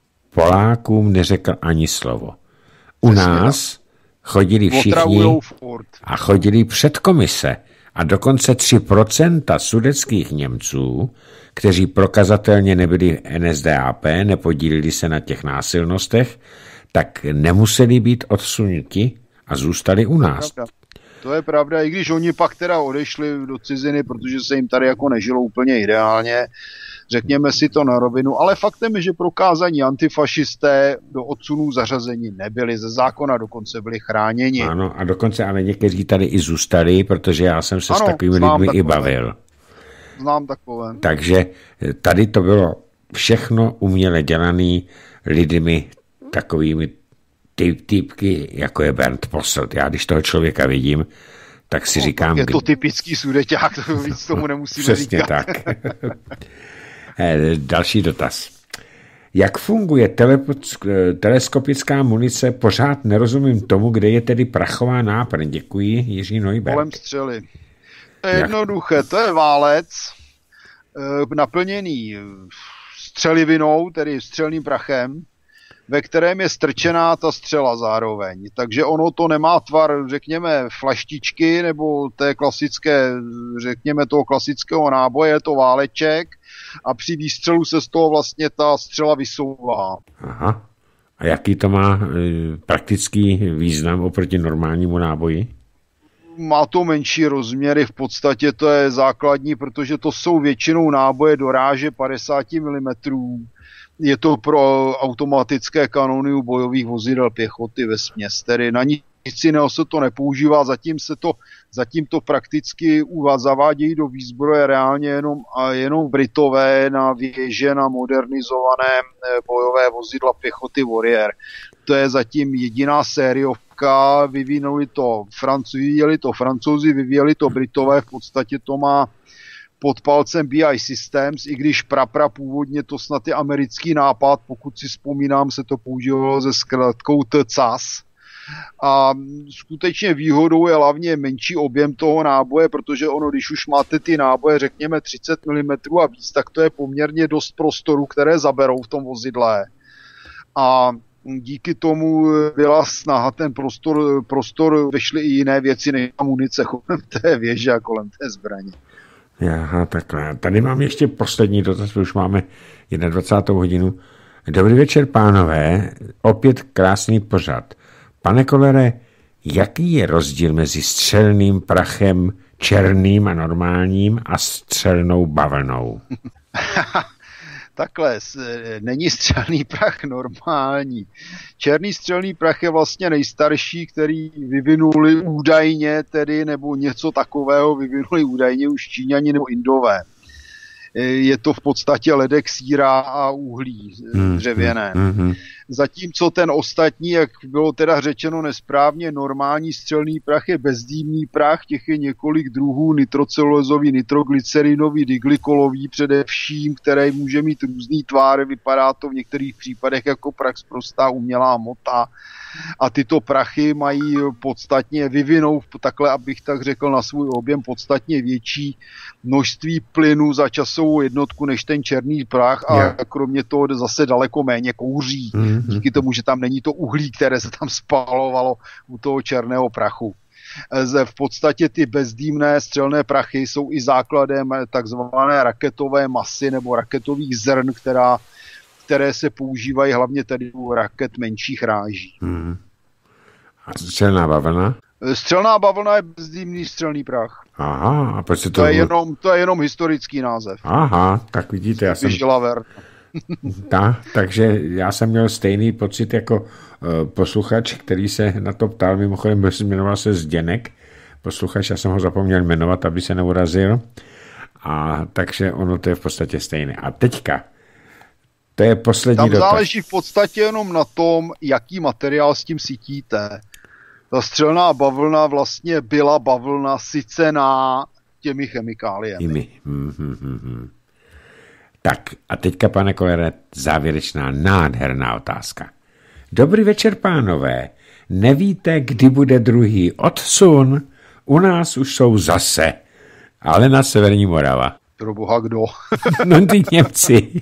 Polákům neřekl ani slovo. U Přesně nás chodili všichni a chodili před komise. A dokonce tři procenta sudetských Němců, kteří prokazatelně nebyli N S D A P, nepodílili se na těch násilnostech, tak nemuseli být odsunuti a zůstali u nás. To je pravda, to je pravda, i když oni pak teda odešli do ciziny, protože se jim tady jako nežilo úplně ideálně, řekněme si to na rovinu, ale faktem je, že prokázaní antifašisté do odsunů zařazení nebyli, ze zákona dokonce byli chráněni. Ano, a dokonce ale někteří tady i zůstali, protože já jsem se ano, s takovými lidmi takové. i bavil. Znám takové. Takže tady to bylo všechno uměle dělané lidmi takovými typ, typky, jako je Bernd Posselt. Já když toho člověka vidím, tak si no, říkám... Je to typický Sudeťák, to víc tomu nemusíme Přesně říkat. tak. Další dotaz. Jak funguje tele, teleskopická munice? Pořád nerozumím tomu, kde je tedy prachová náplň. Děkuji, Jiří Neuberg. Kolem střely. To je jednoduché. To je válec naplněný střelivinou, tedy střelným prachem, ve kterém je strčená ta střela zároveň. Takže ono to nemá tvar, řekněme, flaštičky nebo té klasické, řekněme, toho klasického náboje, je to váleček a při výstřelu se z toho vlastně ta střela vysouvá. Aha. A jaký to má e, praktický význam oproti normálnímu náboji? Má to menší rozměry, v podstatě to je základní, protože to jsou většinou náboje do ráže padesát milimetrů. Je to pro automatické kanony u bojových vozidel pěchoty vesměs, tedy na nic jiného se to nepoužívá, zatím se to, zatím to prakticky zavádějí do výzbroje reálně jenom, a jenom Britové na věže na modernizované bojové vozidla pěchoty Warrior. To je zatím jediná sériovka, vyvinuli to Francouzi, vyvíjeli to Francouzi, vyvíjeli to Britové, v podstatě to má pod palcem B I Systems, i když prapra původně to snad je americký nápad, pokud si vzpomínám, se to používalo se zkratkou T C A S. A skutečně výhodou je hlavně menší objem toho náboje, protože ono, když už máte ty náboje, řekněme třicet milimetrů a víc, tak to je poměrně dost prostoru, které zaberou v tom vozidle. A díky tomu byla snaha ten prostor, prostor vešly i jiné věci než munice kolem té věže a kolem té zbraně. Aha, takhle. Tady mám ještě poslední dotaz, už máme dvacátou hodinu. Dobrý večer, pánové. Opět krásný pořad. Pane Kollere, jaký je rozdíl mezi střelným prachem černým a normálním a střelnou bavlnou? Takhle, není střelný prach normální. Černý střelný prach je vlastně nejstarší, který vyvinuli údajně tedy, nebo něco takového vyvinuli údajně už Číňani nebo Indové. Je to v podstatě ledek síra a uhlí dřevěné. Hmm, hmm, hmm. zatímco ten ostatní, jak bylo teda řečeno nesprávně, normální střelný prach je bezdýmný prach, těch je několik druhů, nitrocelulozový, nitroglycerinový, diglykolový především, které může mít různý tváry, vypadá to v některých případech jako prach z prostá umělá hmota. A tyto prachy mají podstatně, vyvinou takhle, abych tak řekl, na svůj objem podstatně větší množství plynu za časovou jednotku než ten černý prach a yeah. kromě toho zase daleko méně kouří. Mm-hmm. Díky tomu, že tam není to uhlí, které se tam spalovalo u toho černého prachu. V podstatě ty bezdýmné střelné prachy jsou i základem takzvané raketové masy nebo raketových zrn, která které se používají hlavně tady u raket menších ráží. Hmm. A střelná bavlna? Střelná bavlna je bezdýmný střelný prach. Aha, a proč se to... To je, jenom, to je jenom historický název. Aha, tak vidíte, já jsem... Ta, takže já jsem měl stejný pocit jako uh, posluchač, který se na to ptal, mimochodem jmenoval se Zděnek, posluchač, já jsem ho zapomněl jmenovat, aby se neurazil, a takže ono to je v podstatě stejné. A teďka, to je poslední Tam dotaz. záleží v podstatě jenom na tom, jaký materiál s tím sytíte. Ta střelná bavlna vlastně byla bavlna sycená těmi chemikáliemi. Hmm, hmm, hmm, hmm. Tak a teďka, pane Kollere, závěrečná nádherná otázka. Dobrý večer, pánové. Nevíte, kdy bude druhý odsun? U nás už jsou zase, ale na severní Morava. Pro boha kdo? No ty Němci.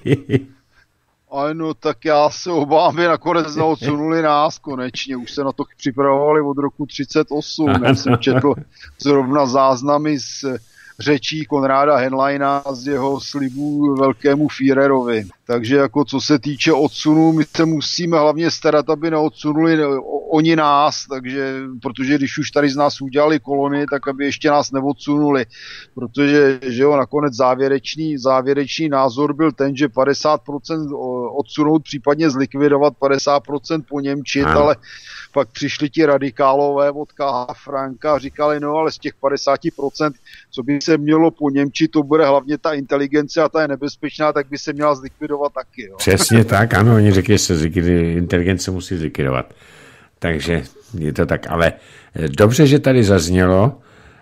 Ano, tak já se obávám, že nakonec neodsunuli nás konečně. Už se na to připravovali od roku třicet osm. Já jsem četl zrovna záznamy z řečí Konráda Henleina z jeho slibů velkému Führerovi. Takže jako co se týče odsunu, my se musíme hlavně starat, aby neodsunuli oni nás, takže, protože když už tady z nás udělali kolonii, tak aby ještě nás neodsunuli, protože že jo, nakonec závěrečný, závěrečný názor byl ten, že padesát procent odsunout, případně zlikvidovat, padesát procent poněmčit, ano. Ale pak přišli ti radikálové od K H Franka a říkali, no ale z těch padesát procent, co by se mělo poněmčit, to bude hlavně ta inteligence a ta je nebezpečná, tak by se měla zlikvidovat taky. Jo. Přesně tak, ano, oni řekli, že se inteligence musí zlikvidovat. Takže je to tak, ale dobře, že tady zaznělo,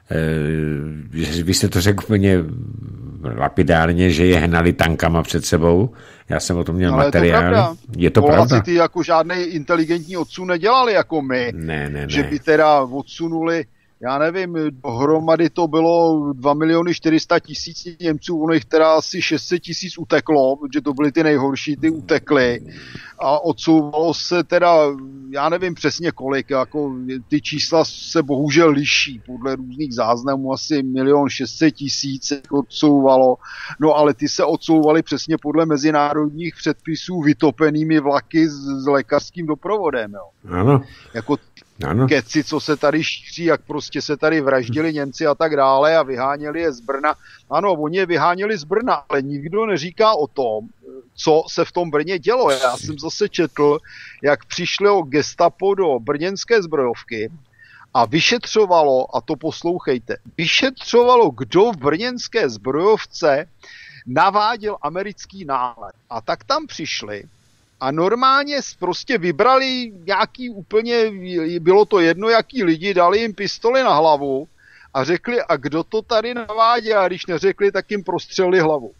že vy jste to řekl úplně lapidárně, že je hnali tankama před sebou. Já jsem o tom měl ale materiál. Je to pravda. Je to Poláci pravda. Ty jako žádný inteligentní odsun nedělali jako my. Ne, ne, ne. Že by teda odsunuli, já nevím, dohromady to bylo dva miliony čtyři sta tisíc Němců, ono jich teda asi šest set tisíc uteklo, protože to byly ty nejhorší, ty utekly. A odsouvalo se teda, já nevím přesně kolik, jako ty čísla se bohužel liší, podle různých záznamů asi milion šest set tisíc odsouvalo, no ale ty se odsouvaly přesně podle mezinárodních předpisů vytopenými vlaky s, s lékařským doprovodem. Jo. Ano. Jako Ano. keci, co se tady šíří, jak prostě se tady vraždili Němci a tak dále a vyháněli je z Brna. Ano, oni je vyháněli z Brna, ale nikdo neříká o tom, co se v tom Brně dělo. Já jsem zase četl, jak přišlo gestapo do brněnské zbrojovky a vyšetřovalo, a to poslouchejte, vyšetřovalo, kdo v brněnské zbrojovce naváděl americký nálet. A tak tam přišli a normálně prostě vybrali nějaký úplně, bylo to jedno, jaký lidi, dali jim pistoli na hlavu a řekli, a kdo to tady navádí, a když neřekli, tak jim prostřelili hlavu.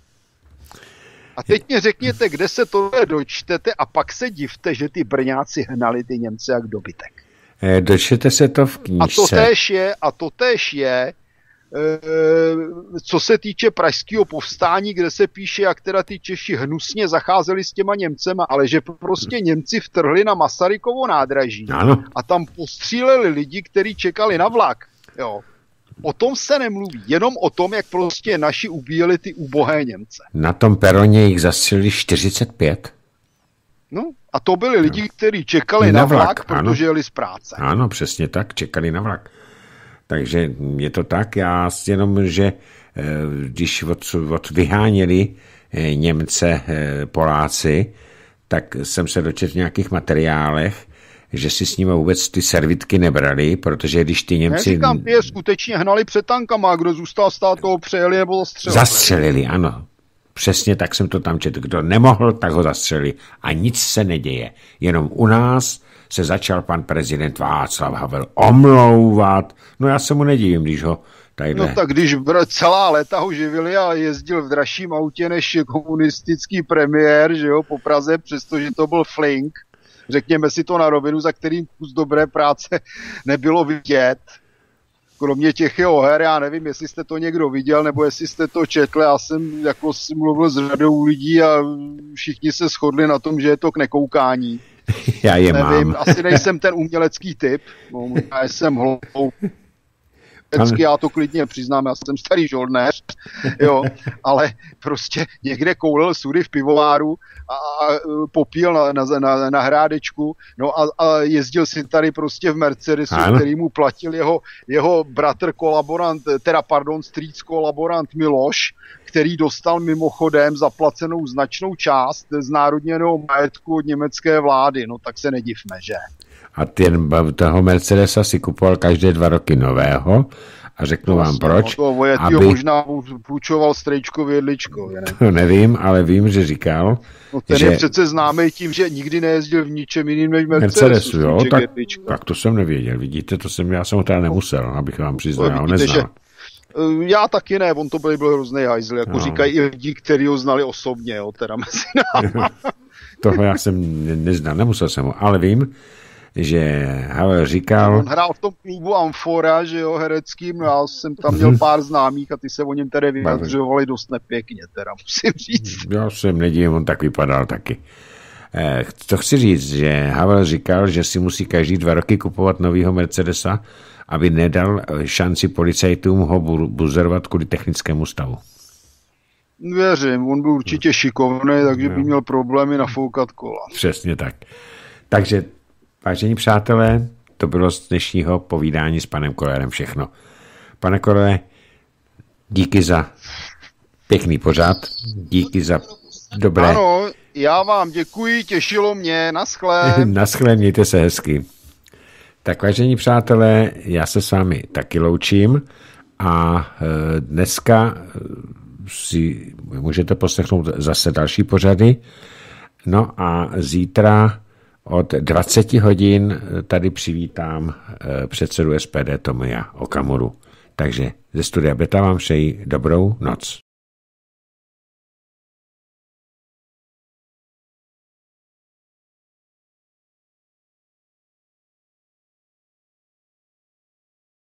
A teď mě řekněte, kde se tohle dočtete a pak se divte, že ty Brňáci hnali ty Němce jak dobytek. Dočtete se to v knížce. A to též je, a to též je, co se týče pražského povstání, kde se píše, jak teda ty Češi hnusně zacházeli s těma Němcema, ale že prostě Němci vtrhli na Masarykovo nádraží ano. A tam postříleli lidi, kteří čekali na vlak. Jo. O tom se nemluví, jenom o tom, jak prostě naši ubíjeli ty ubohé Němce. Na tom peroně jich zastřelili čtyřicet pět. No, a to byli lidi, kteří čekali na, na vlak, vlak protože ano. jeli z práce. Ano, přesně tak, čekali na vlak. Takže je to tak, já jenom, že když od, od vyháněli Němce Poláci, tak jsem se dočetl v nějakých materiálech, že si s nimi vůbec ty servitky nebrali, protože když ty Němci... Neříkám, ty je skutečně hnali před tankama, a kdo zůstal stát, toho přejeli nebo zastřelili. Zastřelili, ano. Přesně tak jsem to tam četl. Kdo nemohl, tak ho zastřelili. A nic se neděje. Jenom u nás se začal pan prezident Václav Havel omlouvat. No já se mu nedivím, když ho tadyhle... No tak když celá léta ho živili a jezdil v dražším autě než komunistický premiér, že jo, po Praze, přestože to byl flink, řekněme si to na rovinu, za kterým kus dobré práce nebylo vidět. Kromě těch jeho her, já nevím, jestli jste to někdo viděl, nebo jestli jste to četli, já jsem jako si mluvil s řadou lidí a všichni se shodli na tom, že je to k nekoukání. Já je nevím, mám. Asi nejsem ten umělecký typ, no, já jsem hloupý. Vždycky já to klidně přiznám, já jsem starý žoldnéř, jo, ale prostě někde koulel sudy v pivováru a, a popíl na, na, na, na hrádečku, no a, a jezdil si tady prostě v Mercedesu, ano. Který mu platil jeho, jeho bratr kolaborant, teda pardon, strýc kolaborant Miloš, který dostal mimochodem zaplacenou značnou část z národněného majetku od německé vlády, no tak se nedivme, že? A ten, toho Mercedesa si kupoval každé dva roky nového a řeknu vám proč. No to aby... možná půjčoval strejčkovi jedličko. Ne? To nevím, ale vím, že říkal. No ten že... je přece známý tím, že nikdy nejezdil v ničem jiným než Mercedesu. Mercedesu, jo, tak, tak to jsem nevěděl. Vidíte, to jsem, já jsem ho teda nemusel, abych vám přiznal, já ho neznal. Že... Já taky ne, on to byl, byl hrozný hajzl, jako no. Říkají i lidi, kteří ho znali osobně, jo, teda mezi náma. Toho já jsem ne, neznal, nemusel jsem ho, ale vím, že Havel říkal... On hrál v tom klubu Amfora, že jo, hereckým, no já jsem tam měl pár známých a ty se o něm tedy vyjadřovali dost nepěkně, teda musím říct. Já jsem nedivím, on tak vypadal taky. Eh, to chci říct, že Havel říkal, že si musí každý dva roky kupovat novýho Mercedesa, aby nedal šanci policajtům ho buzerovat kvůli technickému stavu. Věřím, on byl určitě šikovný, takže by měl problémy nafoukat kola. Přesně tak. Takže vážení přátelé, to bylo z dnešního povídání s panem Kolérem všechno. Pane Kolére, díky za pěkný pořad, díky za dobré... Ano, já vám děkuji, těšilo mě, naschle. Naschle, mějte se hezky. Tak vážení přátelé, já se s vámi taky loučím a dneska si můžete poslechnout zase další pořady. No a zítra od dvacet hodin tady přivítám předsedu S P D Tomia Okamuru. Takže ze studia Beta vám přeji dobrou noc.